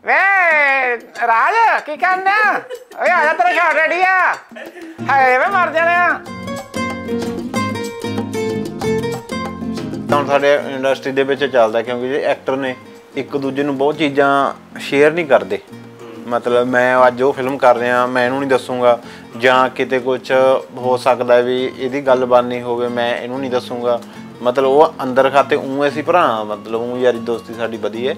ਵੇ ਰਾਜ ਕੀ ਕਰਨਾ ਓਏ ਆ ਜਾ ਤੇਰਾ ਸ਼ਾਟ ਰੈਡੀ ਆ ਹਾਏ ਵੇ ਮਰ ਜਾਣੇ ਆ ਹੁਣ ਸਾਡੇ ਇੰਡਸਟਰੀ ਦੇ ਵਿੱਚ ਚੱਲਦਾ ਕਿਉਂਕਿ ਜਿਹੜੇ ਐਕਟਰ ਨੇ ਇੱਕ ਦੂਜੇ ਨੂੰ ਬਹੁਤ ਚੀਜ਼ਾਂ ਸ਼ੇਅਰ ਨਹੀਂ ਕਰਦੇ ਮਤਲਬ ਮੈਂ ਅੱਜ ਉਹ ਫਿਲਮ ਕਰ ਰਿਹਾ ਮੈਂ ਇਹਨੂੰ ਨਹੀਂ ਦੱਸੂਗਾ ਜਾਂ ਕਿਤੇ ਕੁਝ ਹੋ ਸਕਦਾ ਵੀ ਇਹਦੀ ਗੱਲਬਾਤ ਨਹੀਂ ਹੋਵੇ ਮੈਂ ਇਹਨੂੰ ਨਹੀਂ ਦੱਸੂਗਾ ਮਤਲਬ ਉਹ ਅੰਦਰ ਖਾਤੇ ਉਂ ਅਸੀਂ ਭਰਾ ਮਤਲਬ ਉਂ ਯਾਰੀ ਦੋਸਤੀ ਸਾਡੀ ਵਧੀਆ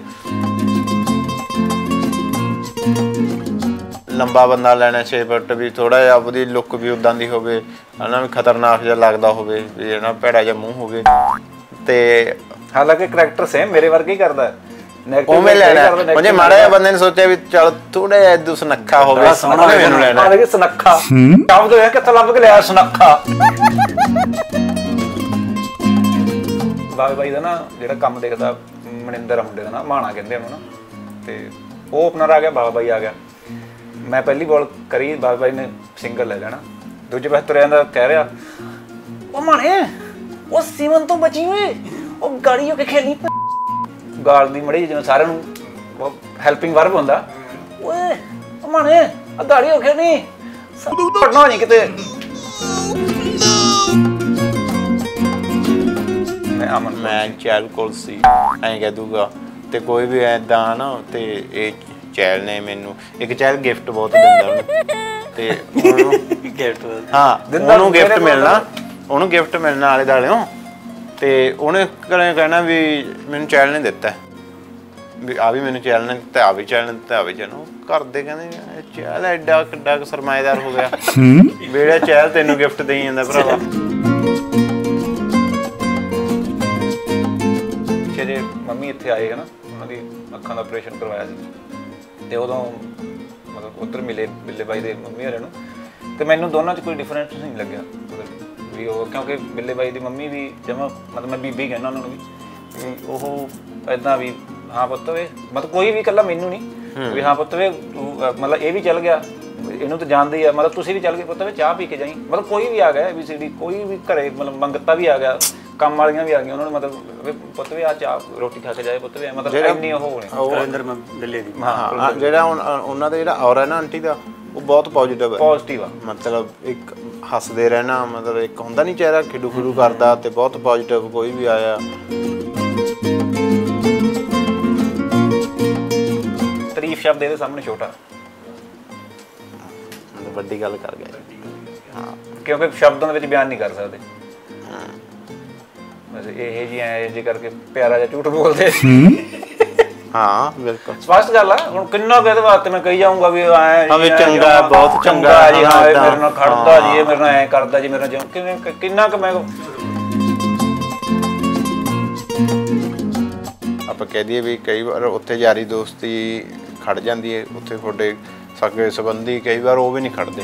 ਲੰਬਾ ਬੰਦਾ ਲੈਣਾ 6 ਫੁੱਟ ਵੀ ਥੋੜਾ ਜਿਹਾ ਉਹਦੀ ਲੁੱਕ ਵੀ ਉਦਾਂ ਦੀ ਹੋਵੇ ਹਨਾ ਵੀ ਖਤਰਨਾਕ ਜਿਹਾ ਲੱਗਦਾ ਹੋਵੇ ਵੀ ਹਨਾ ਭੈੜਾ ਜਿਹਾ ਮੂੰਹ ਹੋਵੇ ਤੇ ਹਾਲਾਂਕਿ ਕਰੈਕਟਰ ਸੇਮ ਮੇਰੇ ਵਰਗਾ ਹੀ ਕਰਦਾ ਉਵੇਂ ਲੈਣਾ ਮੁਝੇ ਮਾੜਾ ਜਿਹਾ ਬੰਦੇ ਨੇ ਸੋਚਿਆ ਵੀ ਚੱਲ ਥੋੜਾ ਜਿਹਾ ਇਦੋਂ ਸੁਨੱਖਾ ਹੋਵੇ ਮੈਨੂੰ ਲੈਣਾ ਆ ਦੇਖੀ ਸੁਨੱਖਾ ਸ਼ਬਦ ਹੋਇਆ ਕਿੱਥੋਂ ਲੱਭ ਕੇ ਲਿਆ ਸੁਨੱਖਾ ਬਾਬੇ ਬਾਈ ਦਾ ਨਾ ਜਿਹੜਾ ਕੰਮ ਦੇਖਦਾ ਮਨਿੰਦਰ ਮੁੰਡੇ ਦਾ ਨਾ ਮਾਣਾ ਕਹਿੰਦੇ ਉਹਨੂੰ ਨਾ ਤੇ ਉਹ ਓਪਨਰ ਆ ਗਿਆ ਬਾਬਾ ਬਾਈ ਆ ਗਿਆ ਮੈਂ ਪਹਿਲੀ ਬਾਲ ਕਰੀ ਬਾਬਾ ਬਾਈ ਨੇ ਸਿੰਗਲ ਲੈ ਲੈਣਾ ਦੂਜੇ ਪਾਸੇ ਤੁਰਿਆ ਜਾਂਦਾ ਕਹਿ ਰਿਹਾ ਉਹ ਮਾਣੇ ਉਹ ਸੀਮਨ ਤੋਂ ਬਚੀ ਓਏ ਉਹ ਗਾੜੀ ਹੋ ਕੇ ਖੇਲੀ ਗਾਲ ਦੀ ਮੜੀ ਜਿਵੇਂ ਸਾਰਿਆਂ ਨੂੰ ਹੈਲਪਿੰਗ ਵਰਬ ਹੁੰਦਾ ਓਏ ਉਹ ਮਾਣੇ ਆ ਗਾੜੀ ਹੋ ਕੇ ਨਹੀਂ ਪੜਨਾ ਨਹੀਂ ਕਿਤੇ ਮੈਂ ਚੈਲ ਕੋਲ ਸੀ ਐਂ ਕਹਿ ਦੂਗਾ ਤੇ ਕੋਈ ਵੀ ਐਦਾਂ ਨਾ ਤੇ ਇਹ ਚੈਲ ਨੇ ਮੈਨੂੰ ਇੱਕ ਚੈਲ ਗਿਫਟ ਬਹੁਤ ਦਿੰਦਾ ਉਹਨੂੰ ਤੇ ਉਹਨੂੰ ਗਿਫਟ ਹਾਂ ਉਹਨੂੰ ਗਿਫਟ ਮਿਲਣਾ ਉਹਨੂੰ ਗਿਫਟ ਮਿਲਣਾ ਆਲੇ ਦੁਆਲਿਓਂ ਤੇ ਉਹਨੇ ਕਹਿਣਾ ਵੀ ਮੈਨੂੰ ਚੈਲ ਨੇ ਦਿੱਤਾ ਵੀ ਆ ਵੀ ਮੈਨੂੰ ਚੈਲ ਨੇ ਦਿੱਤਾ ਆ ਵੀ ਚੈਲ ਨੇ ਦਿੱਤਾ ਆ ਵੀ ਚੈਲ ਘਰ ਦੇ ਕਹਿੰਦੇ ਚੈਲ ਐਡਾ ਕਿੱਡਾ ਸਰਮਾਏਦਾਰ ਹੋ ਗਿਆ ਜਿਹੜਾ ਚੈਲ ਤੈਨੂੰ ਗਿਫਟ ਦੇਈ ਜਾਂਦਾ ਭਰਾਵਾ ਜੇ ਮੰਮੀ ਇੱਥੇ ਆਏ ਨਾ ਉਹਨਾਂ ਦੀ ਅੱਖਾਂ ਦਾ ਆਪਰੇਸ਼ਨ ਕਰਵਾਇਆ ਸੀ ਤੇ ਉਦੋਂ ਮਤਲਬ ਉੱਧਰ ਮਿਲੇ ਬਿੱਲੇ ਬਾਈ ਦੇ ਮੰਮੀ ਹੋਰਾਂ ਨੂੰ ਤੇ ਮੈਨੂੰ ਦੋਨਾਂ 'ਚ ਕੋਈ ਡਿਫਰੈਂਸ ਨਹੀਂ ਲੱਗਿਆ ਵੀ ਉਹ ਕਿਉਂਕਿ ਬਿੱਲੇ ਬਾਈ ਦੀ ਮੰਮੀ ਵੀ ਜਮਾਂ ਮਤਲਬ ਮੈਂ ਬੀਬੀ ਕਹਿੰਦਾ ਉਹਨਾਂ ਨੂੰ ਵੀ ਉਹ ਇੱਦਾਂ ਵੀ ਹਾਂ ਪੁੱਤ ਵੇ ਮਤਲਬ ਕੋਈ ਵੀ ਇਕੱਲਾ ਮੈਨੂੰ ਨਹੀਂ ਵੀ ਹਾਂ ਪੁੱਤ ਵੇ ਮਤਲਬ ਇਹ ਵੀ ਚੱਲ ਗਿਆ ਇਹਨੂੰ ਤਾਂ ਜਾਣਦੇ ਹੀ ਆ ਮਤਲਬ ਤੁਸੀਂ ਵੀ ਚੱਲ ਗਏ ਪੁੱਤ ਵੇ ਚਾਹ ਪੀ ਕੇ ਜਾਈਂ ਮਤਲਬ ਕੋਈ ਵੀ ਆ ਗਿਆ ABCD ਕੋਈ ਵੀ ਘਰੇ ਮਤਲਬ ਮੰਗਤਾ ਵੀ ਆ ਗਿਆ ਕੰਮ ਵਾਲੀਆਂ ਵੀ ਆ ਗਈਆਂ ਉਹਨਾਂ ਨੂੰ ਮਤਲਬ ਪੁੱਤ ਵੀ ਆ ਚਾਹ ਰੋਟੀ ਖਾ ਕੇ ਜਾਏ ਪੁੱਤ ਵੀ ਮਤਲਬ ਇੰਨੀ ਉਹ ਹੋਣੀ ਕੁਲਵਿੰਦਰ ਬਿੱਲੇ ਦੀ ਹਾਂ ਜਿਹੜਾ ਉਹਨਾਂ ਦਾ ਜਿਹੜਾ ਔਰਾ ਨਾ ਆਂਟੀ ਦਾ ਉਹ ਬਹੁਤ ਪੋਜ਼ਿਟਿਵ ਆ ਮਤਲਬ ਇੱਕ ਹੱਸਦੇ ਰਹਿਣਾ ਮਤਲਬ ਇੱਕ ਹੁੰਦਾ ਨਹੀਂ ਚਿਹਰਾ ਖਿੜੂ ਖਿੜੂ ਕਰਦਾ ਤੇ ਬਹੁਤ ਪੋਜ਼ਿਟਿਵ ਕੋਈ ਵੀ ਆਇਆ ਤਾਰੀਫ ਸ਼ਬਦ ਇਹਦੇ ਸਾਹਮਣੇ ਛੋਟਾ ਵੱਡੀ ਗੱਲ ਕਰ ਗਿਆ ਹਾਂ ਕਿਉਂਕਿ ਸ਼ਬਦਾਂ ਦੇ ਵਿੱਚ ਬਿਆਨ ਨਹੀਂ ਕਰ ਸਕਦੇ ਇਹ ਜੀ ਐ ਜੇ ਕਰਕੇ ਪਿਆਰਾ ਜਿਹਾ ਝੂਠ ਬੋਲਦੇ ਹਾਂ ਬਿਲਕੁਲ ਸਪਸ਼ਟ ਗੱਲ ਆ ਹੁਣ ਕਿੰਨਾ ਕੁ ਇਹਦੇ ਵਾਸਤੇ ਮੈਂ ਕਹੀ ਜਾਊਂਗਾ ਵੀ ਐ ਚੰਗਾ ਬਹੁਤ ਚੰਗਾ ਜੀ ਹਾਂ ਮੇਰੇ ਨਾਲ ਖੜਦਾ ਜੀ ਇਹ ਮੇਰੇ ਨਾਲ ਐ ਕਰਦਾ ਜੀ ਮੇਰੇ ਨਾਲ ਕਿਵੇਂ ਕਿੰਨਾ ਕੁ ਮੈਂ ਆਪਾਂ ਕਹਿ ਦਈਏ ਵੀ ਕਈ ਵਾਰ ਉੱਥੇ ਯਾਰੀ ਦੋਸਤੀ ਖੜ ਜਾਂਦੀ ਹੈ ਉੱਥੇ ਤੁਹਾਡੇ ਸਕੇ ਸੰਬੰਧੀ ਕਈ ਵਾਰ ਉਹ ਵੀ ਨਹੀਂ ਖੜਦੇ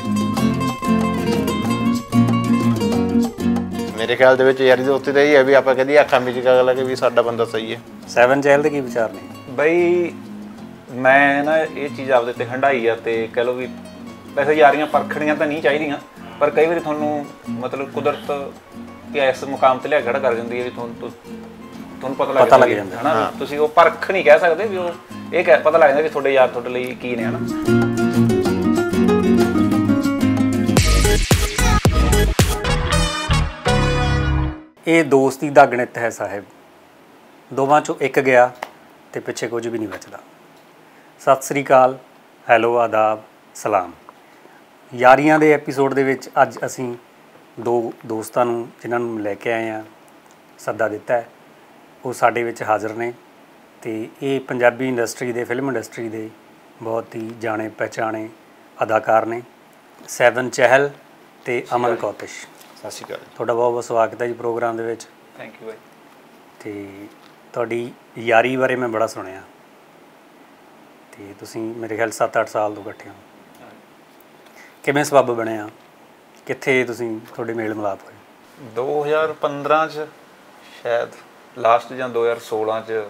ਮੇਰੇ ਖਿਆਲ ਦੇ ਵਿੱਚ ਯਾਰੀ ਦੋਸਤੀ ਤਾਂ ਇਹ ਹੈ ਵੀ ਆਪਾਂ ਕਹਦੀ ਅੱਖਾਂ ਵਿੱਚ ਗੱਲ ਲੱਗੇ ਵੀ ਸਾਡਾ ਬੰਦਾ ਸਹੀ ਹੈ 7 ਚੈਲ ਦੇ ਕੀ ਵਿਚਾਰ ਨੇ ਬਈ ਮੈਂ ਨਾ ਇਹ ਚੀਜ਼ ਆਪਦੇ ਤੇ ਹੰਡਾਈ ਆ ਤੇ ਕਹਿ ਲਓ ਵੀ ਵੈਸੇ ਯਾਰੀਆਂ ਪਰਖਣੀਆਂ ਤਾਂ ਨਹੀਂ ਚਾਹੀਦੀਆਂ ਪਰ ਕਈ ਵਾਰੀ ਤੁਹਾਨੂੰ ਮਤਲਬ ਕੁਦਰਤ ਕਿ ਇਸ ਮੁਕਾਮ ਤੇ ਲਿਆ ਖੜਾ ਕਰ ਜਾਂਦੀ ਹੈ ਵੀ ਤੁਹਾਨੂੰ ਪਤਾ ਲੱਗ ਜਾਂਦਾ ਹੈ ਨਾ ਤੁਸੀਂ ਉਹ ਪਰਖ ਨਹੀਂ ਕਹਿ ਸਕਦੇ ਵੀ ਉਹ ਇਹ ਪਤਾ ਲੱਗ ਜਾਂਦਾ ਵੀ ਤੁਹਾਡੇ ਯਾਰ ਤੁਹਾਡੇ ਲਈ ਕੀ ਨੇ ਹਨਾ ਇਹ ਦੋਸਤੀ ਦਾ ਗਣਿਤ ਹੈ ਸਾਹਿਬ ਦੋਵਾਂ ਚੋਂ ਇੱਕ ਗਿਆ ਤੇ ਪਿੱਛੇ ਕੁਝ ਵੀ ਨਹੀਂ ਬਚਦਾ ਸਤਿ ਸ੍ਰੀ ਅਕਾਲ ਹੈਲੋ ਆਦਾਬ ਸਲਾਮ ਯਾਰੀਆਂ ਦੇ ਐਪੀਸੋਡ ਦੇ ਵਿੱਚ ਅੱਜ ਅਸੀਂ ਦੋ ਦੋਸਤਾਂ ਨੂੰ ਜਿਨ੍ਹਾਂ ਨੂੰ ਲੈ ਕੇ ਆਏ ਹਾਂ ਸੱਦਾ ਦਿੱਤਾ ਹੈ ਉਹ ਸਾਡੇ ਵਿੱਚ ਹਾਜ਼ਰ ਨੇ ਤੇ ਇਹ ਪੰਜਾਬੀ ਇੰਡਸਟਰੀ ਦੇ ਫਿਲਮ ਇੰਡਸਟਰੀ ਦੇ ਬਹੁਤ ਹੀ ਜਾਣੇ ਪਹਿਚਾਣੇ ਅਦਾਕਾਰ ਨੇ 7 ਚਹਿਲ ਤੇ ਅਮਨ ਕੌਤਿਸ਼ ਸਤਿ ਸ਼੍ਰੀ ਅਕਾਲ ਤੁਹਾਡਾ ਬਹੁਤ ਬਹੁਤ ਸਵਾਗਤ ਹੈ ਜੀ ਪ੍ਰੋਗਰਾਮ ਦੇ ਵਿੱਚ ਥੈਂਕ ਯੂ ਬਾਈ ਤੇ ਤੁਹਾਡੀ ਯਾਰੀ ਬਾਰੇ ਮੈਂ ਬੜਾ ਸੁਣਿਆ ਤੇ ਤੁਸੀਂ ਮੇਰੇ ਖਿਆਲ 7-8 ਸਾਲ ਤੋਂ ਇਕੱਠੇ ਹੋ ਕਿਵੇਂ ਸਬੱਬ ਬਣਿਆ ਕਿੱਥੇ ਤੁਸੀਂ ਤੁਹਾਡੇ ਮੇਲ ਮਿਲਾਪ ਹੋਏ 2015 ਚ ਸ਼ਾਇਦ ਲਾਸਟ ਜਾਂ 2016 ਚ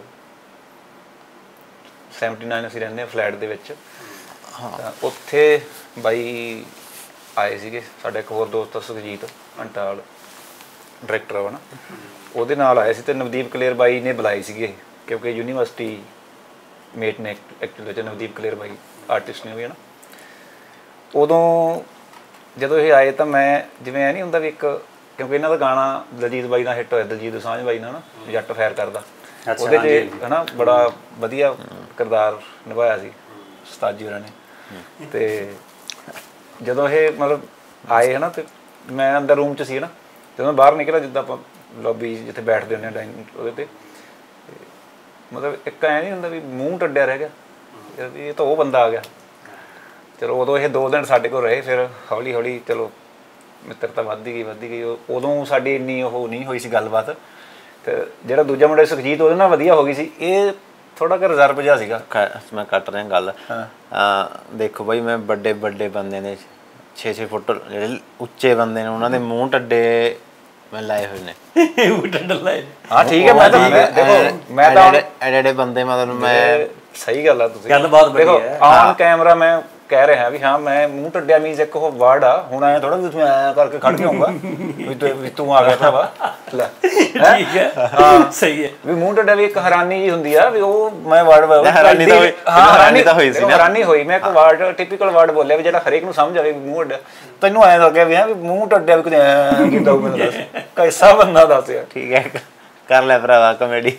79 ਅਸੀਂ ਰਹਿੰਦੇ ਹਾਂ ਫਲੈਟ ਦੇ ਵਿੱਚ ਹਾਂ ਉੱਥੇ ਬਾਈ ਆਏ ਸੀਗੇ ਸਾਡਾ ਇੱਕ ਹੋਰ ਦੋਸਤ ਸੁਖਜੀਤ ਅੰਟਾਲ ਡਾਇਰੈਕਟਰ ਵਾ ਨਾ ਉਹਦੇ ਨਾਲ ਆਏ ਸੀ ਤੇ ਨਵਦੀਪ ਕਲੇਰ ਬਾਈ ਨੇ ਬੁਲਾਏ ਸੀਗੇ ਕਿਉਂਕਿ ਯੂਨੀਵਰਸਿਟੀ ਮੇਟ ਨੇ ਐਕਚੁਅਲੀ ਵਿੱਚ ਨਵਦੀਪ ਕਲੇਰ ਬਾਈ ਆਰਟਿਸਟ ਨੇ ਵੀ ਹੈ ਨਾ। ਉਦੋਂ ਜਦੋਂ ਇਹ ਆਏ ਤਾਂ ਮੈਂ ਜਿਵੇਂ ਐ ਨਹੀਂ ਹੁੰਦਾ ਵੀ ਇੱਕ, ਕਿਉਂਕਿ ਇਹਨਾਂ ਦਾ ਗਾਣਾ ਦਲਜੀਤ ਬਾਈ ਦਾ ਹਿੱਟ ਹੋਇਆ, ਦਲਜੀਤ ਦੋਸਾਂਝ ਬਾਈ ਨਾਲ ਨਾ, ਜੱਟ ਫੈਰ ਕਰਦਾ, ਉਹਦੇ 'ਚ ਹੈ ਨਾ ਬੜਾ ਵਧੀਆ ਕਿਰਦਾਰ ਨਿਭਾਇਆ ਸੀ ਉਸਤਾਦ ਜੀ ਹੋਰਾਂ ਨੇ। ਅਤੇ ਜਦੋਂ ਇਹ ਮਤਲਬ ਆਏ ਹੈ ਨਾ, ਅਤੇ ਮੈਂ ਅੰਦਰ ਰੂਮ 'ਚ ਸੀ ਨਾ, ਜਦੋਂ ਬਾਹਰ ਨਿਕਲਿਆ ਜਿੱਦਾਂ ਆਪਾਂ ਲੌਬੀ ਜਿੱਥੇ ਬੈਠਦੇ ਹੁੰਦੇ ਹਾਂ ਡਾਈਨਿੰਗ ਉਹਦੇ 'ਤੇ, ਮਤਲਬ ਇੱਕ ਐਂ ਨਹੀਂ ਹੁੰਦਾ ਵੀ ਮੂੰਹ ਟੱਡਿਆ ਰਹਿ ਗਿਆ ਵੀ ਇਹ ਤਾਂ ਉਹ ਬੰਦਾ ਆ ਗਿਆ। ਚਲੋ ਉਦੋਂ ਇਹ 2 ਦਿਨ ਸਾਡੇ ਕੋਲ ਰਹੇ, ਫਿਰ ਹੌਲੀ ਹੌਲੀ ਚਲੋ ਮਿੱਤਰਤਾ ਵੱਧਦੀ ਗਈ। ਉਦੋਂ ਸਾਡੀ ਇੰਨੀ ਉਹ ਨਹੀਂ ਹੋਈ ਸੀ ਗੱਲਬਾਤ। ਅਤੇ ਜਿਹੜਾ ਦੂਜਾ ਮੁੰਡਾ ਸੁਖਜੀਤ ਉਹਦੇ ਨਾਲ ਵਧੀਆ ਹੋ ਗਈ ਸੀ, ਇਹ ਥੋੜ੍ਹਾ ਕੁ ਰਿਜ਼ਰਵ ਜਿਹਾ ਸੀਗਾ। ਮੈਂ ਕੱਟ ਰਿਹਾ ਗੱਲ। ਦੇਖੋ ਬਾਈ, ਮੈਂ ਵੱਡੇ ਬੰਦੇ ਨੇ 6-6 ਫੁੱਟ ਜਿਹੜੇ ਉੱਚੇ ਬੰਦੇ ਨੇ ਉਹਨਾਂ ਦੇ ਮੂੰਹ ਟੱਡੇ ਮੈਂ ਲਾਏ ਹੋਏ ਨੇ। ਹਾਂ ਠੀਕ ਹੈ, ਮੈਂ ਤਾਂ ਦੇਖੋ ਮੈਂ ਤਾਂ ਐਡੇ ਬੰਦੇ ਮਤਲਬ ਮੈਂ ਸਹੀ ਗੱਲ ਆ। ਤੁਸੀਂ ਗੱਲਬਾਤ ਦੇਖੋ ਆਨ ਕੈਮਰਾ ਮੈਂ ਕਹਿ ਰਿਹਾ ਵੀ ਹਾਂ ਮੈਂ ਮੂੰਹ ਟੱਡਿਆ ਮੀਨਸ ਇੱਕ ਉਹ ਵਰਡ ਆ। ਹੁਣ ਐਂ ਥੋੜਾ ਵੀ ਤੂੰ ਐਂ ਕਰਕੇ ਖੜ ਕੇ ਆਊਂਗਾ ਵੀ ਤੂੰ ਆ ਗਿਆ ਭਰਾਵਾ ਲੈ, ਠੀਕ ਹੈ, ਹਾਂ ਸਹੀ ਹੈ ਵੀ ਮੂੰਹ ਟੱਡਿਆ ਵੀ ਇੱਕ ਹੈਰਾਨੀ ਜੀ ਹੁੰਦੀ ਆ ਵੀ ਉਹ ਮੈਂ ਵਰਡ ਹੈਰਾਨੀ ਤਾਂ ਹੋਈ ਸੀ, ਹੈਰਾਨੀ ਹੋਈ। ਮੈਂ ਇੱਕ ਵਰਡ ਟਿਪੀਕਲ ਵਰਡ ਬੋਲਿਆ ਵੀ ਜਿਹੜਾ ਹਰੇਕ ਨੂੰ ਸਮਝ ਆਵੇ ਵੀ ਮੂੰਹ ਟੱਡਿਆ। ਤੈਨੂੰ ਐਂ ਲੱਗਿਆ ਵੀ ਹਾਂ ਵੀ ਮੂੰਹ ਟੱਡਿਆ ਵੀ ਕਿਤੇ ਐਂ ਕੀਤਾ ਮੈਨੂੰ ਦੱਸ ਕੈਸਾ ਬੰਦਾ ਦੱਸ ਯਾਰ। ਠੀਕ ਹੈ, ਕਰ ਲੈ ਭਰਾਵਾ ਕਾਮੇਡੀ।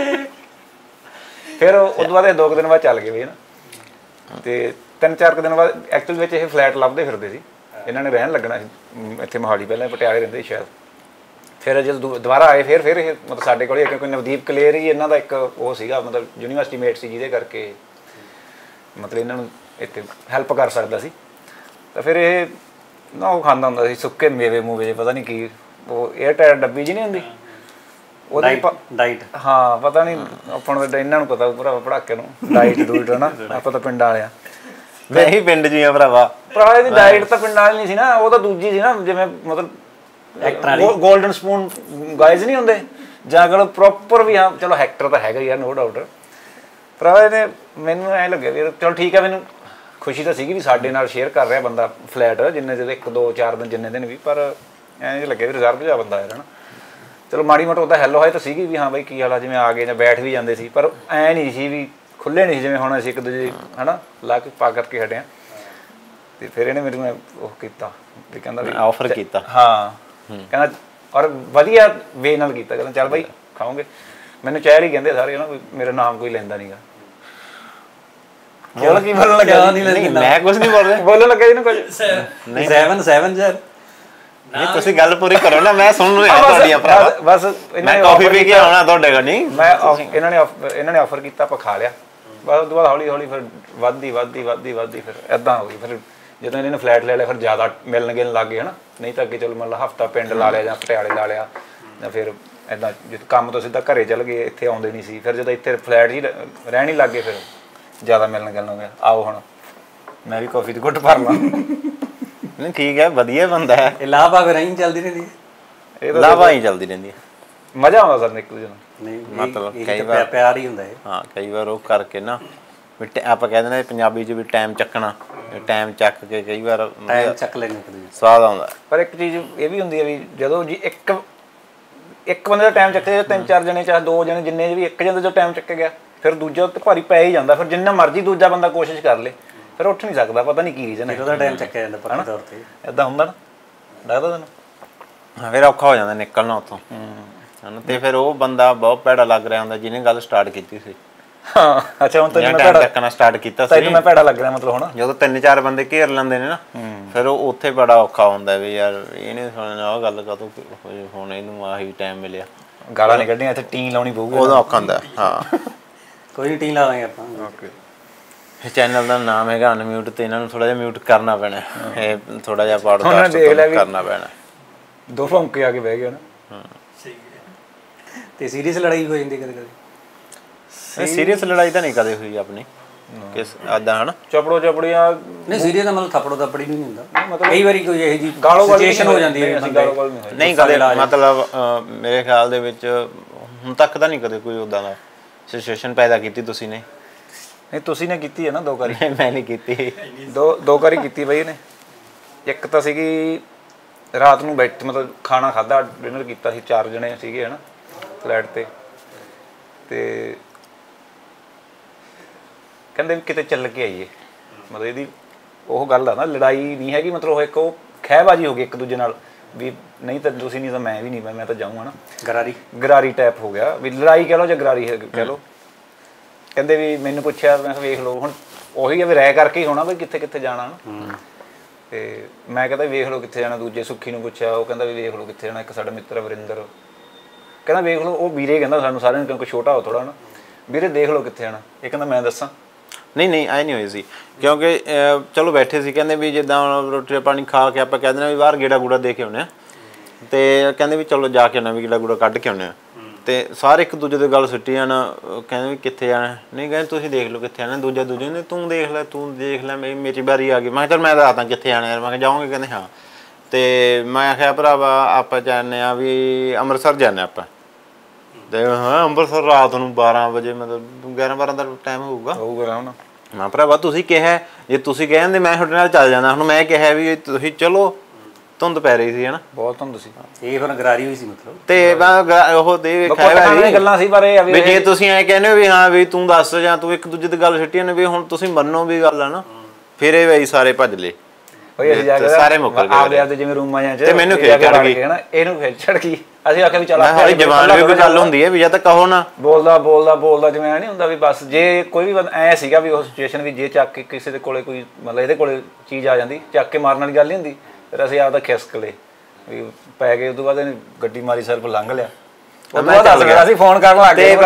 ਫਿਰ ਉਹ ਤੋਂ ਬਾਅਦ 2 ਦਿਨ ਬਾਅਦ ਚੱਲ ਗਏ ਵੀ ਹੈ ਨਾ। ਅਤੇ 3-4 ਦਿਨ ਬਾਅਦ ਐਕਚੁਅਲ ਵਿੱਚ ਇਹ ਫਲੈਟ ਲੱਭਦੇ ਫਿਰਦੇ ਸੀ, ਇਹਨਾਂ ਨੇ ਰਹਿਣ ਲੱਗਣਾ ਸੀ ਇੱਥੇ ਮੋਹਾਲੀ, ਪਹਿਲਾਂ ਪਟਿਆਲੇ ਰਹਿੰਦੇ ਸੀ ਸ਼ਾਇਦ। ਫਿਰ ਜਦੋਂ ਦੁਬਾਰਾ ਆਏ ਫਿਰ ਇਹ ਮਤਲਬ ਸਾਡੇ ਕੋਲ, ਕਿਉਂਕਿ ਨਵਦੀਪ ਕਲੇਰ ਹੀ ਇਹਨਾਂ ਦਾ ਇੱਕ ਉਹ ਸੀਗਾ ਮਤਲਬ ਯੂਨੀਵਰਸਿਟੀ ਮੇਟ ਸੀ, ਜਿਹਦੇ ਕਰਕੇ ਮਤਲਬ ਇਹਨਾਂ ਨੂੰ ਇੱਥੇ ਹੈਲਪ ਕਰ ਸਕਦਾ ਸੀ। ਤਾਂ ਫਿਰ ਇਹ ਨਾ ਉਹ ਖਾਂਦਾ ਹੁੰਦਾ ਸੀ ਸੁੱਕੇ ਮੇਵੇ ਮੂਵੇ, ਪਤਾ ਨਹੀਂ ਕੀ ਉਹ 에ਅਰ ਟਾਇਰ ਡੱਬੀ ਜੀ ਨਹੀਂ ਹੁੰਦੀ ਉਹਦੀ ਡਾਈਟ। ਹਾਂ ਪਤਾ ਨਹੀਂ ਆਪਾਂ ਨੂੰ ਇਹਨਾਂ ਨੂੰ ਪਤਾ ਭਰਾ ਪੜਾਕੇ ਨੂੰ ਡਾਈਟ ਡੂਇਟ ਹੈ ਨਾ, ਆਪਾਂ ਤਾਂ ਪਿੰਡਾਂ ਵਾਲੇ ਆ। ਮੈਂ ਹੀ ਪਿੰਡ 'ਚ ਹੀ ਆ ਭਰਾਵਾ। ਇਹਦੀ ਡਾਈਟ ਤਾਂ ਪਿੰਡਾਂ ਵਾਲੀ ਨਹੀਂ ਸੀ ਨਾ, ਉਹ ਤਾਂ ਦੂਜੀ ਸੀ ਨਾ, ਜਿਵੇਂ ਮਤਲਬ ਗੋਲਡਨ ਸਪੂਨ ਗਾਇਜ਼ ਨਹੀਂ ਹੁੰਦੇ ਜਾਂ ਅਗਰ ਪ੍ਰੋਪਰ ਵੀ। ਹਾਂ ਚਲੋ ਹੈਕਟਰ ਤਾਂ ਹੈਗਾ ਹੀ ਆ, ਨੋ ਡਾਊਟ। ਭਰਾ ਇਹਨੇ ਮੈਨੂੰ ਐਂ ਲੱਗਿਆ ਵੀ ਚਲੋ ਠੀਕ ਹੈ, ਮੈਨੂੰ ਖੁਸ਼ੀ ਤਾਂ ਸੀਗੀ ਵੀ ਸਾਡੇ ਨਾਲ ਸ਼ੇਅਰ ਕਰ ਰਿਹਾ ਬੰਦਾ ਫਲੈਟ ਜਿੰਨੇ ਦੇ 1-2-4 ਦਿਨ ਜਿੰਨੇ ਦਿਨ ਵੀ, ਪਰ ਐਂ ਲੱਗਿਆ ਵੀ ਰਿਜ਼ਰਵ ਜਿਹਾ ਬੰਦਾ ਯਾਰ ਹੈ ਨਾ। ਚਲੋ ਮਾੜੀ ਮੋਟਾ ਉਹਦਾ ਹੈਲੋ ਹਾਏ ਤਾਂ ਸੀਗੀ ਵੀ ਹਾਂ ਬਾਈ ਕੀ ਹਾਲ ਆ, ਜਿਵੇਂ ਆ ਗਏ ਜਾਂ ਬੈਠ ਵੀ ਜਾਂਦੇ ਸੀ, ਪਰ ਐਂ ਨਹੀਂ ਸੀ ਵੀ ਖੁੱਲ੍ਹੇ ਨਹੀਂ ਸੀ ਜਿਵੇਂ ਹੁਣ ਅਸੀਂ ਇੱਕ ਦੂਜੇ ਹੈ ਨਾ ਲਾ ਕੇ ਪਾ ਕਰਕੇ ਹਟੇ ਹਾਂ। ਅਤੇ ਫਿਰ ਇਹਨੇ ਮੈਨੂੰ ਉਹ ਕੀਤਾ ਵੀ ਕਹਿੰਦਾ ਵੀ ਆਫਰ ਕੀਤਾ। ਹਾਂ ਕਹਿੰਦਾ, ਔਰ ਵਧੀਆ ਵੇ ਨਾਲ ਕੀਤਾ, ਕਹਿੰਦਾ ਚੱਲ ਬਾਈ ਖਾਓਗੇ। ਮੈਨੂੰ ਚਹਿਲ ਹੀ ਕਹਿੰਦੇ ਸਾਰੇ ਨਾ, ਕੋਈ ਮੇਰਾ ਨਾਮ ਕੋਈ ਲੈਂਦਾ ਨੀਗਾ। ਬੋਲ ਕੀ ਬੋਲਣ ਲੱਗਾ? ਨਹੀਂ ਮੈਂ ਕੁਝ ਨਹੀਂ ਬੋਲ ਰਿਹਾ, ਬੋਲਣ ਲੱਗਾ ਇਹਨੂੰ ਕੁਝ ਨਹੀਂ 7 ਯਾਰ। ਨਹੀਂ ਤੁਸੀਂ ਗੱਲ ਪੂਰੀ ਕਰੋ ਨਾ, ਮੈਂ ਸੁਣ ਰਿਹਾ ਤੁਹਾਡੀਆਂ ਭਰਾ। ਬਸ ਮੈਂ ਕਾਫੀ ਪੀ ਕੇ ਆਉਣਾ ਤੁਹਾਡੇ ਕੋਲ। ਨਹੀਂ ਮੈਂ ਇਹਨਾਂ ਨੇ ਆਫਰ ਕੀਤਾ, ਆਪਾਂ ਖਾ ਲਿਆ। ਬਸ ਉਸ ਤੋਂ ਬਾਅਦ ਹੌਲੀ ਫਿਰ ਵੱਧਦੀ ਫਿਰ ਇੱਦਾਂ ਹੋ ਗਈ। ਫਿਰ ਜਦੋਂ ਇਹਨਾਂ ਨੇ ਫਲੈਟ ਲੈ ਲਿਆ ਫਿਰ ਜ਼ਿਆਦਾ ਮਿਲਣ ਗਿਲਣ ਲੱਗ ਗਏ ਹੈ ਨਾ। ਨਹੀਂ ਤਾਂ ਅੱਗੇ ਚਲੋ ਮਤਲਬ ਹਫ਼ਤਾ ਪਿੰਡ ਲਾ ਲਿਆ ਜਾਂ ਪਟਿਆਲੇ ਲਾ ਲਿਆ, ਜਾਂ ਫਿਰ ਇੱਦਾਂ ਜਦੋਂ ਕੰਮ ਤੋਂ ਸਿੱਧਾ ਘਰੇ ਚੱਲ ਗਏ, ਇੱਥੇ ਆਉਂਦੇ ਨਹੀਂ ਸੀ। ਫਿਰ ਜਦੋਂ ਇੱਥੇ ਫਲੈਟ ਹੀ ਰਹਿਣ ਹੀ ਲੱਗ ਗਏ ਫਿਰ ਜ਼ਿਆਦਾ ਮਿਲਣ ਗਿਲਣ ਹੋ ਗਿਆ। ਆਓ ਹੁਣ ਮੈਂ ਵੀ ਕਾਫੀ ਦੀ ਘੁੱਟ ਭਰ ਲਾਂ। ਨਹੀਂ ਠੀਕ ਹੈ, ਵਧੀਆ ਬੰਦਾ ਹੈ। ਇਹ ਲਾਭਾ ਫਿਰ ਐਂ ਚੱਲਦੀ ਰਹਿੰਦੀ ਹੈ, ਇਹ ਲਾਭਾ ਹੀ ਚੱਲਦੀ ਰਹਿੰਦੀ ਹੈ। ਮਜ਼ਾ ਆਉਂਦਾ ਸਰ ਇੱਕ ਦੂਜੇ ਨੂੰ। ਨਹੀਂ ਮਤਲਬ ਕਈ ਵਾਰ ਪਿਆਰ ਹੀ ਹੁੰਦਾ ਹੈ। ਹਾਂ ਕਈ ਵਾਰ ਉਹ ਕਰਕੇ ਨਾ ਵੀ ਆਪਾਂ ਕਹਿ ਦਿੰਦੇ ਪੰਜਾਬੀ 'ਚ ਵੀ ਟਾਈਮ ਚੱਕਣਾ, ਟਾਈਮ ਚੱਕ ਕੇ ਕਈ ਵਾਰ ਟਾਈਮ ਚੱਕ ਲੈਣੇ ਸਵਾਦ ਆਉਂਦਾ। ਪਰ ਇੱਕ ਚੀਜ਼ ਇਹ ਵੀ ਹੁੰਦੀ ਹੈ ਵੀ ਜਦੋਂ ਜੀ ਇੱਕ ਬੰਦੇ ਦਾ ਟਾਈਮ ਚੱਕਿਆ, 3-4 ਜਣੇ ਚਾਹੇ 2 ਜਣੇ ਜਿੰਨੇ ਵੀ ਇੱਕ ਜਣੇ ਦਾ ਟਾਈਮ ਚੱਕਿਆ ਗਿਆ, ਫਿਰ ਦੂਜਾ ਉੱਤੇ ਭਾਰੀ ਪੈ ਹੀ ਜਾਂਦਾ। ਫਿਰ ਜਿੰਨਾ ਮਰਜ਼ੀ ਦੂਜਾ ਬੰਦਾ ਕੋਸ਼ਿਸ਼ ਕਰ ਲੇ, ਫਿਰ ਉੱਠ ਨਹੀਂ ਸਕਦਾ। ਪਤਾ ਨਹੀਂ ਕੀ ਰੀਜ਼ਨ ਹੈ, ਉਹਦਾ ਟਾਈਮ ਚੱਕਿਆ ਜਾਂਦਾ ਪੱਕੇ ਤੌਰ ਤੇ। ਇੱਦਾਂ ਹੁੰਦਾ ਨਾ, ਲੱਗਦਾ ਤੈਨੂੰ? ਹਾਂ ਫਿਰ ਔਖਾ ਹੋ ਜਾਂਦਾ ਨਿਕਲਣਾ ਉੱਥੋਂ ਹਨਾ। ਤੇ ਫਿਰ ਉਹ ਬੰਦਾ ਬਹੁਤ ਭੈੜਾ ਲੱਗ ਰਿਹਾ ਹੁੰਦਾ ਜਿਹਨੇ ਗੱਲ ਸਟਾਰਟ ਕੀਤੀ ਸੀ। ਹਾਂ ਅੱਛਾ, ਹੁਣ ਤੈਨੂੰ ਟਾਈਮ ਚੱਕਣਾ ਸਟਾਰਟ ਕੀਤਾ ਸੀ, ਤੈਨੂੰ ਮੈਂ ਭੈੜਾ ਲੱਗ ਰਿਹਾ ਮਤਲਬ ਹੁਣ ਜਦੋਂ 3-4 ਬੰਦੇ ਘੇਰ ਲੈਂਦੇ ਨੇ ਨਾ, ਫਿਰ ਉਹ ਉੱਥੇ ਬੜਾ ਔਖਾ ਹੁੰਦਾ ਵੀ ਯਾਰ ਇਹਨੇ ਸੁਣਿਆ ਉਹ ਗੱਲ ਕਾਹਤੋਂ ਹੁਣ ਇਹਨੂੰ ਆਹੀ ਟਾਈਮ ਮਿਲਿਆ। ਗਾਲਾਂ ਨਹੀਂ ਕੱਢਣੀਆਂ, ਇੱਥੇ ਟੀਮ ਲਾਉਣੀ ਪਊਗੀ। ਉਹਦਾ ਔਖਾ ਹੁੰਦਾ। ਹਾਂ ਕੋਈ ਨਹੀਂ, ਟੀਮ ਲਾਵਾਂਗੇ ਆਪਾਂ। ਓਕੇ। ਚੈਨਲ ਦਾ ਨਾਮ ਹੈਗਾ ਅਨਮਿਊਟ, ਤੇ ਇਹਨਾਂ ਨੂੰ ਥੋੜਾ ਜਿਹਾ ਮਿਊਟ ਕਰਨਾ ਪੈਣਾ। ਇਹ ਥੋੜਾ ਜਿਹਾ ਉਹਨਾਂ ਪੋਡਕਾਸਟ ਦੇਖ ਲਿਆ ਵੀ ਕਰਨਾ ਪੈਣਾ। 2 ਭੌਂਕੇ ਆ ਕੇ ਬਹਿ ਗਏ ਨਾ। ਤੇ ਸੀਰੀਅਸ ਲੜਾਈ ਹੋ ਜਾਂਦੀ ਕਦੇ ਕਦੇ? ਸੀਰੀਅਸ ਲੜਾਈ ਤਾਂ ਨਹੀਂ ਕਦੇ ਹੋਈ ਆਪਣੀ ਕਿਸ ਏਦਾਂ ਹਨਾ। ਚਪੜੀਆਂ ਨਹੀਂ, ਸੀਰੀਅਸ ਦਾ ਮਤਲਬ ਥੱਪੜੋ ਥੱਪੜੀ ਨਹੀਂ ਹੁੰਦਾ। ਕਈ ਵਾਰੀ ਕੋਈ ਇਹੋ ਜਿਹੀ ਸਿਚੁਏਸ਼ਨ ਹੋ ਜਾਂਦੀ ਹੈ ਨਹੀਂ ਕਦੇ, ਮਤਲਬ ਮੇਰੇ ਖਿਆਲ ਦੇ ਵਿੱਚ ਹੁਣ ਤੱਕ ਤਾਂ ਨਹੀਂ ਕਦੇ ਕੋਈ ਉੱਦਾਂ ਦਾ ਸਿਚੁਏਸ਼ਨ ਪੈਦਾ ਕੀਤੀ ਤੁਸੀਂ ਨੇ। ਨਹੀਂ ਤੁਸੀਂ ਨੇ ਕੀਤੀ ਹੈ ਨਾ 2 ਵਾਰੀ। ਮੈਂ ਨਹੀਂ ਕੀਤੀ। 2 ਵਾਰੀ ਕੀਤੀ ਬਈ ਇਹਨੇ। ਇੱਕ ਤਾਂ ਸੀਗੀ ਰਾਤ ਨੂੰ ਬੈਠ ਮਤਲਬ ਖਾਣਾ ਖਾਧਾ, ਡਿਨਰ ਕੀਤਾ ਸੀ, 4 ਜਣੇ ਸੀਗੇ ਹੈ ਨਾ ਫਲੈਟ 'ਤੇ। ਕਹਿੰਦੇ ਵੀ ਕਿਤੇ ਚੱਲ ਕੇ ਆਈਏ। ਮਤਲਬ ਇਹਦੀ ਉਹ ਗੱਲ ਆ ਨਾ, ਲੜਾਈ ਨਹੀਂ ਹੈਗੀ, ਮਤਲਬ ਉਹ ਇੱਕ ਉਹ ਖਹਿਬਾਜੀ ਹੋ ਗਈ ਇੱਕ ਦੂਜੇ ਨਾਲ ਵੀ ਨਹੀਂ ਤਾਂ ਤੁਸੀਂ ਨਹੀਂ ਤਾਂ ਮੈਂ ਵੀ ਨਹੀਂ, ਮੈਂ ਤਾਂ ਜਾਊਂਗਾ ਨਾ, ਗਰਾਰੀ ਟਾਈਪ ਹੋ ਗਿਆ ਵੀ, ਲੜਾਈ ਕਹਿ ਲਓ ਜਾਂ ਗਰਾਰੀ ਕਹਿ ਲਓ। ਕਹਿੰਦੇ ਵੀ ਮੈਨੂੰ ਪੁੱਛਿਆ, ਮੈਂ ਕਿਹਾ ਵੇਖ ਲਓ ਹੁਣ ਉਹੀ ਆ ਵੀ ਰਾਇ ਕਰਕੇ ਹੀ ਹੋਣਾ ਵੀ ਕਿੱਥੇ ਕਿੱਥੇ ਜਾਣਾ ਨਾ। ਤੇ ਮੈਂ ਕਹਿੰਦਾ ਵੇਖ ਲਓ ਕਿੱਥੇ ਜਾਣਾ। ਦੂਜੇ ਸੁੱਖੀ ਨੂੰ ਪੁੱਛਿਆ, ਉਹ ਕਹਿੰਦਾ ਵੀ ਵੇਖ ਲਓ ਕਿੱਥੇ ਜਾਣਾ। ਇੱਕ ਸਾਡਾ ਮਿੱਤਰ ਵਰਿੰਦਰ ਕਹਿੰਦਾ ਵੇਖ ਲਓ, ਉਹ ਵੀਰੇ ਕਹਿੰਦਾ ਸਾਨੂੰ ਸਾਰਿਆਂ ਨੂੰ, ਕਿਉਂਕਿ ਛੋਟਾ ਹੋ ਥੋੜਾ ਨਾ, ਵੀਰੇ ਦੇਖ ਲਓ ਕਿੱਥੇ ਜਾਣਾ। ਇਹ ਕਹਿੰਦਾ ਮੈਂ ਦੱਸਾਂ। ਨਹੀਂ ਐ ਨਹੀਂ ਹੋਈ ਸੀ, ਕਿਉਂਕਿ ਚਲੋ ਬੈਠੇ ਸੀ, ਕਹਿੰਦੇ ਵੀ ਜਿੱਦਾਂ ਰੋਟੀ ਪਾਣੀ ਖਾ ਕੇ ਆਪਾਂ ਕਹਿ ਦਿੰਦੇ ਵੀ ਬਾਹਰ ਗੇੜਾ ਗੂੜਾ ਦੇ ਕੇ ਆਉਂਦੇ ਆ, ਤੇ ਕਹਿੰਦੇ ਵੀ ਚਲੋ ਜਾ ਕੇ ਆਉਣਾ ਵੀ ਗੇੜਾ ਗੂੜਾ ਕੱਢ ਕੇ ਆਉਂਦੇ ਆ। ਤੇ ਸਾਰੇ ਇੱਕ ਦੂਜੇ ਦੀ ਗੱਲ ਸੁੱਟੀ ਜਾਣ, ਕਹਿੰਦੇ ਵੀ ਕਿੱਥੇ ਜਾਣਾ, ਨਹੀਂ ਕਹਿੰਦੇ ਤੁਸੀਂ ਦੇਖ ਲਓ ਕਿੱਥੇ ਜਾਣਾ। ਦੂਜੇ ਨੇ ਤੂੰ ਦੇਖ ਲੈ ਮੇਰੀ ਵਾਰੀ ਆ ਗਈ। ਮੈਂ ਕਿਹਾ ਚੱਲ ਮੈਂ ਦੱਸਦਾ ਕਿੱਥੇ ਜਾਣਾ ਯਾਰ। ਮੈਂ ਕਿਹਾ ਜਾਓਗੇ, ਕਹਿੰਦੇ ਹਾਂ। ਤੇ ਮੈਂ ਆਖਿਆ ਭਰਾਵਾ ਆਪਾਂ ਜਾਂਦੇ ਹਾਂ ਵੀ ਅੰਮ੍ਰਿਤਸਰ ਜਾਂਦੇ ਆਪਾਂ। ਤੇ ਹਾਂ ਅੰਮ੍ਰਿਤਸਰ ਰਾਤ ਨੂੰ 12 ਵਜੇ, ਮਤਲਬ 11-12 ਦਾ ਟਾਈਮ ਹੋਊਗਾ। ਮੈਂ ਭਰਾਵਾ ਤੁਸੀਂ ਕਿਹਾ, ਜੇ ਤੁਸੀਂ ਕਹਿੰਦੇ ਮੈਂ ਤੁਹਾਡੇ ਨਾਲ ਚੱਲ ਜਾਂਦਾ। ਹੁਣ ਮੈਂ ਕਿਹਾ ਵੀ ਤੁਸੀਂ ਚਲੋ, ਧੁੰਦ ਪੈ ਰਹੀ ਸੀ ਹਨਾ, ਬਹੁਤ ਧੁੰਦ ਸੀ। ਇਹ ਫਿਰ ਗਰਾਰੀ ਹੋਈ ਸੀ ਮਤਲਬ। ਤੇ ਉਹ ਦੇ ਗੱਲਾਂ ਸੀ ਪਰ ਇਹ ਵੀ ਜੇ ਤੁਸੀਂ ਐ ਕਹਿੰਦੇ ਹੋ ਵੀ ਹਾਂ ਵੀ ਤੂੰ ਦੱਸ ਜਾਂ ਤੂੰ ਇੱਕ ਦੂਜੇ ਦੀ ਗੱਲ ਸਿੱਟੀ ਨੇ ਵੀ ਹੁਣ ਤੁਸੀਂ ਮੰਨੋ ਵੀ ਗੱਲ ਆ ਨਾ, ਫਿਰ ਇਹ ਬਈ ਸਾਰੇ ਭੱਜ ਲਏ, ਸਾਰੇ ਮੁੱਕਰ ਗਏ ਆਪਦੇ ਜਿਵੇਂ ਰੂਮਾਂ ਚ। ਤੇ ਮੈਨੂੰ ਖੇਚ ਚੜ ਗਈ ਹਨਾ, ਇਹਨੂੰ ਖੇਚ ਚੜ ਗਈ। ਅਸੀਂ ਆਖਿਆ ਵੀ ਚੱਲ ਆਪਣੀ ਜਵਾਨ ਵੀ ਕੋਈ ਗੱਲ ਹੁੰਦੀ ਹੈ ਵੀ ਜਾਂ ਤਾਂ ਕਹੋ ਨਾ, ਬੋਲਦਾ ਜਿਵੇਂ ਐ ਨਹੀਂ ਹੁੰਦਾ ਵੀ ਬਸ। ਜੇ ਕੋਈ ਵੀ ਐ ਸੀਗਾ ਵੀ ਉਹ ਸਿਚੁਏਸ਼ਨ ਵੀ ਜੇ ਚੱਕ ਕੇ ਕਿਸੇ ਦੇ ਕੋਲੇ ਕੋਈ ਮਤਲਬ ਇਹਦੇ ਕੋਲੇ ਚੀਜ਼ ਆ ਜਾਂਦੀ, ਚੱਕ ਕੇ ਮਾਰਨ ਵਾਲੀ ਗੱਲ ਨਹੀਂ ਹੁੰਦੀ। ਫਿਰ ਅਸੀਂ ਆਪਦਾ ਖਿਸਕ ਲਏ ਵੀ ਪੈ ਗਏ। ਉਦੋਂ ਬਾਅਦ ਇਹਨੇ ਗੱਡੀ ਮਾਰੀ, ਸਿਰਫ ਲੰਘ ਲਿਆ। ਮੈਂ ਚੱਲ ਗਿਆ, ਅਸੀਂ ਫੋਨ ਕਰਨ ਲੱਗ ਗਏ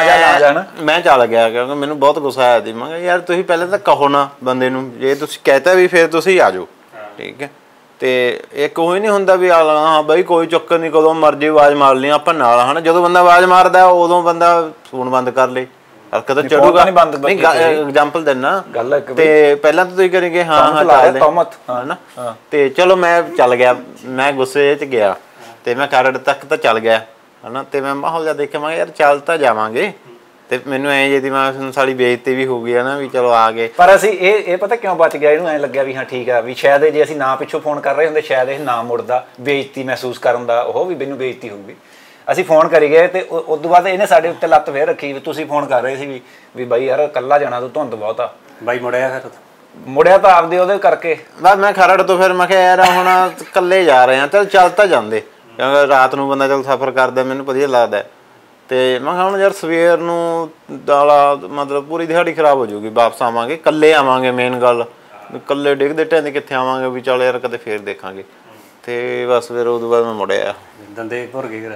ਮੈਂ ਚੱਲ ਗਿਆ, ਕਿਉਂਕਿ ਮੈਨੂੰ ਬਹੁਤ ਗੁੱਸਾ ਆਇਆ ਸੀ। ਮੈਂ ਕਿਹਾ ਯਾਰ ਤੁਸੀਂ ਪਹਿਲਾਂ ਤਾਂ ਕਹੋ ਨਾ ਬੰਦੇ ਨੂੰ, ਜੇ ਤੁਸੀਂ ਕਹਿਤਾ ਵੀ ਫਿਰ ਤੁਸੀਂ ਆ ਜਾਓ, ਠੀਕ ਹੈ। ਤੇ ਇੱਕ ਉਹ ਹੀ ਨਹੀਂ ਹੁੰਦਾ ਵੀ ਹਾਂ ਬਈ ਕੋਈ ਚੱਕਰ ਨਹੀਂ, ਕਦੋਂ ਮਰਜ਼ੀ ਆਵਾਜ਼ ਮਾਰ ਲਈ ਆਪਾਂ ਨਾਲ ਹਨਾ। ਜਦੋਂ ਬੰਦਾ ਆਵਾਜ਼ ਮਾਰਦਾ ਉਦੋਂ ਬੰਦਾ ਫੋਨ ਬੰਦ ਕਰ ਲੇ, ਹਰਕਤ ਚੜੂਗਾ। ਨਹੀਂ ਐਗਜ਼ਾਮਪਲ ਦਿੰਨਾ, ਤੇ ਪਹਿਲਾਂ ਤਾਂ ਤੁਸੀਂ ਕਰੇਂਗੇ ਹਾਂ ਚੱਲਦੇ ਹਨਾ। ਤੇ ਚਲੋ ਮੈਂ ਚੱਲ ਗਿਆ, ਮੈਂ ਗੁੱਸੇ 'ਚ ਗਿਆ ਤੇ ਮੈਂ ਖਰੜ ਤੱਕ ਤਾਂ ਚੱਲ ਗਿਆ ਹਨਾ। ਤੇ ਮੈਂ ਮਾਹੌਲ ਜਿਹਾ ਦੇਖਿਆ, ਮੈਂ ਯਾਰ ਚੱਲ ਤਾਂ ਜਾਵਾਂਗੇ। ਤੇ ਮੈਨੂੰ ਐਂ ਜੇ ਦੀ ਮੈਂ ਸਾਡੀ ਬੇਇੱਜ਼ਤੀ ਵੀ ਹੋ ਗਈ ਹੈ ਨਾ ਵੀ ਚਲੋ ਆ ਗਏ। ਪਰ ਅਸੀਂ ਇਹ ਪਤਾ ਕਿਉਂ ਬਚ ਗਿਆ, ਇਹਨੂੰ ਐਂ ਲੱਗਿਆ ਵੀ ਹਾਂ ਠੀਕ ਆ ਵੀ ਸ਼ਾਇਦ ਜੇ ਅਸੀਂ ਨਾ ਪਿੱਛੋਂ ਫੋਨ ਕਰ ਰਹੇ ਹੁੰਦੇ ਸ਼ਾਇਦ ਇਹ ਨਾ ਮੁੜਦਾ, ਬੇਇੱਜ਼ਤੀ ਮਹਿਸੂਸ ਕਰਨ ਦਾ ਉਹ ਵੀ ਮੈਨੂੰ ਬੇਇੱਜ਼ਤੀ ਹੋਊਗੀ। ਅਸੀਂ ਫੋਨ ਕਰੀ ਗਏ ਤੇ ਉਸ ਤੋਂ ਬਾਅਦ ਇਹਨੇ ਸਾਡੇ ਉੱਤੇ ਲੱਤ ਫੇਰ ਰੱਖੀ ਵੀ ਤੁਸੀਂ ਫੋਨ ਕਰ ਰਹੇ ਸੀ ਵੀ ਬਾਈ ਯਾਰ ਇਕੱਲਾ ਜਾਣਾ, ਤੂੰ ਧੁੰਦ ਬਹੁਤ ਆ। ਬਾਈ ਮੁੜਿਆ ਤਾਂ ਆਪਦੇ ਉਹਦੇ ਕਰਕੇ। ਬਸ ਮੈਂ ਖਰੜ ਤੋਂ ਫਿਰ ਮੈਂ ਕਿਹਾ ਯਾਰ ਹੁਣ ਇਕੱਲੇ ਜਾ ਰਹੇ ਆ, ਚੱਲ ਤਾਂ ਜਾਂਦੇ, ਕਿਉਂਕਿ ਰਾਤ ਨੂੰ ਬੰਦਾ ਚੱਲ ਸਫ਼ਰ ਕਰਦਾ ਮੈਨੂੰ ਵਧੀਆ ਲੱਗਦਾ। ਤੇ ਮੈਂ ਕਿਹਾ ਹੁਣ ਯਾਰ ਸਵੇਰ ਨੂੰ ਦਾਲਾ ਮਤਲਬ ਪੂਰੀ ਦਿਹਾੜੀ ਖਰਾਬ ਹੋ ਜਾਊਗੀ, ਵਾਪਸ ਆਵਾਂਗੇ ਇਕੱਲੇ ਆਵਾਂਗੇ। ਮੇਨ ਗੱਲ ਇਕੱਲੇ ਡਿੱਗਦੇ ਢਹਿੰਦੇ ਕਿੱਥੇ ਆਵਾਂਗੇ, ਵੀ ਚੱਲ ਯਾਰ ਕਦੇ ਫੇਰ ਦੇਖਾਂਗੇ। ਤੇ ਬਸ ਫਿਰ ਉਦੋਂ ਬਾਅਦ ਮੈਂ ਮੁੜਿਆ, ਦੰਦੇ ਭੁਰ ਗਏ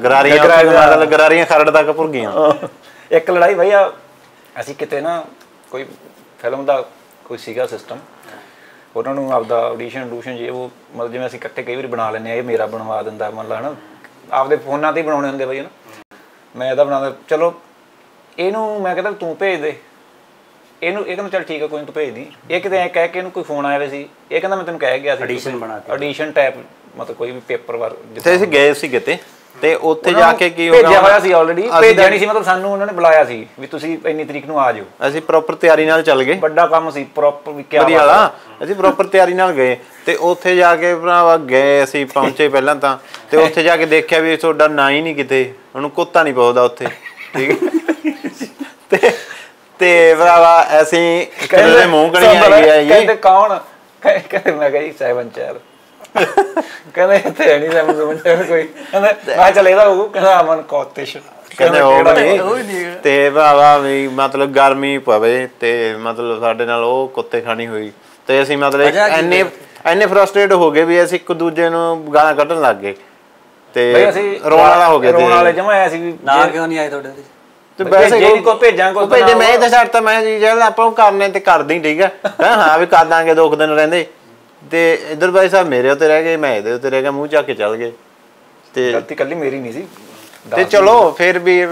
ਗਰਾਰੀਆਂ ਖਰੜ ਤੱਕ ਭੁਰ ਗਈਆਂ। ਇੱਕ ਲੜਾਈ ਭਈਆ, ਅਸੀਂ ਕਿਤੇ ਨਾ ਕੋਈ ਫਿਲਮ ਦਾ ਕੋਈ ਸੀਗਾ ਸਿਸਟਮ, ਉਹਨਾਂ ਨੂੰ ਆਪਦਾ ਆਡੀਸ਼ਨ ਜੇ ਉਹ ਮਤਲਬ ਜਿਵੇਂ ਅਸੀਂ ਇਕੱਠੇ ਕਈ ਵਾਰੀ ਬਣਾ ਲੈਂਦੇ ਆ, ਇਹ ਮੇਰਾ ਬਣਵਾ ਦਿੰਦਾ ਮਤਲਬ ਹੈ ਨਾ, ਆਪਦੇ ਫੋਨਾਂ 'ਤੇ ਹੀ ਬਣਾਉਣੇ ਹੁੰਦੇ ਬਈ ਹੈ ਨਾ, ਮੈਂ ਇਹਦਾ ਬਣਾਉਂਦਾ। ਚਲੋ ਇਹਨੂੰ ਮੈਂ ਕਹਿੰਦਾ ਤੂੰ ਭੇਜ ਦੇ, ਇਹ ਕਹਿੰਦਾ ਚੱਲ ਠੀਕ ਆ ਕੋਈ ਤੂੰ ਭੇਜ ਦੀ। ਇਹ ਕਿਤੇ ਐਂ ਕਹਿ ਕੇ ਇਹਨੂੰ ਕੋਈ ਫੋਨ ਆਇਆ ਸੀ, ਇਹ ਕਹਿੰਦਾ ਮੈਂ ਤੈਨੂੰ ਕਹਿ ਗਿਆ ਸੀ ਆਡੀਸ਼ਨ ਟਾਈਪ, ਮਤਲਬ ਕੋਈ ਵੀ ਪੇਪਰ ਵਰਕ ਜਿੱਥੇ ਅਸੀਂ ਗਏ ਸੀ ਕਿਤੇ, ਤੇ ਉੱਥੇ ਜਾ ਕੇ ਕੀ ਭੇਜਿਆ ਹੋਇਆ ਸੀ ਆਲਰੇਡੀ, ਭੇਜਿਆ ਨਹੀਂ ਸੀ ਮਤਲਬ ਸਾਨੂੰ ਉਹਨਾਂ ਨੇ ਬੁਲਾਇਆ ਸੀ ਵੀ ਤੁਸੀਂ ਇੰਨੀ ਤਰੀਕ ਨੂੰ ਆ ਜਾਓ। ਅਸੀਂ ਪ੍ਰੋਪਰ ਤਿਆਰੀ ਨਾਲ ਚੱਲ ਗਏ, ਵੱਡਾ ਕੰਮ ਸੀ ਪ੍ਰੋਪਰ ਅਸੀਂ ਪ੍ਰੋਪਰ ਤਿਆਰੀ ਨਾਲ ਗਏ। ਤੇ ਉੱਥੇ ਜਾ ਕੇ ਭਰਾਵਾ ਗਏ, ਅਸੀਂ ਪਹੁੰਚੇ ਪਹਿਲਾਂ ਤਾਂ, ਤੇ ਉੱਥੇ ਜਾ ਕੇ ਦੇਖਿਆ ਵੀ ਤੁਹਾਡਾ ਨਾਂ ਹੀ ਨਹੀਂ ਕਿਤੇ, ਉਹਨੂੰ ਕੁੱਤਾ ਨਹੀਂ ਪਾਉਂਦਾ ਉੱਥੇ, ਠੀਕ ਹੈ। ਤੇ ਭਰਾਵਾ ਅਸੀਂ ਕਹਿੰਦੇ ਮੂੰਹ ਕਣੀਆਂ ਕਹਿੰਦੇ ਕੌਣ, ਕਹਿੰਦੇ ਮੈਂ ਕਿਹਾ ਜੀ 7 ਕਹਿੰਦੇ ਇੱਥੇ ਨਹੀਂ ਕੋਈ, ਕਹਿੰਦਾ ਮੈਂ ਚੱਲ ਇਹਦਾ ਹੋਊ, ਕਹਿੰਦਾ ਅਮਨ ਕੌਤਿਸ਼, ਕਹਿੰਦੇ ਉਹ ਨਹੀਂ। ਤੇ ਭਰਾਵਾ ਵੀ ਮਤਲਬ ਗਰਮੀ ਪਵੇ ਤੇ ਮਤਲਬ ਸਾਡੇ ਨਾਲ ਉਹ ਕੁੱਤੇ ਖਾਣੀ ਹੋਈ। ਤੇ ਅਸੀਂ ਮਤਲਬ ਇੰਨੇ ਫਰਸਟ੍ਰੇਟ ਹੋ ਗਏ ਵੀ ਅਸੀਂ ਇੱਕ ਦੂਜੇ ਨੂੰ ਗਾਲਾਂ ਕੱਢਣ ਲੱਗ ਗਏ ਤੇ ਰੋਣ ਵਾਲਾ ਹੋ ਗਏ। ਰੋਣ ਵਾਲੇ ਜਮਾ ਆਇਆ ਸੀ ਵੀ ਨਾ ਕਿਉਂ ਨਹੀਂ ਆਏ ਤੁਹਾਡੇ ਤੇ ਵੈਸੇ ਕੋ ਭੇਜਾਂ ਕੋ ਭੇਜੇ, ਮੈਂ ਤਾਂ ਛੱਡਤਾ, ਮੈਂ ਜੀ ਜਿਹੜਾ ਆਪਾਂ ਨੂੰ ਕਰਨੇ ਤੇ ਕਰਦੇ ਹੀ, ਠੀਕ ਹੈ ਹਾਂ ਵੀ ਕਰ ਦਾਂਗੇ, 2 ਦਿਨ ਰਹਿੰਦੇ। ਤੇ ਇੱਧਰ ਭਾਈ ਸਾਹਿਬ ਮੇਰੇ ਉੱਤੇ ਰਹਿ ਗਏ, ਮੈਂ ਇਹਦੇ ਉੱਤੇ ਰਹਿ ਗਿਆ, ਮੂੰਹ ਚੱਕ ਕੇ ਚੱਲ ਗਏ। ਤੇ ਗਲਤੀ ਕੱਲੀ ਮੇਰੀ ਨਹੀਂ ਸੀ, ਤੇ ਚਲੋ ਫਿਰ ਵੀ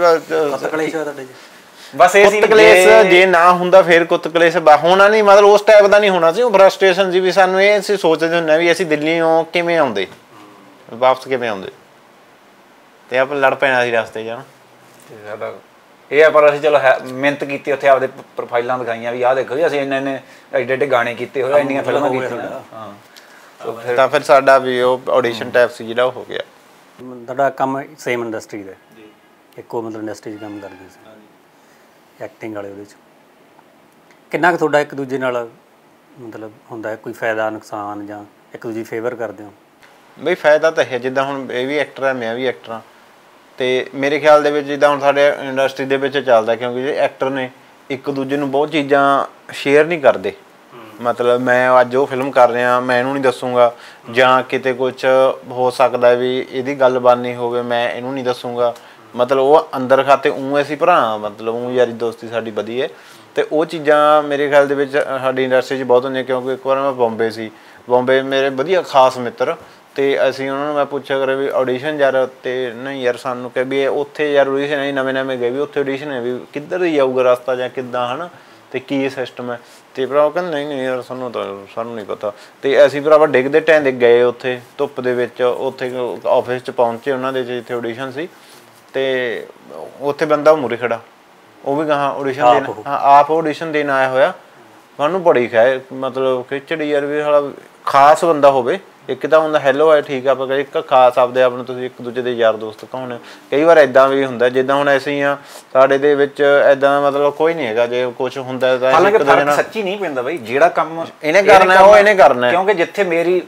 ਬਸ ਇਹ ਸੀ ਕਲੇਸ਼ ਜੇ ਨਾ ਹੁੰਦਾ ਫਿਰ ਕੁੱਤ ਕਲੇਸ਼ ਹੋਣਾ ਨਹੀਂ, ਮਤਲਬ ਉਸ ਟਾਈਪ ਦਾ ਨਹੀਂ ਹੋਣਾ ਸੀ। ਉਹ ਫਰਸਟ੍ਰੇਸ਼ਨ ਸੀ ਵੀ ਸਾਨੂੰ ਇਹ ਅਸੀਂ ਸੋਚਦੇ ਹੁੰਦੇ ਵੀ ਅਸੀਂ ਦਿੱਲੀੋਂ ਕਿਵੇਂ ਆਉਂਦੇ, ਵਾਪਸ ਕਿਵੇਂ ਆਉਂਦੇ, ਤੇ ਆਪਾਂ ਲੜ ਪੈਣਾ ਸੀ ਰਸਤੇ 'ਚ ਨਾ। ਸਾਡਾ ਇਹ ਆ, ਪਰ ਅਸੀਂ ਚਲੋ ਮਿਹਨਤ ਕੀਤੀ, ਉੱਥੇ ਆਪਦੇ ਪ੍ਰੋਫਾਈਲਾਂ ਦਿਖਾਈਆਂ ਵੀ ਆਹ ਦੇਖੋ ਜੀ ਅਸੀਂ ਇੰਨੇ ਐਡੇ ਐਡੇ ਗਾਣੇ ਕੀਤੇ ਹੋਏ, ਇੰਨੀਆਂ ਫਿਲਮਾਂ ਕੀਤੀਆਂ। ਹਾਂ ਤਾਂ ਫਿਰ ਸਾਡਾ ਵੀ ਉਹ ਆਡੀਸ਼ਨ ਟਾਈਪ ਸੀ ਜਿਹੜਾ ਉਹ ਹੋ ਗਿਆ। ਤੁਹਾਡਾ ਕੰਮ ਸੇਮ ਇੰਡਸਟਰੀ ਦਾ, ਇੱਕੋ ਮਤਲਬ ਇੰਡਸਟਰੀ 'ਚ ਕੰਮ ਕਰਦੇ ਸੀ, ਐਕਟਿੰਗ ਵਾਲੇ ਉਹਦੇ 'ਚ। ਕਿੰਨਾ ਕੁ ਤੁਹਾਡਾ ਇੱਕ ਦੂਜੇ ਨਾਲ ਮਤਲਬ ਹੁੰਦਾ ਹੈ, ਕੋਈ ਫਾਇਦਾ ਨੁਕਸਾਨ ਜਾਂ ਇੱਕ ਦੂਜੀ ਫੇਵਰ ਕਰਦੇ ਹੋ? ਬਈ ਫਾਇਦਾ ਤਾਂ ਹੈ, ਜਿੱਦਾਂ ਹੁਣ ਇਹ ਵੀ ਐਕਟਰ ਹੈ, ਮੈਂ ਵੀ ਐਕਟਰ ਹਾਂ, ਤੇ ਮੇਰੇ ਖਿਆਲ ਦੇ ਵਿੱਚ ਜਿੱਦਾਂ ਹੁਣ ਸਾਡੇ ਇੰਡਸਟਰੀ ਦੇ ਵਿੱਚ ਚੱਲਦਾ, ਕਿਉਂਕਿ ਜੇ ਐਕਟਰ ਨੇ ਇੱਕ ਦੂਜੇ ਨੂੰ ਬਹੁਤ ਚੀਜ਼ਾਂ ਸ਼ੇਅਰ ਨਹੀਂ ਕਰਦੇ। ਮਤਲਬ ਮੈਂ ਅੱਜ ਉਹ ਫਿਲਮ ਕਰ ਰਿਹਾ, ਮੈਂ ਇਹਨੂੰ ਨਹੀਂ ਦੱਸੂਗਾ, ਜਾਂ ਕਿਤੇ ਕੁਝ ਹੋ ਸਕਦਾ ਵੀ ਇਹਦੀ ਗੱਲ ਬਾਨੀ ਹੋਵੇ, ਮੈਂ ਇਹਨੂੰ ਨਹੀਂ ਦੱਸੂਗਾ। ਮਤਲਬ ਉਹ ਅੰਦਰ ਖਾਤੇ ਅਸੀਂ ਭਰਾ, ਮਤਲਬ ਯਾਰੀ ਦੋਸਤੀ ਸਾਡੀ ਵਧੀਆ, ਤੇ ਉਹ ਚੀਜ਼ਾਂ ਮੇਰੇ ਖਿਆਲ ਦੇ ਵਿੱਚ ਸਾਡੀ ਇੰਡਸਟਰੀ 'ਚ ਬਹੁਤ ਹੁੰਦੀਆਂ। ਕਿਉਂਕਿ ਇੱਕ ਵਾਰ ਮੈਂ ਬੰਬੇ ਸੀ, ਬੰਬੇ ਮੇਰੇ ਵਧੀਆ ਖਾਸ ਮਿੱਤਰ, ਤੇ ਅਸੀਂ ਉਹਨਾਂ ਨੂੰ ਮੈਂ ਪੁੱਛਿਆ ਕਰੇ ਵੀ ਆਡੀਸ਼ਨ ਯਾਰ, ਤੇ ਨਹੀਂ ਯਾਰ ਸਾਨੂੰ ਕਹਿ ਵੀ ਉੱਥੇ ਯਾਰ ਆਡੀਸ਼ਨ ਹੈ, ਨਵੇਂ ਗਏ ਵੀ ਉੱਥੇ ਆਡੀਸ਼ਨ ਹੈ, ਵੀ ਕਿੱਧਰ ਹੀ ਜਾਊਗਾ ਰਸਤਾ ਜਾਂ ਕਿੱਦਾਂ ਹੈ ਨਾ, ਤੇ ਕੀ ਸਿਸਟਮ ਹੈ। ਤੇ ਭਰਾ ਉਹ ਕਹਿੰਦੇ ਨਹੀਂ ਯਾਰ ਸਾਨੂੰ ਨਹੀਂ ਪਤਾ। ਤੇ ਅਸੀਂ ਭਰਾਵਾ ਡਿੱਗਦੇ ਢਹਿੰਦੇ ਗਏ ਉੱਥੇ ਧੁੱਪ ਦੇ ਵਿੱਚ, ਉੱਥੇ ਆਫਿਸ 'ਚ ਪਹੁੰਚੇ ਉਹਨਾਂ ਦੇ ਜਿੱਥੇ ਆਡੀਸ਼ਨ ਸੀ, ਤੇ ਉੱਥੇ ਬੰਦਾ ਮੂਹਰੇ ਖੜਾ, ਉਹ ਵੀ ਕਹਾਂ ਆਡੀਸ਼ਨ ਦੇਣ, ਆਪ ਆਡੀਸ਼ਨ ਦੇਣ ਆਇਆ ਹੋਇਆ। ਸਾਨੂੰ ਬੜੀ ਮਤਲਬ ਖਿਚੜੀ ਯਾਰ, ਵੀ ਸਾਲਾ ਖਾਸ ਬੰਦਾ ਹੋਵੇ। ਇੱਕ ਤਾਂ ਹੁੰਦਾ ਹੈਲੋ ਹੈ ਠੀਕ ਆ, ਆਪਾਂ ਇੱਕ ਖਾਸ ਆਪਦੇ ਆਪ ਨੂੰ ਤੁਸੀਂ ਇੱਕ ਦੂਜੇ ਦੇ ਯਾਰ ਦੋਸਤ ਕਹਾਉਂਦੇ ਹੋ। ਕਈ ਵਾਰ ਇੱਦਾਂ ਵੀ ਹੁੰਦਾ, ਜਿੱਦਾਂ ਹੁਣ ਅਸੀਂ ਆ, ਸਾਡੇ ਦੇ ਵਿੱਚ ਇੱਦਾਂ ਦਾ ਮਤਲਬ ਕੋਈ ਨਹੀਂ ਹੈਗਾ। ਜੇ ਕੁਛ ਹੁੰਦਾ ਤਾਂ ਹਾਲਾਂਕਿ ਫਰਕ ਸੱਚੀ ਨਹੀਂ ਪੈਂਦਾ ਬਈ, ਜਿਹੜਾ ਕੰਮ ਇਹਨੇ ਕਰਨਾ ਉਹ ਇਹਨੇ ਕਰਨਾ। ਕਿਉਂਕਿ ਜਿੱਥੇ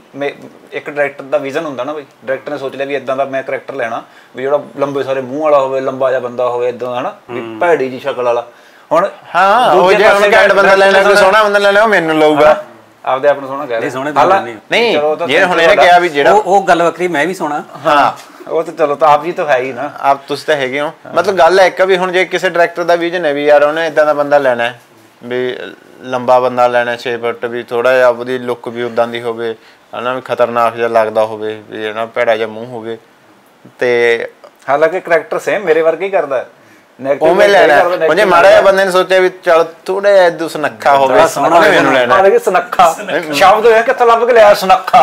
ਇੱਕ ਡਾਇਰੈਕਟਰ ਦਾ ਵਿਜ਼ਨ ਹੁੰਦਾ ਨਾ ਬਈ, ਡਾਇਰੈਕਟਰ ਨੇ ਸੋਚ ਲਿਆ ਵੀ ਇਦਾਂ ਦਾ ਮੈਂ ਕਰੈਕਟਰ ਲੈਣਾ, ਵੀ ਜਿਹੜਾ ਲੰਬੇ ਸਾਰੇ ਮੂੰਹ ਵਾਲਾ ਹੋਵੇ, ਲੰਬਾ ਜਿਹਾ ਬੰਦਾ ਹੋਵੇ, ਇਦਾਂ ਹਨਾ ਵੀ ਭੈੜੀ ਜਿਹੀ ਸ਼ਕਲ ਵਾਲਾ। ਹੁਣ ਹਾਂ ਉਹ ਜੇ ਹੁਣ ਘੈਂਟ ਬੰਦਾ ਲੈਣਾ, ਕੋਈ ਸੋਹਣਾ ਬੰਦਾ ਲੈਣਾ, ਉਹ ਮੈਨੂੰ ਲਊਗਾ। ਆਪਦੇ ਆਪ ਨੂੰ ਸੋਹਣਾ ਕਹਿ ਰਹੇ ਨਹੀਂ, ਜੇ ਹੁਣ ਇਹਨੇ ਕਿਹਾ ਵੀ ਜਿਹੜਾ ਉਹ ਗੱਲ ਵੱਖਰੀ, ਮੈਂ ਵੀ ਸੋਹਣਾ। ਹਾਂ ਉਹ ਤਾਂ ਚਲੋ, ਤਾਂ ਆਪ ਜੀ ਤਾਂ ਹੈ ਹੀ ਨਾ, ਆਪ ਤੁਸੀਂ ਤਾਂ ਹੈਗੇ ਹੋ। ਮਤਲਬ ਗੱਲ ਹੈ ਇੱਕ ਵੀ ਹੁਣ ਜੇ ਕਿਸੇ ਡਾਇਰੈਕਟਰ ਦਾ ਵਿਜ਼ਨ ਹੈ ਵੀ ਯਾਰ ਉਹਨੇ ਇਦਾਂ ਦਾ ਬੰਦਾ ਲੈਣਾ ਹੈ, ਵੀ ਲੰਬਾ ਬੰਦਾ ਲੈਣਾ 6 ਫੁੱਟ, ਵੀ ਥੋੜਾ ਜਿਹਾ ਉਹਦੀ ਲੁੱਕ ਵੀ ਉਦਾਂ ਦੀ ਹੋਵੇ ਹਨਾ, ਵੀ ਖਤਰਨਾਕ ਜਿਹਾ ਲੱਗਦਾ ਹੋਵੇ, ਵੀ ਹਨਾ ਭੈੜਾ ਜਿਹਾ ਮੂੰਹ ਹੋਵੇ। ਤੇ ਹਾਲਾਂਕਿ ਕਰੈਕਟਰ ਸੇਮ ਮੇਰੇ ਵਰਗਾ ਹੀ ਕਰਦਾ, ਉਵੇਂ ਲੈਣਾ। ਜੇ ਮਾੜਾ ਜਿਹਾ ਬੰਦੇ ਨੇ ਸੋਚਿਆ ਵੀ ਚੱਲ ਥੋੜਾ ਜਿਹਾ ਇਦੋਂ ਸੁਨੱਖਾ ਹੋਵੇ, ਮੈਨੂੰ ਲੈਣਾ ਸੁਨੱਖਾ ਸ਼ਬਦ ਹੋਇਆ, ਕਿੱਥੋਂ ਲੱਭ ਕੇ ਲਿਆ ਸੁਨੱਖਾ?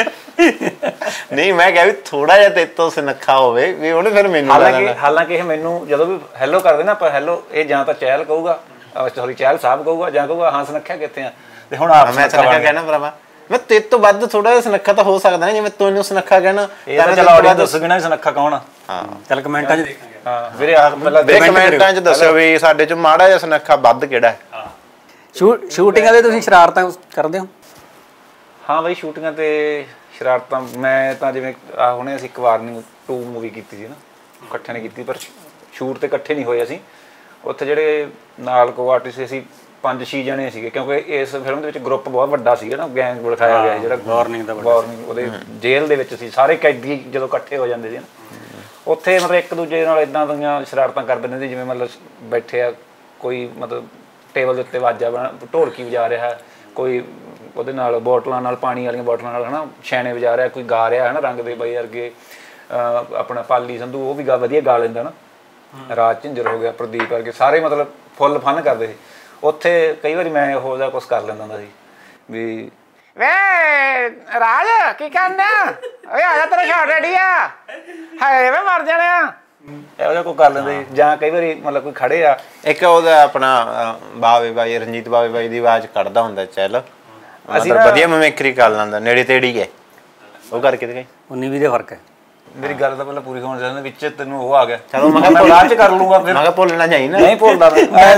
ਨਹੀਂ ਮੈਂ ਕਿਹਾ ਵੀ ਥੋੜਾ ਜਿਹਾ ਤੇਰੇ ਤੋਂ ਸੁਨੱਖਾ ਹੋਵੇ, ਵੀ ਉਹਨੇ ਫਿਰ ਮੈਨੂੰ ਹਾਲਾਂਕਿ ਇਹ ਮੈਨੂੰ ਜਦੋਂ ਵੀ ਹੈਲੋ ਕਰਦੇ ਨਾ ਆਪਾਂ, ਹੈਲੋ ਇਹ ਜਾਂ ਤਾਂ ਚਹਿਲ ਕਹੂਗਾ, ਸੌਰੀ ਚਹਿਲ ਸਾਹਿਬ ਕਹੂਗਾ, ਜਾਂ ਕਹੂਗਾ ਹਾਂ ਸੁਨੱਖਿਆ ਕਿੱਥੇ ਆ। ਤੇ ਹੁਣ ਆਪ ਮੈਂ ਸੁਨੱਖਾ ਕਹਿਣਾ ਭਰਾਵਾ, ਮੈਂ ਤੇਰੇ ਤੋਂ ਵੱਧ ਥੋੜਾ ਜਿਹਾ ਸੁਨੱਖਾ ਤਾਂ ਹੋ ਸਕਦਾ ਨਾ, ਜਿਵੇਂ ਤੈਨੂੰ ਸੁਨੱਖਾ ਕਹਿਣਾ। ਇਹ ਤਾਂ ਚਲ ਆਡੀਅנס ਦੱਸੂਗੀ ਨਾ ਸੁਨੱਖਾ ਕੌਣ ਆ। ਹਾਂ ਚੱਲ ਕਮੈਂਟਾਂ 'ਚ ਦੇਖਾਂਗੇ। ਹਾਂ ਵੀਰੇ ਆ ਪਹਿਲਾਂ ਕਮੈਂਟਾਂ 'ਚ ਦੱਸਿਓ ਵੀ ਸਾਡੇ 'ਚ ਮਾੜਾ ਜਿਹਾ ਸੁਨੱਖਾ ਵੱਧ ਕਿਹੜਾ ਹੈ। ਸ਼ੂਟਿੰਗਾਂ ਦੇ ਤੁਸੀਂ ਸ਼ਰਾਰਤਾਂ ਕਰਦੇ ਹੋ? ਹਾਂ ਬਈ ਸ਼ੂਟਿੰਗਾਂ ਤੇ ਸ਼ਰਾਰਤਾਂ ਮੈਂ ਤਾਂ ਜਿਵੇਂ ਹੁਣੇ ਅਸੀਂ ਇੱਕ ਵਾਰਨਿੰਗ 2 ਮੂਵੀ ਕੀਤੀ ਸੀ ਨਾ, ਇਕੱਠੇ ਨੇ ਕੀਤੀ, ਪਰ ਸ਼ੂਟ ਤੇ ਇਕੱਠੇ ਨਹੀਂ ਹੋਏ ਅਸੀਂ। ਉੱਥੇ ਜਿਹੜੇ ਨਾਲ ਕੋ ਆਰਟਿਸਟ ਅਸੀਂ 5-6 ਜਣੇ ਸੀਗੇ, ਕਿਉਂਕਿ ਇਸ ਫਿਲਮ ਦੇ ਵਿੱਚ ਗਰੁੱਪ ਬਹੁਤ ਵੱਡਾ ਸੀਗਾ ਨਾ, ਗੈਂਗ ਦਿਖਾਇਆ ਗਿਆ ਜਿਹੜਾ ਵਾਰਨਿੰਗ ਉਹਦੇ ਜੇਲ੍ਹ ਦੇ ਵਿੱਚ ਸੀ, ਸਾਰੇ ਕੈਦੀ ਜਦੋਂ ਇਕੱਠੇ ਹੋ ਜਾਂਦੇ ਸੀ ਨਾ, ਉੱਥੇ ਮਤਲਬ ਇੱਕ ਦੂਜੇ ਨਾਲ ਇੱਦਾਂ ਦੀਆਂ ਸ਼ਰਾਰਤਾਂ ਕਰ ਦਿੰਦੇ ਸੀ। ਜਿਵੇਂ ਮਤਲਬ ਬੈਠੇ ਆ, ਕੋਈ ਮਤਲਬ ਟੇਬਲ ਦੇ ਉੱਤੇ ਵਾਜਾ ਢੋਲਕੀ ਵਜਾ ਰਿਹਾ, ਕੋਈ ਉਹਦੇ ਨਾਲ ਬੋਟਲਾਂ ਨਾਲ, ਪਾਣੀ ਵਾਲੀਆਂ ਬੋਟਲਾਂ ਨਾਲ ਹਨਾ ਛੈਣੇ ਵਜਾ ਰਿਹਾ, ਕੋਈ ਗਾ ਰਿਹਾ ਹਨਾ, ਰੰਗ ਦੇ ਬਾਈ ਵਰਗੇ ਆਪਣਾ ਪਾਲੀ ਸੰਧੂ ਉਹ ਵੀ ਵਧੀਆ ਗਾ ਲੈਂਦਾ ਨਾ, ਰਾਜ ਝਿੰਜਰ ਹੋ ਗਿਆ, ਪ੍ਰਦੀਪ ਵਰਗੇ ਸਾਰੇ ਮਤਲਬ ਫੁੱਲ ਫਨ ਕਰਦੇ ਸੀ। ਉੱਥੇ ਕਈ ਵਾਰੀ ਮੈਂ ਇਹੋ ਜਿਹਾ ਕੁਛ ਕਰ ਲੈਂਦਾ ਹੁੰਦਾ ਸੀ ਵੀ ਵੇ ਰਾਜ ਕੀ ਕਰਨਾ, ਓਏ ਆ ਜਾ ਤੇਰਾ ਸ਼ਾਟ ਰੈਡੀ ਆ, ਹਾਏ ਵੇ ਮਰ ਜਾਣਿਆ, ਇਹੋ ਜਿਹਾ ਕੁਛ ਕਰ ਲੈਂਦੇ ਸੀ। ਜਾਂ ਕਈ ਵਾਰੀ ਮਤਲਬ ਕੋਈ ਖੜੇ ਆ, ਇੱਕ ਉਹਦਾ ਆਪਣਾ ਬਾਵੇ ਬਾਈ, ਰਣਜੀਤ ਬਾਵੇ ਬਾਈ ਦੀ ਆਵਾਜ਼ ਕੱਢਦਾ ਹੁੰਦਾ ਚੱਲ, ਮਤਲਬ ਵਧੀਆ ਮਿਮਿਕਰੀ ਕਰ ਲੈਂਦਾ, ਨੇੜੇ ਤੇੜੀ ਹੈ ਉਹ ਕਰਕੇ ਦਿਖਾਈ। 19-20 ਦਾ ਫਰਕ ਹੈ। ਮੇਰੀ ਗੱਲ ਤਾਂ ਪਹਿਲਾਂ ਪੂਰੀ ਹੋਣ ਚਾਹੀਦੀ, ਵਿੱਚ ਤੈਨੂੰ ਉਹ ਆ ਗਿਆ, ਚਲੋ ਮੈਂ ਬਾਅਦ ਚ ਕਰ ਲੂੰਗਾ। ਫਿਰ ਮੈਂ ਕਿਹਾ ਭੁੱਲਣਾ ਚਾਹੀ ਨਾ, ਨਹੀਂ ਭੁੱਲਦਾ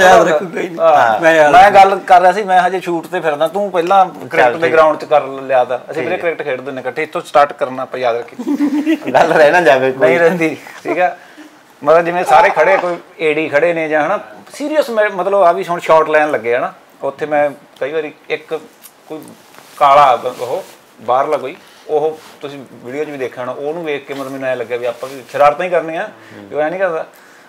ਮੈਂ ਗੱਲ ਕਰ ਰਿਹਾ ਸੀ, ਮੈਂ ਹਜੇ ਸ਼ੂਟ ਤੇ ਫਿਰਦਾ, ਤੂੰ ਪਹਿਲਾਂ ਕ੍ਰਿਕਟ ਦੇ ਗਰਾਊਂਡ 'ਚ ਕਰ ਲਿਆ ਤਾਂ ਅਸੀਂ ਵੀਰੇ ਕ੍ਰਿਕਟ ਖੇਡਦੇ ਨੇ ਇਕੱਠੇ, ਇੱਥੋਂ ਸਟਾਰਟ ਕਰਨਾ ਆਪਾਂ, ਯਾਦ ਰੱਖੀ ਗੱਲ ਰਹਿ ਨਾ ਜਾਵੇ, ਨਹੀਂ ਰਹਿੰਦੀ ਠੀਕ ਆ। ਮਤਲਬ ਜਿਵੇਂ ਸਾਰੇ ਖੜੇ, ਕੋਈ ਏਡੀ ਖੜੇ ਨੇ ਜਾਂ ਹਨਾ ਸੀਰੀਅਸ, ਮਤਲਬ ਆ ਵੀ ਹੁਣ ਸ਼ਾਟ ਲੈਣ ਲੱਗੇ ਹਨਾ, ਉੱਥੇ ਮੈਂ ਕਈ ਵਾਰੀ ਇੱਕ ਕੋਈ ਕਾਲਾ ਉਹ ਬਾਹਰਲਾ ਕੋਈ, ਉਹ ਤੁਸੀਂ ਵੀਡੀਓ 'ਚ ਵੀ ਦੇਖਿਆ ਹੋਣਾ, ਉਹਨੂੰ ਵੇਖ ਕੇ ਮਤਲਬ ਮੈਨੂੰ ਐਂ ਲੱਗਿਆ ਵੀ ਆਪਾਂ ਵੀ ਸ਼ਰਾਰਤਾਂ ਹੀ ਕਰਨੀਆਂ, ਉਹ ਐਂ ਨਹੀਂ ਕਰਦਾ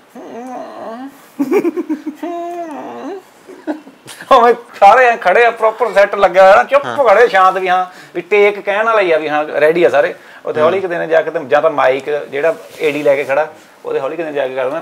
ਉਵੇਂ ਸਾਰੇ ਐਂ ਖੜੇ ਆ, ਪ੍ਰੋਪਰ ਸੈੱਟ ਲੱਗਿਆ ਹੋਇਆ ਨਾ, ਚੁੱਪ ਖੜੇ ਸ਼ਾਂਤ, ਵੀ ਹਾਂ ਵੀ ਟੇਕ ਕਹਿਣ ਵਾਲਾ ਹੀ ਆ, ਵੀ ਹਾਂ ਰੈਡੀ ਆ ਸਾਰੇ। ਉੱਥੇ ਹੌਲੀ ਕਿਤੇ ਨੇ ਜਾ ਕੇ, ਜਾਂ ਤਾਂ ਮਾਈਕ ਜਿਹੜਾ ਏਡੀ ਲੈ ਕੇ ਖੜਾ ਉਹਦੇ ਹੌਲੀ ਕਿਤੇ ਜਾ ਕੇ ਕਰਨਾ,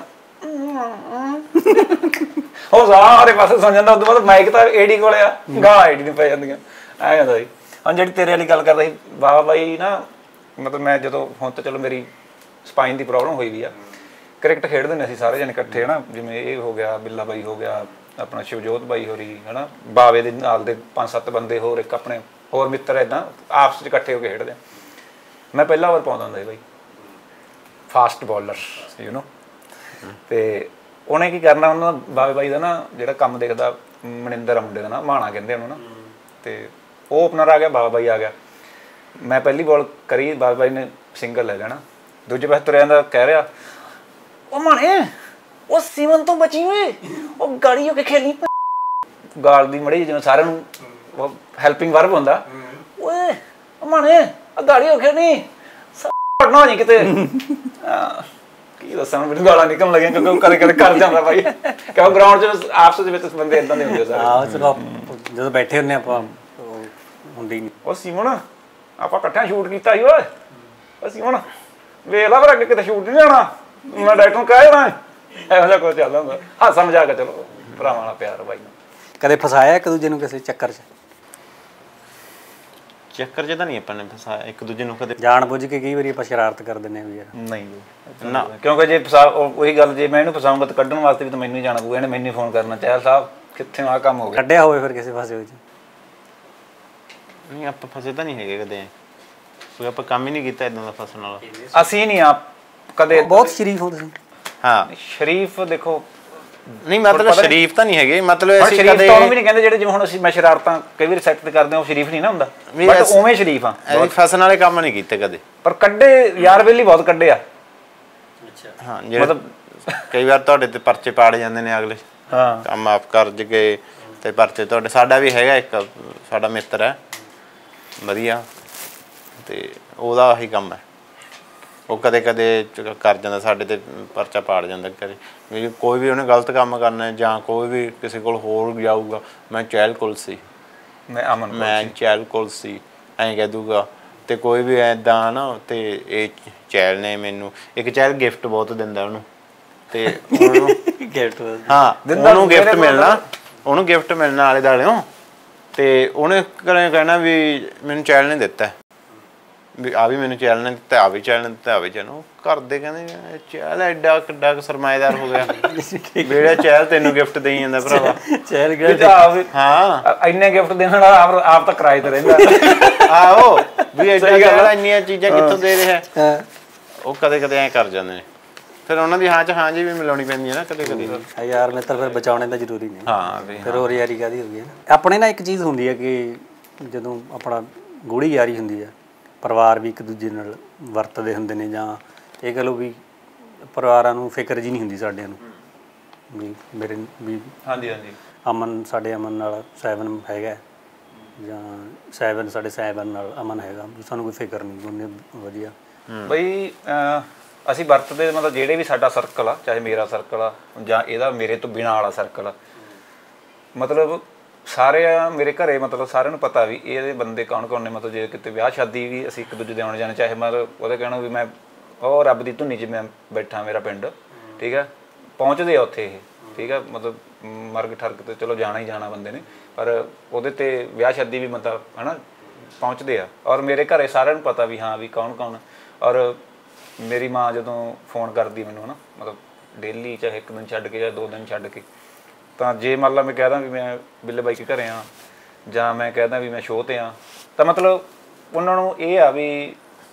ਉਹ ਸਾਰੇ ਪਾਸੇ ਸੁਣ ਜਾਂਦਾ। ਉਦੋਂ ਬਾਅਦ ਮਾਈਕ ਤਾਂ ਏਡੀ ਕੋਲੇ ਆ, ਗਾਲਾਂ ਏਡੀ ਨੂੰ ਪੈ ਜਾਂਦੀਆਂ, ਐ ਜਾਂਦਾ ਸੀ। ਹੁਣ ਜਿਹੜੀ ਤੇਰੇ ਵਾਲੀ ਗੱਲ ਕਰਦਾ ਸੀ ਬਾਬਾ ਬਾਈ ਨਾ, ਮਤਲਬ ਮੈਂ ਜਦੋਂ ਹੁਣ ਤਾਂ ਚਲੋ ਮੇਰੀ ਸਪਾਈਨ ਦੀ ਪ੍ਰੋਬਲਮ ਹੋਈ ਵੀ ਆ, ਕ੍ਰਿਕਟ ਖੇਡਦੇ ਨੇ ਅਸੀਂ ਸਾਰੇ ਜਣੇ ਇਕੱਠੇ ਹਨਾ, ਜਿਵੇਂ ਇਹ ਹੋ ਗਿਆ ਬਿੱਲਾ ਬਾਈ ਹੋ ਗਿਆ, ਆਪਣਾ ਸ਼ਿਵਜੋਤ ਬਾਈ ਹੋਰੀ ਹਨਾ, ਬਾਵੇ ਦੇ ਨਾਲ ਦੇ 5-7 ਬੰਦੇ ਹੋਰ, ਇੱਕ ਆਪਣੇ ਹੋਰ ਮਿੱਤਰ, ਇੱਦਾਂ ਆਪਸ 'ਚ ਇਕੱਠੇ ਹੋ ਕੇ ਖੇਡਦੇ। ਮੈਂ ਪਹਿਲਾ ਓਵਰ ਪਾਉਂਦਾ ਹੁੰਦਾ ਸੀ ਬਾਈ, ਫਾਸਟ ਬੋਲਰ ਯੂ ਨੋ, ਤੇ ਉਹਨੇ ਕੀ ਕਰਨਾ, ਉਹਨਾਂ ਦਾ ਬਾਵੇ ਬਾਈ ਦਾ ਨਾ ਜਿਹੜਾ ਕੰਮ ਦੇਖਦਾ ਮਨਿੰਦਰ ਆ ਮੁੰਡੇ ਦਾ ਨਾਮ, ਮਾਣਾ ਕਹਿੰਦੇ ਉਹਨੂੰ ਨਾ। ਤੇ ਉਹ ਓਪਨਰ ਆ ਗਿਆ, ਬਾਬਾ ਬਾਈ ਆ ਗਿਆ। ਮੈਂ ਪਹਿਲੀ ਬਾਲ ਕਰੀ, ਬਾਬਾ ਬਾਈ ਨੇ ਸਿੰਗਲ ਲੈ ਲੈਣਾ। ਦੂਜੇ ਪਾਸੇ ਤੁਰਿਆ ਦਾ ਕਹਿ ਰਿਹਾ, ਉਹ ਮਾਣੇ ਉਹ ਸੀਮਨ ਤੋਂ ਬਚੀ ਓਏ, ਉਹ ਗਾੜੀ ਹੋ ਕੇ ਖੇਲੀ। ਗਾਲ ਦੀ ਮੜੀ ਜਿਵੇਂ ਸਾਰਿਆਂ ਨੂੰ ਉਹ ਹੈਲਪਿੰਗ ਵਰਬ ਹੁੰਦਾ, ਓਏ ਉਹ ਮਾਣੇ ਆ ਗਾੜੀ ਹੋ ਖੇਲੀ ਪੜਨਾ ਨਹੀਂ ਕਿਤੇ। ਕੀ ਦੱਸਾਂ ਮੈਨੂੰ, ਗਾਲਾਂ ਨਿਕਲਣ ਲੱਗੀਆਂ ਕਿਉਂਕਿ ਕਦੇ ਕਦੇ ਕਰ ਜਾਂਦਾ ਬਾਈ, ਕਿਉਂ ਗਰਾਊਂਡ 'ਚ ਆਪਸ ਦੇ ਵਿੱਚ ਬੰਦੇ ਏਦਾਂ ਦੇ ਹੁੰਦੇ ਸਾਰੇ। ਜਦੋਂ ਬੈਠੇ ਹੁੰਦੇ ਆਪਾਂ ਹੁੰਦੀ ਨਹੀਂ। ਉਹ ਸੀਮਨ ਆਪਾਂ ਇਕੱਠਿਆਂ ਸ਼ੂਟ ਕੀਤਾ ਸੀ ਓਏ, ਉਹ ਸੀਮਨ ਵੇਖ ਲਾ ਫਿਰ ਅੱਗੇ ਕਿਤੇ ਸ਼ੂਟ ਨਹੀਂ ਜਾਣਾ, ਮੈਂ ਡਾਇਰੈਕਟਰ ਨੂੰ ਕਹਿ ਜਾਣਾ। ਇਹੋ ਜਿਹਾ ਕੁਝ ਚੱਲਦਾ ਹੁੰਦਾ, ਹਾਸਾ ਮਜ਼ਾਕ ਚਲੋ ਭਰਾਵਾਂ ਨਾਲ ਪਿਆਰ ਬਾਈ ਨੂੰ। ਕਦੇ ਫਸਾਇਆ ਇੱਕ ਦੂਜੇ ਨੂੰ ਕਿਸੇ ਚੱਕਰ 'ਚ? ਚੱਕਰ 'ਚ ਤਾਂ ਨਹੀਂ ਆਪਾਂ ਨੇ ਫਸਾਇਆ ਇੱਕ ਦੂਜੇ ਨੂੰ ਕਦੇ। ਜਾਣ ਬੁੱਝ ਕੇ ਕਈ ਵਾਰੀ ਆਪਾਂ ਸ਼ਰਾਰਤ ਕਰ ਦਿੰਦੇ ਹਾਂ ਵੀ ਯਾਰ। ਨਹੀਂ ਨਾ, ਕਿਉਂਕਿ ਜੇ ਉਹੀ ਗੱਲ, ਜੇ ਮੈਂ ਇਹਨੂੰ ਫਸਾਉਂਗਾ ਤਾਂ ਕੱਢਣ ਵਾਸਤੇ ਵੀ ਤਾਂ ਮੈਨੂੰ ਹੀ ਜਾਣਾ ਪਊਗਾ। ਇਹਨੇ ਮੈਨੂੰ ਫੋਨ ਕਰਨਾ, ਚਹਿਲ ਸਾਹਿਬ ਕਿੱਥੇ ਆਹ ਕੰਮ ਹੋ ਗਿਆ। ਕੱਢਿਆ ਹੋਵੇ ਫਿਰ ਕਿਸੇ ਪਾਸੇ ਵਿੱਚ? ਨਹੀਂ ਆਪਾਂ ਫਸੇ ਤਾਂ ਨਹੀਂ ਹੈਗੇ ਕਦੇ, ਕੋਈ ਆਪਾਂ ਕੰਮ ਹੀ ਨਹੀਂ ਕੀਤਾ ਇਦਾਂ ਦਾ ਫਸਣ ਵਾਲਾ। ਅਸੀਂ ਨਹੀਂ ਆਪ ਕਦੇ ਬਹੁਤ ਸ਼ਰੀਫ ਹੋ ਤੁਸੀਂ। ਹਾਂ ਸ਼ਰੀਫ ਦੇਖੋ, ਨਹੀਂ ਮਤਲਬ ਸ਼ਰੀਫ ਤਾਂ ਨਹੀਂ ਹੈਗੇ, ਮਤਲਬ ਅਸੀਂ ਸ਼ਰੀਫ ਕਦੇ ਤਾਂ ਉਹਨੂੰ ਵੀ ਨਹੀਂ ਕਹਿੰਦੇ ਜਿਹੜੇ ਜਿਵੇਂ ਹੁਣ ਅਸੀਂ ਮੈਂ ਸ਼ਰਾਰਤਾਂ ਕਈ ਵਾਰੀ ਸੈੱਟ ਤੇ ਕਰਦੇ ਹਾਂ, ਉਹ ਸ਼ਰੀਫ ਨਹੀਂ ਨਾ ਹੁੰਦਾ, ਬਟ ਉਵੇਂ ਸ਼ਰੀਫ ਆ। ਫਸਣ ਵਾਲੇ ਕੰਮ ਨਹੀਂ ਕੀਤੇ ਕਦੇ, ਪਰ ਕੱਢੇ ਯਾਰ ਵੇਲੀ ਬਹੁਤ ਕੱਢੇ ਆ। ਅੱਛਾ ਹਾਂ, ਜਿਹੜੇ ਕਈ ਵਾਰ ਤੁਹਾਡੇ ਤੇ ਪਰਚੇ ਪਾੜ ਜਾਂਦੇ ਨੇ ਅਗਲੇ, ਹਾਂ ਕੰਮ ਮਾਫ ਕਰ ਜਗੇ ਤੇ ਪਰਚੇ ਤੁਹਾਡੇ। ਸਾਡਾ ਵੀ ਹੈਗਾ ਇੱਕ ਸਾਡਾ ਮਿੱਤਰ ਹੈ ਵਧੀਆ, ਤੇ ਉਹਦਾ ਆਹੀ ਕੰਮ ਹੈ, ਉਹ ਕਦੇ ਕਦੇ ਕਰ ਜਾਂਦਾ ਸਾਡੇ ਤੇ ਪਰਚਾ ਪਾੜ ਜਾਂਦਾ ਕਦੇ ਵੀ ਕੋਈ ਵੀ ਉਹਨੇ ਗਲਤ ਕੰਮ ਕਰਨਾ ਜਾਂ ਕੋਈ ਵੀ ਕਿਸੇ ਕੋਲ ਹੋਰ ਜਾਊਗਾ, ਮੈਂ ਚਹਿਲ ਕੋਲ ਸੀ, ਮੈਂ ਚਹਿਲ ਕੋਲ ਸੀ ਐਂ ਕਹਿ ਦੂਗਾ। ਤੇ ਕੋਈ ਵੀ ਐਦਾਂ ਨਾ, ਤੇ ਇਹ ਚਹਿਲ ਨੇ ਮੈਨੂੰ ਇੱਕ ਚਹਿਲ ਗਿਫਟ ਬਹੁਤ ਦਿੰਦਾ ਉਹਨੂੰ, ਤੇ ਉਹਨੂੰ ਗਿਫਟ ਹਾਂ ਉਹਨੂੰ ਗਿਫਟ ਮਿਲਣਾ, ਉਹਨੂੰ ਗਿਫਟ ਮਿਲਣਾ ਆਲੇ ਦੁਆਲਿਓਂ, ਤੇ ਉਹਨੇ ਕਹਿਣਾ ਵੀ ਮੈਨੂੰ ਚਹਿਲ ਨੇ ਦਿੱਤਾ ਵੀ ਆ ਵੀ ਮੈਨੂੰ ਚੈਲ ਨੇ ਦਿੱਤਾ, ਆ ਵੀ ਚੈਲ ਨੇ ਦਿੱਤਾ, ਆ ਵੀ ਚੈਲ। ਘਰ ਦੇ ਕਹਿੰਦੇ ਚੈਲ ਐਡਾ ਕਿੱਡਾ ਸਰਮਾਏਦਾਰ ਹੋ ਗਿਆ ਜਿਹੜਾ ਚੈਲ ਤੈਨੂੰ ਗਿਫਟ ਦੇਈ ਜਾਂਦਾ ਭਰਾਵਾ। ਚਹਿਲ ਹਾਂ ਇੰਨੇ ਗਿਫਟ ਦੇਣ ਵਾਲਾ ਆਪ ਤਾਂ ਕਿਰਾਏ ਤੇ ਰਹਿੰਦਾ। ਆਹੋ ਵੀ ਐਡਾ ਗੱਲ ਇੰਨੀਆਂ ਚੀਜ਼ਾਂ ਕਿੱਥੋਂ ਦੇ ਰਿਹਾ। ਉਹ ਕਦੇ ਕਦੇ ਐਂ ਕਰ ਜਾਂਦੇ ਨੇ, ਫਿਰ ਉਹਨਾਂ ਦੀ ਹਾਂ ਚ ਹਾਂ ਜੀ ਵੀ ਮਿਲਾਉਣੀ ਪੈਂਦੀ ਹੈ ਨਾ ਕਦੇ ਕਦੇ। ਯਾਰ ਮਿੱਤਰ ਫਿਰ ਬਚਾਉਣੇ ਤਾਂ ਜ਼ਰੂਰੀ ਨੇ। ਹਾਂ ਵੀ ਫਿਰ ਹੋਰ ਯਾਰੀ ਕਾਹਦੀ ਹੋ ਗਈ ਆਪਣੇ ਨਾਲ। ਇੱਕ ਚੀਜ਼ ਹੁੰਦੀ ਹੈ ਕਿ ਜਦੋਂ ਆਪਣਾ ਗੂੜੀ ਯਾਰੀ ਹੁੰਦੀ ਹੈ, ਪਰਿਵਾਰ ਵੀ ਇੱਕ ਦੂਜੇ ਨਾਲ ਵਰਤਦੇ ਹੁੰਦੇ ਨੇ, ਜਾਂ ਇਹ ਕਹ ਲਓ ਵੀ ਪਰਿਵਾਰਾਂ ਨੂੰ ਫਿਕਰ ਜੀ ਨਹੀਂ ਹੁੰਦੀ ਸਾਡਿਆਂ ਨੂੰ ਵੀ ਮੇਰੇ ਵੀ। ਹਾਂਜੀ ਹਾਂਜੀ, ਅਮਨ ਸਾਡੇ ਅਮਨ ਨਾਲ 7 ਹੈਗਾ, ਜਾਂ 7 ਸਾਡੇ 7 ਨਾਲ ਅਮਨ ਹੈਗਾ, ਸਾਨੂੰ ਕੋਈ ਫਿਕਰ ਨਹੀਂ, ਉਹਨੇ ਵਧੀਆ। ਬਈ ਅਸੀਂ ਵਰਤਦੇ ਮਤਲਬ ਜਿਹੜੇ ਵੀ ਸਾਡਾ ਸਰਕਲ ਆ, ਚਾਹੇ ਮੇਰਾ ਸਰਕਲ ਆ ਜਾਂ ਇਹਦਾ ਮੇਰੇ ਤੋਂ ਬਿਨਾਂ ਵਾਲਾ ਸਰਕਲ ਆ, ਮਤਲਬ ਸਾਰੇ ਮੇਰੇ ਘਰੇ ਮਤਲਬ ਸਾਰਿਆਂ ਨੂੰ ਪਤਾ ਵੀ ਇਹਦੇ ਬੰਦੇ ਕੌਣ ਕੌਣ ਨੇ। ਮਤਲਬ ਜੇ ਕਿਤੇ ਵਿਆਹ ਸ਼ਾਦੀ ਵੀ ਅਸੀਂ ਇੱਕ ਦੂਜੇ ਦੇ ਆਉਣ ਜਾਣੇ, ਚਾਹੇ ਮਤਲਬ ਉਹਦੇ ਕਹਿਣਾ ਵੀ ਮੈਂ ਉਹ ਰੱਬ ਦੀ ਧੁੰਨੀ 'ਚ ਮੈਂ ਬੈਠਾ ਮੇਰਾ ਪਿੰਡ, ਠੀਕ ਹੈ, ਪਹੁੰਚਦੇ ਆ ਉੱਥੇ ਇਹ, ਠੀਕ ਹੈ, ਮਤਲਬ ਮਰਗ ਠਰਕ ਤੇ ਚਲੋ ਜਾਣਾ ਹੀ ਜਾਣਾ ਬੰਦੇ ਨੇ, ਪਰ ਉਹਦੇ ਤੇ ਵਿਆਹ ਸ਼ਾਦੀ ਵੀ ਮਤਲਬ ਹੈ ਨਾ ਪਹੁੰਚਦੇ ਆ। ਔਰ ਮੇਰੇ ਘਰੇ ਸਾਰਿਆਂ ਨੂੰ ਪਤਾ ਵੀ ਹਾਂ ਵੀ ਕੌਣ ਕੌਣ। ਔਰ ਮੇਰੀ ਮਾਂ ਜਦੋਂ ਫੋਨ ਕਰਦੀ ਮੈਨੂੰ ਹੈ ਨਾ, ਮਤਲਬ ਡੇਲੀ, ਚਾਹੇ ਇੱਕ ਦਿਨ ਛੱਡ ਕੇ ਜਾਂ 2 ਦਿਨ ਛੱਡ ਕੇ, ਤਾਂ ਜੇ ਮੰਨ ਲਾ ਮੈਂ ਕਹਿਦਾ ਵੀ ਮੈਂ ਬਿੱਲੇ ਬਾਈ ਕੇ ਘਰੇ ਆ, ਜਾਂ ਮੈਂ ਕਹਿਦਾ ਵੀ ਮੈਂ ਸ਼ੋਅ 'ਤੇ ਆ, ਤਾਂ ਮਤਲਬ ਉਹਨਾਂ ਨੂੰ ਇਹ ਆ ਵੀ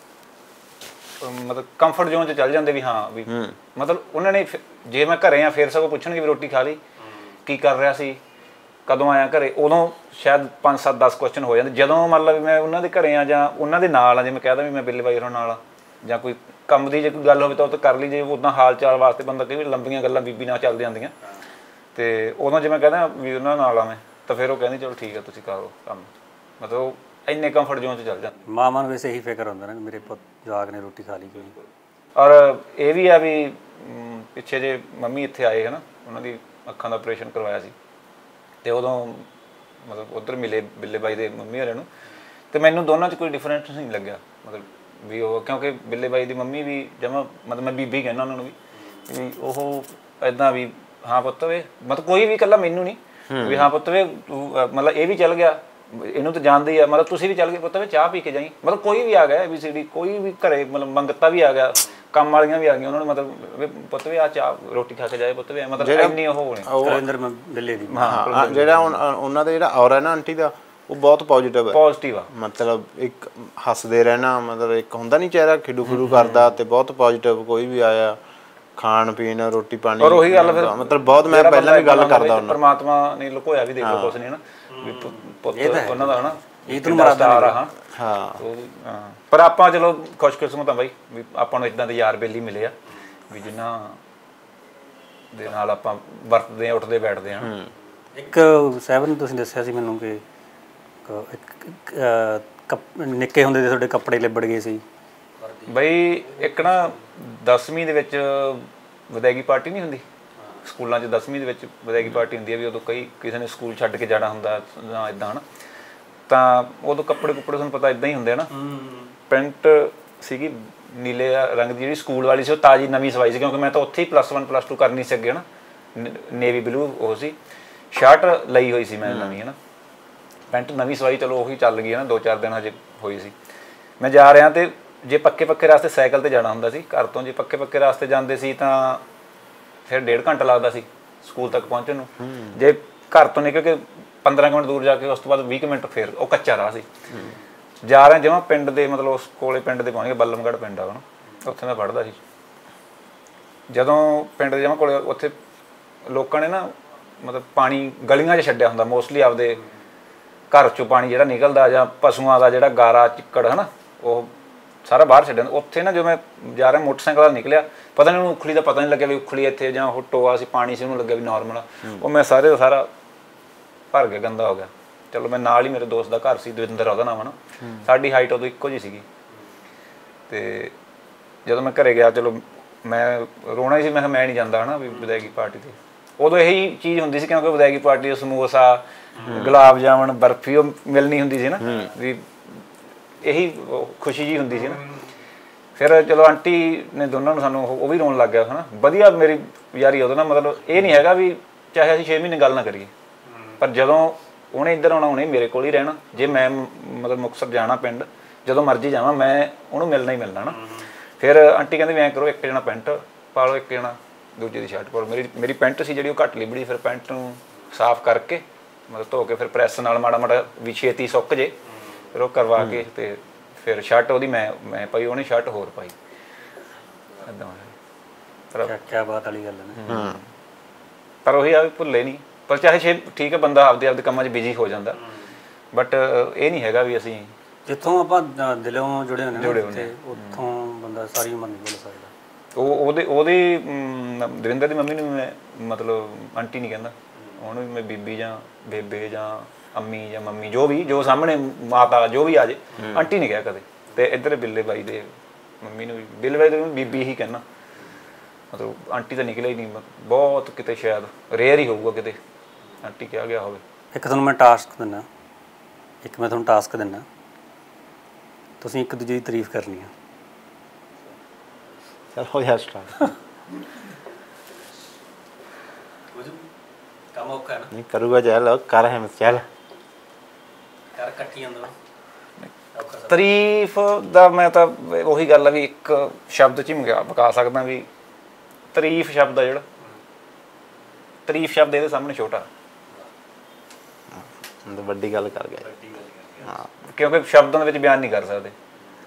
ਮਤਲਬ ਕੰਫਰਟ ਜ਼ੋਨ 'ਚ ਚੱਲ ਜਾਂਦੇ ਵੀ ਹਾਂ ਵੀ ਮਤਲਬ ਉਹਨਾਂ ਨੇ ਜੇ ਮੈਂ ਘਰੇ ਆ ਫਿਰ ਸਗੋਂ ਪੁੱਛਣਗੇ ਵੀ ਰੋਟੀ ਖਾ ਲਈ, ਕੀ ਕਰ ਰਿਹਾ ਸੀ, ਕਦੋਂ ਆਇਆ ਘਰੇ। ਉਦੋਂ ਸ਼ਾਇਦ 5 7 10 ਕੁਐਸਚਨ ਹੋ ਜਾਂਦੇ। ਜਦੋਂ ਮੰਨ ਲਾ ਵੀ ਮੈਂ ਉਹਨਾਂ ਦੇ ਘਰੇ ਆ ਜਾਂ ਉਹਨਾਂ ਦੇ ਨਾਲ ਆ, ਜੇ ਮੈਂ ਕਹਿਦਾ ਵੀ ਮੈਂ ਬਿੱਲੇ ਬਾਈ ਹੋਰਾਂ ਨਾਲ ਆ, ਜਾਂ ਕੋਈ ਕੰਮ ਦੀ ਜੇ ਕੋਈ ਗੱਲ ਹੋਵੇ ਤਾਂ ਉਹ ਤਾਂ ਕਰ ਲਈ। ਜੇ ਉੱਦਾਂ ਹਾਲ ਚਾਲ ਵਾਸਤੇ ਬੰਦਾ ਕਈ ਵਾਰ ਲੰਬੀਆਂ ਗੱਲਾਂ ਬੀਬੀ ਨਾਲ ਚੱਲਦੀਆਂ ਹੁੰਦੀਆਂ, ਤੇ ਉਦੋਂ ਜੇ ਮੈਂ ਕਹਿੰਦਾ ਵੀ ਉਹਨਾਂ ਨਾਲ ਆ ਮੈਂ, ਤਾਂ ਫਿਰ ਉਹ ਕਹਿੰਦੀ ਚਲੋ ਠੀਕ ਆ ਤੁਸੀਂ ਕਰੋ ਕੰਮ। ਮਤਲਬ ਉਹ ਇੰਨੇ ਕੰਫਰਟ ਜ਼ੋਨ 'ਚ ਚੱਲ ਜਾਂਦੇ। ਮਾਵਾਂ ਨੂੰ ਵੈਸੇ ਇਹੀ ਫਿਕਰ ਹੁੰਦਾ ਨਾ ਮੇਰੇ ਪੁੱਤ ਜਵਾਕ ਨੇ ਰੋਟੀ ਖਾ ਲਈ ਕੋਈ। ਔਰ ਇਹ ਵੀ ਆ ਵੀ ਪਿੱਛੇ ਜੇ ਮੰਮੀ ਇੱਥੇ ਆਏ ਹੈ ਨਾ, ਉਹਨਾਂ ਦੀ ਅੱਖਾਂ ਦਾ ਆਪਰੇਸ਼ਨ ਕਰਵਾਇਆ ਸੀ, ਤੇ ਉਦੋਂ ਮਤਲਬ ਉੱਧਰ ਮਿਲੇ ਬਿੱਲੇ ਬਾਈ ਦੇ ਮੰਮੀ ਹੋਰਾਂ ਨੂੰ, ਤੇ ਮੈਨੂੰ ਦੋਨਾਂ 'ਚ ਕੋਈ ਡਿਫਰੈਂਸ ਨਹੀਂ ਲੱਗਿਆ ਮਤਲਬ ਵੀ ਉਹ, ਕਿਉਂਕਿ ਬਿੱਲੇ ਬਾਈ ਦੀ ਮੰਮੀ ਵੀ ਜਮਾਂ ਮਤਲਬ ਮੈਂ ਬੀਬੀ ਕਹਿੰਦਾ ਉਹਨਾਂ ਨੂੰ ਵੀ ਉਹ ਇੱਦਾਂ ਵੀ ਹਾਂ ਪੁੱਤ ਵੇ, ਮਤਲਬ ਕੋਈ ਵੀ ਇਕੱਲਾ ਮੈਨੂੰ ਨਹੀਂ ਵੀ ਹਾਂ ਪੁੱਤ ਵੇ ਤੂੰ, ਮਤਲਬ ਇਹ ਵੀ ਚੱਲ ਗਿਆ, ਇਹਨੂੰ ਤਾਂ ਜਾਣਦੇ ਆ, ਮਤਲਬ ਤੁਸੀਂ ਵੀ ਚੱਲ ਗਏ ਪੁੱਤ ਵੇ ਚਾਹ ਪੀ ਕੇ ਜਾਈ। ਮਤਲਬ ਕੋਈ ਵੀ ਆ ਗਿਆ ABCD, ਕੋਈ ਵੀ ਘਰੇ ਮਤਲਬ ਮੰਗਤਾ ਵੀ ਆ ਗਿਆ, ਕੰਮ ਵਾਲੀਆਂ ਵੀ ਆ ਗਈਆਂ, ਉਹਨਾਂ ਨੇ ਮਤਲਬ ਪੁੱਤ ਵੇ ਆ ਚਾਹ ਰੋਟੀ ਖਾ ਕੇ ਜਾਏ ਪੁੱਤ ਵੇ, ਮਤਲਬ ਇੰਨੀ ਉਹ ਹੋਣੀ। ਰਵਿੰਦਰ ਬਿੱਲੇ ਦੀ ਹਾਂ ਜਿਹੜਾ ਉਹਨਾਂ ਦਾ ਜਿਹੜਾ ਔਰਾ ਨਾ ਆਂਟੀ ਦਾ, ਉਹ ਬਹੁਤ ਪੋਜ਼ਿਟਿਵ ਆ। ਮਤਲਬ ਇੱਕ ਹੱਸਦੇ ਰਹਿਣਾ, ਮਤਲਬ ਇੱਕ ਹੁੰਦਾ ਨਹੀਂ ਚਿਹਰਾ ਖਿੜੂ ਖਿੜੂ ਕਰਦਾ, ਤੇ ਬਹੁਤ ਪੋਜ਼ਿਟਿਵ। ਕੋਈ ਵੀ ਆਇਆ ਖਾਣ ਪੀਣ ਰੋਟੀ ਪਾਣੀ ਔਰ ਉਹੀ ਗੱਲ ਫਿਰ ਮਤਲਬ ਬਹੁਤ ਮੈਂ ਪਹਿਲਾਂ ਵੀ ਗੱਲ ਕਰਦਾ ਹੁੰਦਾ ਪਰਮਾਤਮਾ ਨੇ ਲੁਕੋਇਆ ਵੀ ਦੇਖੋ ਕੁਛ ਨਹੀਂ ਨਾ ਵੀ ਪੁੱਤ ਉਹਨਾਂ ਦਾ ਹਨਾ ਇਹ ਤੁਹਾਨੂੰ ਮਰਾਦਾ ਹਾਂ ਹਾਂ ਪਰ ਆਪਾਂ ਚਲੋ ਖੁਸ਼ਕਿਸਮਤ ਆ ਬਾਈ ਵੀ ਆਪਾਂ ਨੂੰ ਇਦਾਂ ਦੇ ਯਾਰ ਬੇਲੀ ਮਿਲੇ ਆ ਵੀ ਜਿਨ੍ਹਾਂ ਦੇ ਨਾਲ ਆਪਾਂ ਵਰਤਦੇ ਆ ਉੱਠਦੇ ਬੈਠਦੇ ਆ ਇੱਕ ਸਹਿਬ ਤੁਸੀਂ ਦੱਸਿਆ ਸੀ ਮੈਨੂੰ ਕਿ ਨਿੱਕੇ ਹੁੰਦੇ ਦੇ ਤੁਹਾਡੇ ਕੱਪੜੇ ਲਿਬੜ ਗਏ ਸੀ ਬਈ ਇੱਕ ਨਾ 10ਵੀਂ ਦੇ ਵਿੱਚ ਵਿਦਾਇਗੀ ਪਾਰਟੀ ਨਹੀਂ ਹੁੰਦੀ ਸਕੂਲਾਂ 'ਚ 10ਵੀਂ ਦੇ ਵਿੱਚ ਵਿਦਾਇਗੀ ਪਾਰਟੀ ਹੁੰਦੀ ਹੈ ਵੀ ਉਦੋਂ ਕਈ ਕਿਸੇ ਨੇ ਸਕੂਲ ਛੱਡ ਕੇ ਜਾਣਾ ਹੁੰਦਾ ਜਾਂ ਇਦਾਂ ਹਨਾ ਤਾਂ ਉਦੋਂ ਕੱਪੜੇ ਤੁਹਾਨੂੰ ਪਤਾ ਇਦਾਂ ਹੀ ਹੁੰਦੇ ਆ ਨਾ ਪੈਂਟ ਸੀਗੀ ਨੀਲੇ ਰੰਗ ਦੀ ਜਿਹੜੀ ਸਕੂਲ ਵਾਲੀ ਸੀ ਉਹ ਤਾਜ਼ੀ ਨਵੀਂ ਸਵਾਈ ਸੀ ਕਿਉਂਕਿ ਮੈਂ ਤਾਂ ਉੱਥੇ ਹੀ +1 +2 ਕਰ ਨਹੀਂ ਸਕਿਆ ਨਾ ਨੇਵੀ ਬਲੂ ਉਹ ਸੀ ਸ਼ਰਟ ਲਈ ਹੋਈ ਸੀ ਮੈਂ ਨਵੀਂ ਹੈ ਨਾ ਪੈਂਟ ਨਵੀਂ ਸਵਾਈ ਚਲੋ ਉਹੀ ਚੱਲ ਗਈ ਹੈ ਨਾ 2-4 ਦਿਨ ਹਜੇ ਹੋਈ ਸੀ ਮੈਂ ਜਾ ਰਿਹਾ ਤੇ ਜੇ ਪੱਕੇ ਰਸਤੇ ਸਾਈਕਲ ਤੇ ਜਾਣਾ ਹੁੰਦਾ ਸੀ ਘਰ ਤੋਂ ਜੇ ਪੱਕੇ ਰਸਤੇ ਜਾਂਦੇ ਸੀ ਤਾਂ ਫਿਰ 1.5 ਘੰਟਾ ਲੱਗਦਾ ਸੀ ਸਕੂਲ ਤੱਕ ਪਹੁੰਚਣ ਨੂੰ ਜੇ ਘਰ ਤੋਂ ਨਿਕਲ ਕੇ 15 ਮਿੰਟ ਦੂਰ ਜਾ ਕੇ ਉਸ ਤੋਂ ਬਾਅਦ 20 ਮਿੰਟ ਫਿਰ ਉਹ ਕੱਚਾ ਰਾਹ ਸੀ ਜਾ ਰਿਹਾ ਜਿਵੇਂ ਪਿੰਡ ਦੇ ਮਤਲਬ ਉਸ ਕੋਲੇ ਪਿੰਡ ਦੇ ਪਹੁੰਚ ਗਏ ਬੱਲਮਗੜ੍ਹ ਪਿੰਡ ਆ ਉੱਥੇ ਮੈਂ ਪੜ੍ਹਦਾ ਸੀ ਜਦੋਂ ਪਿੰਡ ਦੇ ਜਿਵੇਂ ਕੋਲੇ ਉੱਥੇ ਲੋਕਾਂ ਨੇ ਨਾ ਮਤਲਬ ਪਾਣੀ ਗਲੀਆਂ 'ਚ ਛੱਡਿਆ ਹੁੰਦਾ ਮੋਸਟਲੀ ਆਪਦੇ ਘਰ 'ਚੋਂ ਪਾਣੀ ਜਿਹੜਾ ਨਿਕਲਦਾ ਜਾਂ ਪਸ਼ੂਆਂ ਦਾ ਜਿਹੜਾ ਗਾਰਾ ਚਿੱਕੜ ਹੈ ਨਾ ਉਹ ਸਾਰਾ ਬਾਹਰ ਛੱਡਿਆ ਉੱਥੇ ਨਾ ਜਦੋਂ ਮੈਂ ਜਾ ਰਿਹਾ ਮੋਟਰਸਾਈਕਲ ਨਾਲ ਨਿਕਲਿਆ ਪਤਾ ਨਹੀਂ ਉਹਨੂੰ ਉਖਲੀ ਦਾ ਪਤਾ ਨਹੀਂ ਲੱਗਿਆ ਵੀ ਉਖਲੀ ਇੱਥੇ ਜਾਂ ਉਹ ਟੋਆ ਸੀ ਪਾਣੀ ਸੀ ਉਹਨੂੰ ਲੱਗਿਆ ਵੀ ਨੋਰਮਲ ਉਹ ਮੈਂ ਸਾਰੇ ਦਾ ਸਾਰਾ ਭਰ ਗਿਆ ਗੰਦਾ ਹੋ ਗਿਆ ਚਲੋ ਮੈਂ ਨਾਲ ਹੀ ਮੇਰੇ ਦੋਸਤ ਦਾ ਘਰ ਸੀ ਦਵਿੰਦਰ ਉਹਦਾ ਨਾਮ ਹੈ ਨਾ ਸਾਡੀ ਹਾਈਟ ਉਦੋਂ ਇੱਕੋ ਜਿਹੀ ਸੀਗੀ ਤੇ ਜਦੋਂ ਮੈਂ ਘਰੇ ਗਿਆ ਚਲੋ ਮੈਂ ਰੋਣਾ ਹੀ ਸੀ ਮੈਂ ਕਿਹਾ ਮੈਂ ਨਹੀਂ ਜਾਂਦਾ ਹੈ ਨਾ ਵੀ ਵਿਦਾਇਗੀ ਪਾਰਟੀ 'ਤੇ ਉਦੋਂ ਇਹੀ ਚੀਜ਼ ਹੁੰਦੀ ਸੀ ਕਿਉਂਕਿ ਵਿਦਾਇਗੀ ਪਾਰਟੀ ਦਾ ਸਮੋਸਾ ਗੁਲਾਬ ਜਾਮਣ ਬਰਫੀ ਉਹ ਮਿਲਣੀ ਹੁੰਦੀ ਸੀ ਨਾ ਵੀ ਇਹੀ ਖੁਸ਼ੀ ਜੀ ਹੁੰਦੀ ਸੀ ਨਾ ਫਿਰ ਚਲੋ ਆਂਟੀ ਨੇ ਦੋਨਾਂ ਨੂੰ ਸਾਨੂੰ ਉਹ ਵੀ ਰੋਣ ਲੱਗ ਗਿਆ ਹੈ ਨਾ ਵਧੀਆ ਮੇਰੀ ਯਾਰੀ ਉਹਦੇ ਨਾਲ ਮਤਲਬ ਇਹ ਨਹੀਂ ਹੈਗਾ ਵੀ ਚਾਹੇ ਅਸੀਂ 6 ਮਹੀਨੇ ਗੱਲ ਨਾ ਕਰੀਏ ਪਰ ਜਦੋਂ ਉਹਨੇ ਇੱਧਰ ਆਉਣਾ ਉਹਨੇ ਮੇਰੇ ਕੋਲ ਹੀ ਰਹਿਣਾ ਜੇ ਮੈਂ ਮਤਲਬ ਮੁਕਤਸਰ ਜਾਣਾ ਪਿੰਡ ਜਦੋਂ ਮਰਜ਼ੀ ਜਾਵਾਂ ਮੈਂ ਉਹਨੂੰ ਮਿਲਣਾ ਹੀ ਮਿਲਣਾ ਨਾ ਫਿਰ ਆਂਟੀ ਕਹਿੰਦੇ ਵੀ ਐਂ ਕਰੋ ਇੱਕ ਜਣਾ ਪੈਂਟ ਪਾ ਲਓ ਇੱਕ ਜਣਾ ਦੂਜੇ ਦੀ ਸ਼ਰਟ ਪਾ ਲਓ ਮੇਰੀ ਪੈਂਟ ਸੀ ਜਿਹੜੀ ਉਹ ਘੱਟ ਲਿਬੜੀ ਫਿਰ ਪੈਂਟ ਨੂੰ ਸਾਫ਼ ਕਰਕੇ ਮਤਲਬ ਧੋ ਕੇ ਫਿਰ ਪ੍ਰੈਸ ਨਾਲ ਮਾੜਾ ਵੀ ਛੇਤੀ ਸੁੱਕ ਜੇ ਫਿਰ ਉਹ ਕਰਵਾ ਕੇ ਤੇ ਫਿਰ ਸ਼ਰਟ ਉਹਦੀ ਮੈਂ ਪਾਈ ਉਹਨੇ ਸ਼ਰਟ ਹੋਰ ਪਾਈ ਇੱਦਾਂ ਕਿਆ ਬਾਤ ਵਾਲੀ ਗੱਲ ਹੈ ਪਰ ਉਹੀ ਆ ਵੀ ਭੁੱਲੇ ਨਹੀਂ ਪਰ ਚਾਹੇ ਠੀਕ ਹੈ ਬੰਦਾ ਆਪਦੇ ਕੰਮਾਂ 'ਚ ਬਿਜ਼ੀ ਹੋ ਜਾਂਦਾ ਬਟ ਇਹ ਨਹੀਂ ਹੈਗਾ ਵੀ ਅਸੀਂ ਜਿੱਥੋਂ ਆਪਾਂ ਦਿਲੋਂ ਜੁੜੇ ਹੁੰਦੇ ਨੇ ਉੱਥੋਂ ਬੰਦਾ ਸਾਰੀ ਉਮਰ ਨਹੀਂ ਭੁੱਲ ਸਕਦਾ ਉਹਦੀ ਦਵਿੰਦਰ ਦੀ ਮੰਮੀ ਨੂੰ ਮੈਂ ਮਤਲਬ ਆਂਟੀ ਨਹੀਂ ਕਹਿੰਦਾ ਉਹਨੂੰ ਵੀ ਮੈਂ ਬੀਬੀ ਜਾਂ ਬੇਬੇ ਜਾਂ ਅੰਮੀ ਜਾਂ ਮੰਮੀ ਜੋ ਸਾਹਮਣੇ ਮਾਤਾ ਜੋ ਵੀ ਆ ਜੇ ਆਂਟੀ ਨਹੀਂ ਕਿਹਾ ਕਦੇ ਤੇ ਇੱਧਰ ਬਿੱਲੇ ਬਾਈ ਦੇ ਮੰਮੀ ਨੂੰ ਵੀ ਬਿੱਲੇ ਬਾਈ ਦੇ ਬੀਬੀ ਹੀ ਕਹਿਣਾ ਮਤਲਬ ਆਂਟੀ ਤਾਂ ਨਿਕਲਿਆ ਹੀ ਨਹੀਂ ਬਹੁਤ ਕਿਤੇ ਸ਼ਾਇਦ ਰੇਅਰ ਹੀ ਹੋਊਗਾ ਕਿਤੇ ਆਂਟੀ ਕਿਹਾ ਗਿਆ ਹੋਵੇ ਇੱਕ ਤੁਹਾਨੂੰ ਮੈਂ ਟਾਸਕ ਦਿੰਦਾ ਤੁਸੀਂ ਇੱਕ ਦੂਜੇ ਦੀ ਤਾਰੀਫ ਕਰਨੀ ਆ ਚਲ ਹੋ ਗਿਆ ਸਟਾਰਟ ਕੰਮ ਔਖਾ ਨਾ ਨਹੀਂ ਕਰੂਗਾ ਚੱਲ ਕਰ ਹੈ ਚੱਲ ਕਰ ਇਕੱਠੀ ਅੰਦਰ ਤਾਰੀਫ ਦਾ ਮੈਂ ਤਾਂ ਉਹੀ ਗੱਲ ਆ ਵੀ ਇੱਕ ਸ਼ਬਦ 'ਚ ਹੀ ਮੁਕਾ ਸਕਦਾ ਵੀ ਤਾਰੀਫ ਸ਼ਬਦ ਆ ਜਿਹੜਾ ਤਾਰੀਫ ਸ਼ਬਦ ਇਹਦੇ ਸਾਹਮਣੇ ਛੋਟਾ ਵੱਡੀ ਗੱਲ ਕਰ ਗਿਆ ਹਾਂ ਕਿਉਂਕਿ ਸ਼ਬਦਾਂ ਦੇ ਵਿੱਚ ਬਿਆਨ ਨਹੀਂ ਕਰ ਸਕਦੇ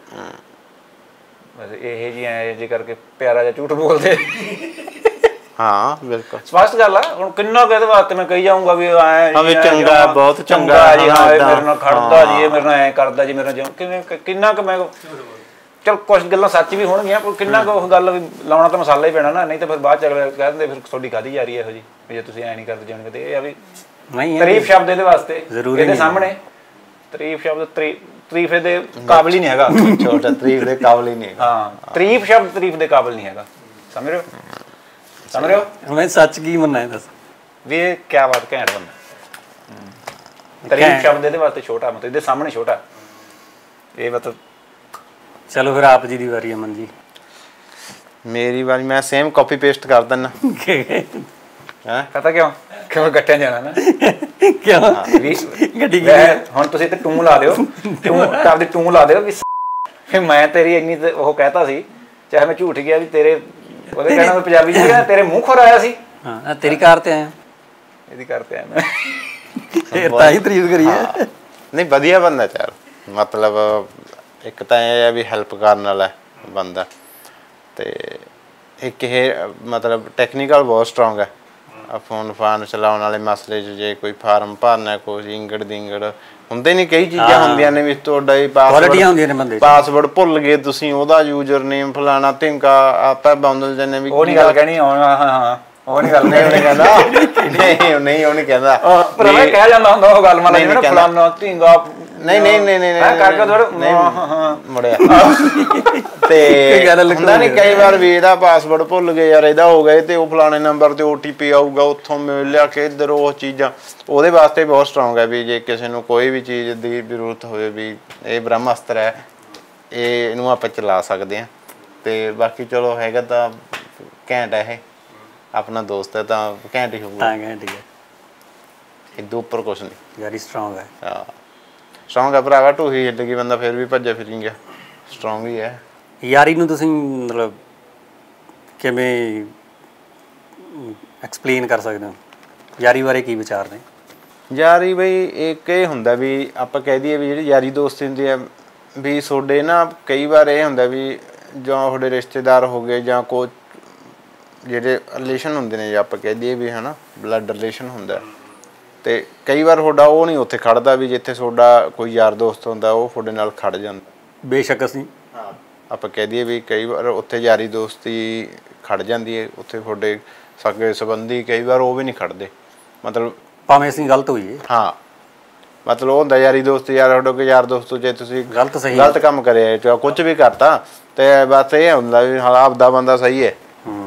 ਵੈਸੇ ਇਹ ਜੀ ਐ ਜੇ ਕਰਕੇ ਪਿਆਰਾ ਜਿਹਾ ਝੂਠ ਬੋਲਦੇ ਹਾਂ ਬਿਲਕੁਲ ਸਪਸ਼ਟ ਗੱਲ ਆ ਹੁਣ ਕਿੰਨਾ ਕੁ ਇਹਦੇ ਵਾਸਤੇ ਮੈਂ ਕਹੀ ਜਾਊਂਗਾ ਵੀ ਐ ਚੰਗਾ ਬਹੁਤ ਚੰਗਾ ਜੀ ਹਾਂ ਇਹ ਮੇਰੇ ਨਾਲ ਖੜਦਾ ਜੀ ਇਹ ਮੇਰੇ ਨਾਲ ਐ ਕਰਦਾ ਜੀ ਮੇਰੇ ਨਾਲ ਕਿੰਨਾ ਕੁ ਮੈਂ ਚਲ ਕੁਝ ਗੱਲਾਂ ਸੱਚ ਵੀ ਹੋਣਗੀਆਂ ਪਰ ਕਿੰਨਾ ਕੁ ਉਹ ਗੱਲ ਵੀ ਲਾਉਣਾ ਤਾਂ ਮਸਾਲਾ ਹੀ ਪੈਣਾ ਨਾ ਨਹੀਂ ਤਾਂ ਫਿਰ ਬਾਅਦ ਚ ਅਗਲੇ ਕਹਿ ਦਿੰਦੇ ਫਿਰ ਤੁਹਾਡੀ ਕਾਹਦੀ ਜਾ ਰਹੀ ਇਹੋ ਜੀ ਵੀ ਜੇ ਤੁਸੀਂ ਐ ਨਹੀਂ ਕਰਦੇ ਜਾਣਗੇ ਤੇ ਇਹ ਆ ਵੀ ਤਾਰੀਫ ਸ਼ਬਦ ਇਹਦੇ ਵਾਸਤੇ ਇਹਦੇ ਸਾਹਮਣੇ ਤਾਰੀਫ ਸ਼ਬਦ ਤਾਰੀਫ ਦੇ ਕਾਬਿਲ ਹੀ ਨਹੀਂ ਹੈਗਾ ਛੋਟਾ ਤਾਰੀਫ ਦੇ ਕਾਬਿਲ ਹੀ ਨਹੀਂ ਹਾਂ ਤਾਰੀਫ ਸ਼ਬਦ ਤਾਰੀਫ ਦੇ ਕਾਬਿਲ ਨਹੀਂ ਹੈਗਾ ਸਮਝ ਰਹੇ ਹੋ ਮੈਂ ਸੱਚ ਕੀ ਮੰਨਣਾ ਹੈ ਦੱਸ ਵੀ ਇਹ ਕੀ ਬਾਤ ਘੈਂਟ ਬੰਦਾ ਤਾਰੀਫ ਸ਼ਬਦ ਇਹਦੇ ਵਾਸਤੇ ਛੋਟਾ ਮਤਲਬ ਇਹਦੇ ਸਾਹਮਣੇ ਛੋਟਾ ਇਹ ਮਤਲਬ ਚਲੋ ਫਿਰ ਆਪ ਜੀ ਦੀ ਵਾਰੀ ਅਮਨ ਜੀ ਮੇਰੀ ਵਾਰੀ ਮੈਂ ਸੇਮ ਕਾਪੀ ਪੇਸਟ ਕਰ ਦਿੰਦਾ ਹੈ ਪਤਾ ਕਿਉਂ ਗੱਟਿਆਂ ਜਾਣਾ ਨਾ ਕਿਉਂ ਗੱਡੀ ਹੁਣ ਤੁਸੀਂ ਤੇ ਟੂੰ ਲਾ ਦਿਓ ਆਪਦੀ ਟੂੰ ਲਾ ਦਿਓ ਵੀ ਮੈਂ ਤੇਰੀ ਇੰਨੀ ਉਹ ਕਹਿਤਾ ਸੀ ਚਾਹੇ ਮੈਂ ਝੂਠ ਗਿਆ ਵੀ ਤੇਰੇ ਉਹਦੇ ਕਹਿਣਾ ਪੰਜਾਬੀ ਚ ਤੇਰੇ ਮੂੰਹ ਖੋਰ ਆਇਆ ਸੀ ਹਾਂ ਤੇਰੀ ਕਾਰ ਤੇ ਆਇਆ ਇਹਦੀ ਕਾਰ ਤੇ ਆਇਆ ਮੈਂ ਫੇਰ ਤਾਂ ਹੀ ਤਾਰੀਫ ਕਰੀਏ ਨਹੀਂ ਵਧੀਆ ਬੰਦਾ ਚੱਲ ਮਤਲਬ ਇੱਕ ਤਾਂ ਇਹ ਹੈ ਵੀ ਹੈਲਪ ਕਰਨ ਵਾਲਾ ਬੰਦਾ ਤੇ ਇੱਕ ਇਹ ਮਤਲਬ ਟੈਕਨੀਕਲ ਬਹੁਤ ਸਟਰੋਂਗ ਹੈ। ਫੋਨ ਫਾਨ ਚਲਾਉਣ ਵਾਲੇ ਮਸਲੇ 'ਚ ਜੇ ਕੋਈ ਫਾਰਮ ਭਰਨਾ ਕੋਈ ਇੰਗੜ ਦਿੰਗੜ ਹੁੰਦੇ ਨਹੀਂ, ਕਈ ਚੀਜ਼ਾਂ ਹੁੰਦੀਆਂ ਨੇ ਵੀ ਤੁਹਾਡਾ ਇਹ ਪਾਸਵਰਡ ਭੁੱਲ ਗਏ ਤੁਸੀਂ, ਉਹਦਾ ਯੂਜ਼ਰ ਨੇਮ ਫਲਾਣਾ ਢਿੰਕਾ ਆਪਾਂ ਬਦਲ ਜਾਂਦੇ ਵੀ। ਉਹ ਨਹੀਂ ਗੱਲ ਕਹਿਣੀ, ਹਾਂ ਉਹ ਨਹੀਂ ਗੱਲ ਨਹੀਂ ਕਹਿੰਦਾ ਨਹੀਂ ਉਹ ਨਹੀਂ ਕਹਿੰਦਾ ਪਰ ਮੈਂ ਕਹਿ ਜਾਂਦਾ ਹੁੰਦਾ ਉਹ ਗੱਲ ਮੰਨ ਜਿਵੇਂ ਫਲਾਣਾ ਢਿੰਗਾ ਨਹੀਂ ਕਰਕੇ ਥੋੜਾ ਮੁੜਿਆ ਤੇ ਹੁੰਦਾ ਨਹੀਂ ਕਈ ਵਾਰ ਵੀ ਇਹਦਾ ਪਾਸਵਰਡ ਭੁੱਲ ਗਏ ਯਾਰ, ਇਹਦਾ ਹੋ ਗਿਆ ਤੇ ਉਹ ਫਲਾਣੇ ਨੰਬਰ ਤੇ OTP ਆਊਗਾ ਉੱਥੋਂ ਮਿਲ ਲਿਆ ਕੇ ਇੱਧਰ ਉਹ ਚੀਜ਼ਾਂ। ਉਹਦੇ ਵਾਸਤੇ ਬਹੁਤ ਸਟਰੋਂਗ ਹੈ ਵੀ ਜੇ ਕਿਸੇ ਨੂੰ ਕੋਈ ਵੀ ਚੀਜ਼ ਦੀ ਜ਼ਰੂਰਤ ਹੋਵੇ ਵੀ ਇਹ ਬ੍ਰਹਮਾਸਤਰ ਹੈ, ਇਹਨੂੰ ਆਪਾਂ ਚਲਾ ਸਕਦੇ ਹਾਂ। ਤੇ ਬਾਕੀ ਚਲੋ ਹੈਗਾ ਤਾਂ ਘੈਂਟ ਹੈ, ਇਹ ਆਪਣਾ ਦੋਸਤ ਹੈ ਤਾਂ ਘੈਂਟ ਹੀ ਹੋਊਗਾ। ਇਦੋਂ ਉੱਪਰ ਕੁਛ ਨਹੀਂ, ਯਾਰੀ ਸਟਰੋਂਗ ਹੈ। ਹਾਂ ਸਟਰੋਂਗ ਹੈ ਭਰਾਵਾ, ਢੂਹੀ ਹਿੱਲ ਗਈ ਬੰਦਾ ਫਿਰ ਵੀ ਭੱਜਿਆ ਫਿਰੀ ਗਿਆ, ਸਟਰੋਂਗ ਹੀ ਹੈ। ਯਾਰੀ ਨੂੰ ਤੁਸੀਂ ਮਤਲਬ ਕਿਵੇਂ ਐਕਸਪਲੇਨ ਕਰ ਸਕਦੇ ਹੋ? ਯਾਰੀ ਬਾਰੇ ਕੀ ਵਿਚਾਰ ਨੇ? ਯਾਰੀ ਬਈ ਇੱਕ ਇਹ ਹੁੰਦਾ ਵੀ ਆਪਾਂ ਕਹਿ ਦਈਏ ਵੀ ਜਿਹੜੀ ਯਾਰੀ ਦੋਸਤੀ ਹੁੰਦੀ ਹੈ ਵੀ ਤੁਹਾਡੇ ਨਾ ਕਈ ਵਾਰ ਇਹ ਹੁੰਦਾ ਵੀ ਜਾਂ ਤੁਹਾਡੇ ਰਿਸ਼ਤੇਦਾਰ ਹੋ ਗਏ ਜਾਂ ਕੋਈ ਜਿਹੜੇ ਰਿਲੇਸ਼ਨ ਹੁੰਦੇ ਨੇ, ਜੇ ਆਪਾਂ ਕਹਿ ਦਈਏ ਵੀ ਹੈ ਨਾ ਬਲੱਡ ਰਿਲੇਸ਼ਨ ਹੁੰਦਾ, ਤੇ ਕਈ ਵਾਰ ਤੁਹਾਡਾ ਉਹ ਨਹੀਂ ਉੱਥੇ ਖੜਦਾ ਵੀ ਜਿੱਥੇ ਤੁਹਾਡਾ ਕੋਈ ਯਾਰ ਦੋਸਤ ਹੁੰਦਾ ਉਹ ਤੁਹਾਡੇ ਨਾਲ ਖੜ ਜਾਂਦਾ। ਬੇਸ਼ੱਕ ਅਸੀਂ ਆਪਾਂ ਕਹਿ ਦਈਏ ਵੀ ਕਈ ਵਾਰ ਉੱਥੇ ਯਾਰੀ ਦੋਸਤੀ ਖੜ ਜਾਂਦੀ ਹੈ, ਉੱਥੇ ਤੁਹਾਡੇ ਸਕੇ ਸੰਬੰਧੀ ਕਈ ਵਾਰ ਉਹ ਵੀ ਨਹੀਂ ਖੜਦੇ, ਮਤਲਬ ਭਾਵੇਂ ਅਸੀਂ ਗਲਤ ਹੋਈਏ। ਹਾਂ ਮਤਲਬ ਉਹ ਹੁੰਦਾ ਯਾਰੀ ਦੋਸਤ ਯਾਰ ਤੁਹਾਡੇ ਕੋਈ ਯਾਰ ਦੋਸਤ ਜੇ ਤੁਸੀਂ ਗਲਤ ਕੰਮ ਕਰਿਆ ਚਾਹੇ ਕੁਝ ਵੀ ਕਰਤਾ ਤੇ ਬਸ ਇਹ ਹੁੰਦਾ ਵੀ ਹਾਂ ਆਪਦਾ ਬੰਦਾ ਸਹੀ ਹੈ,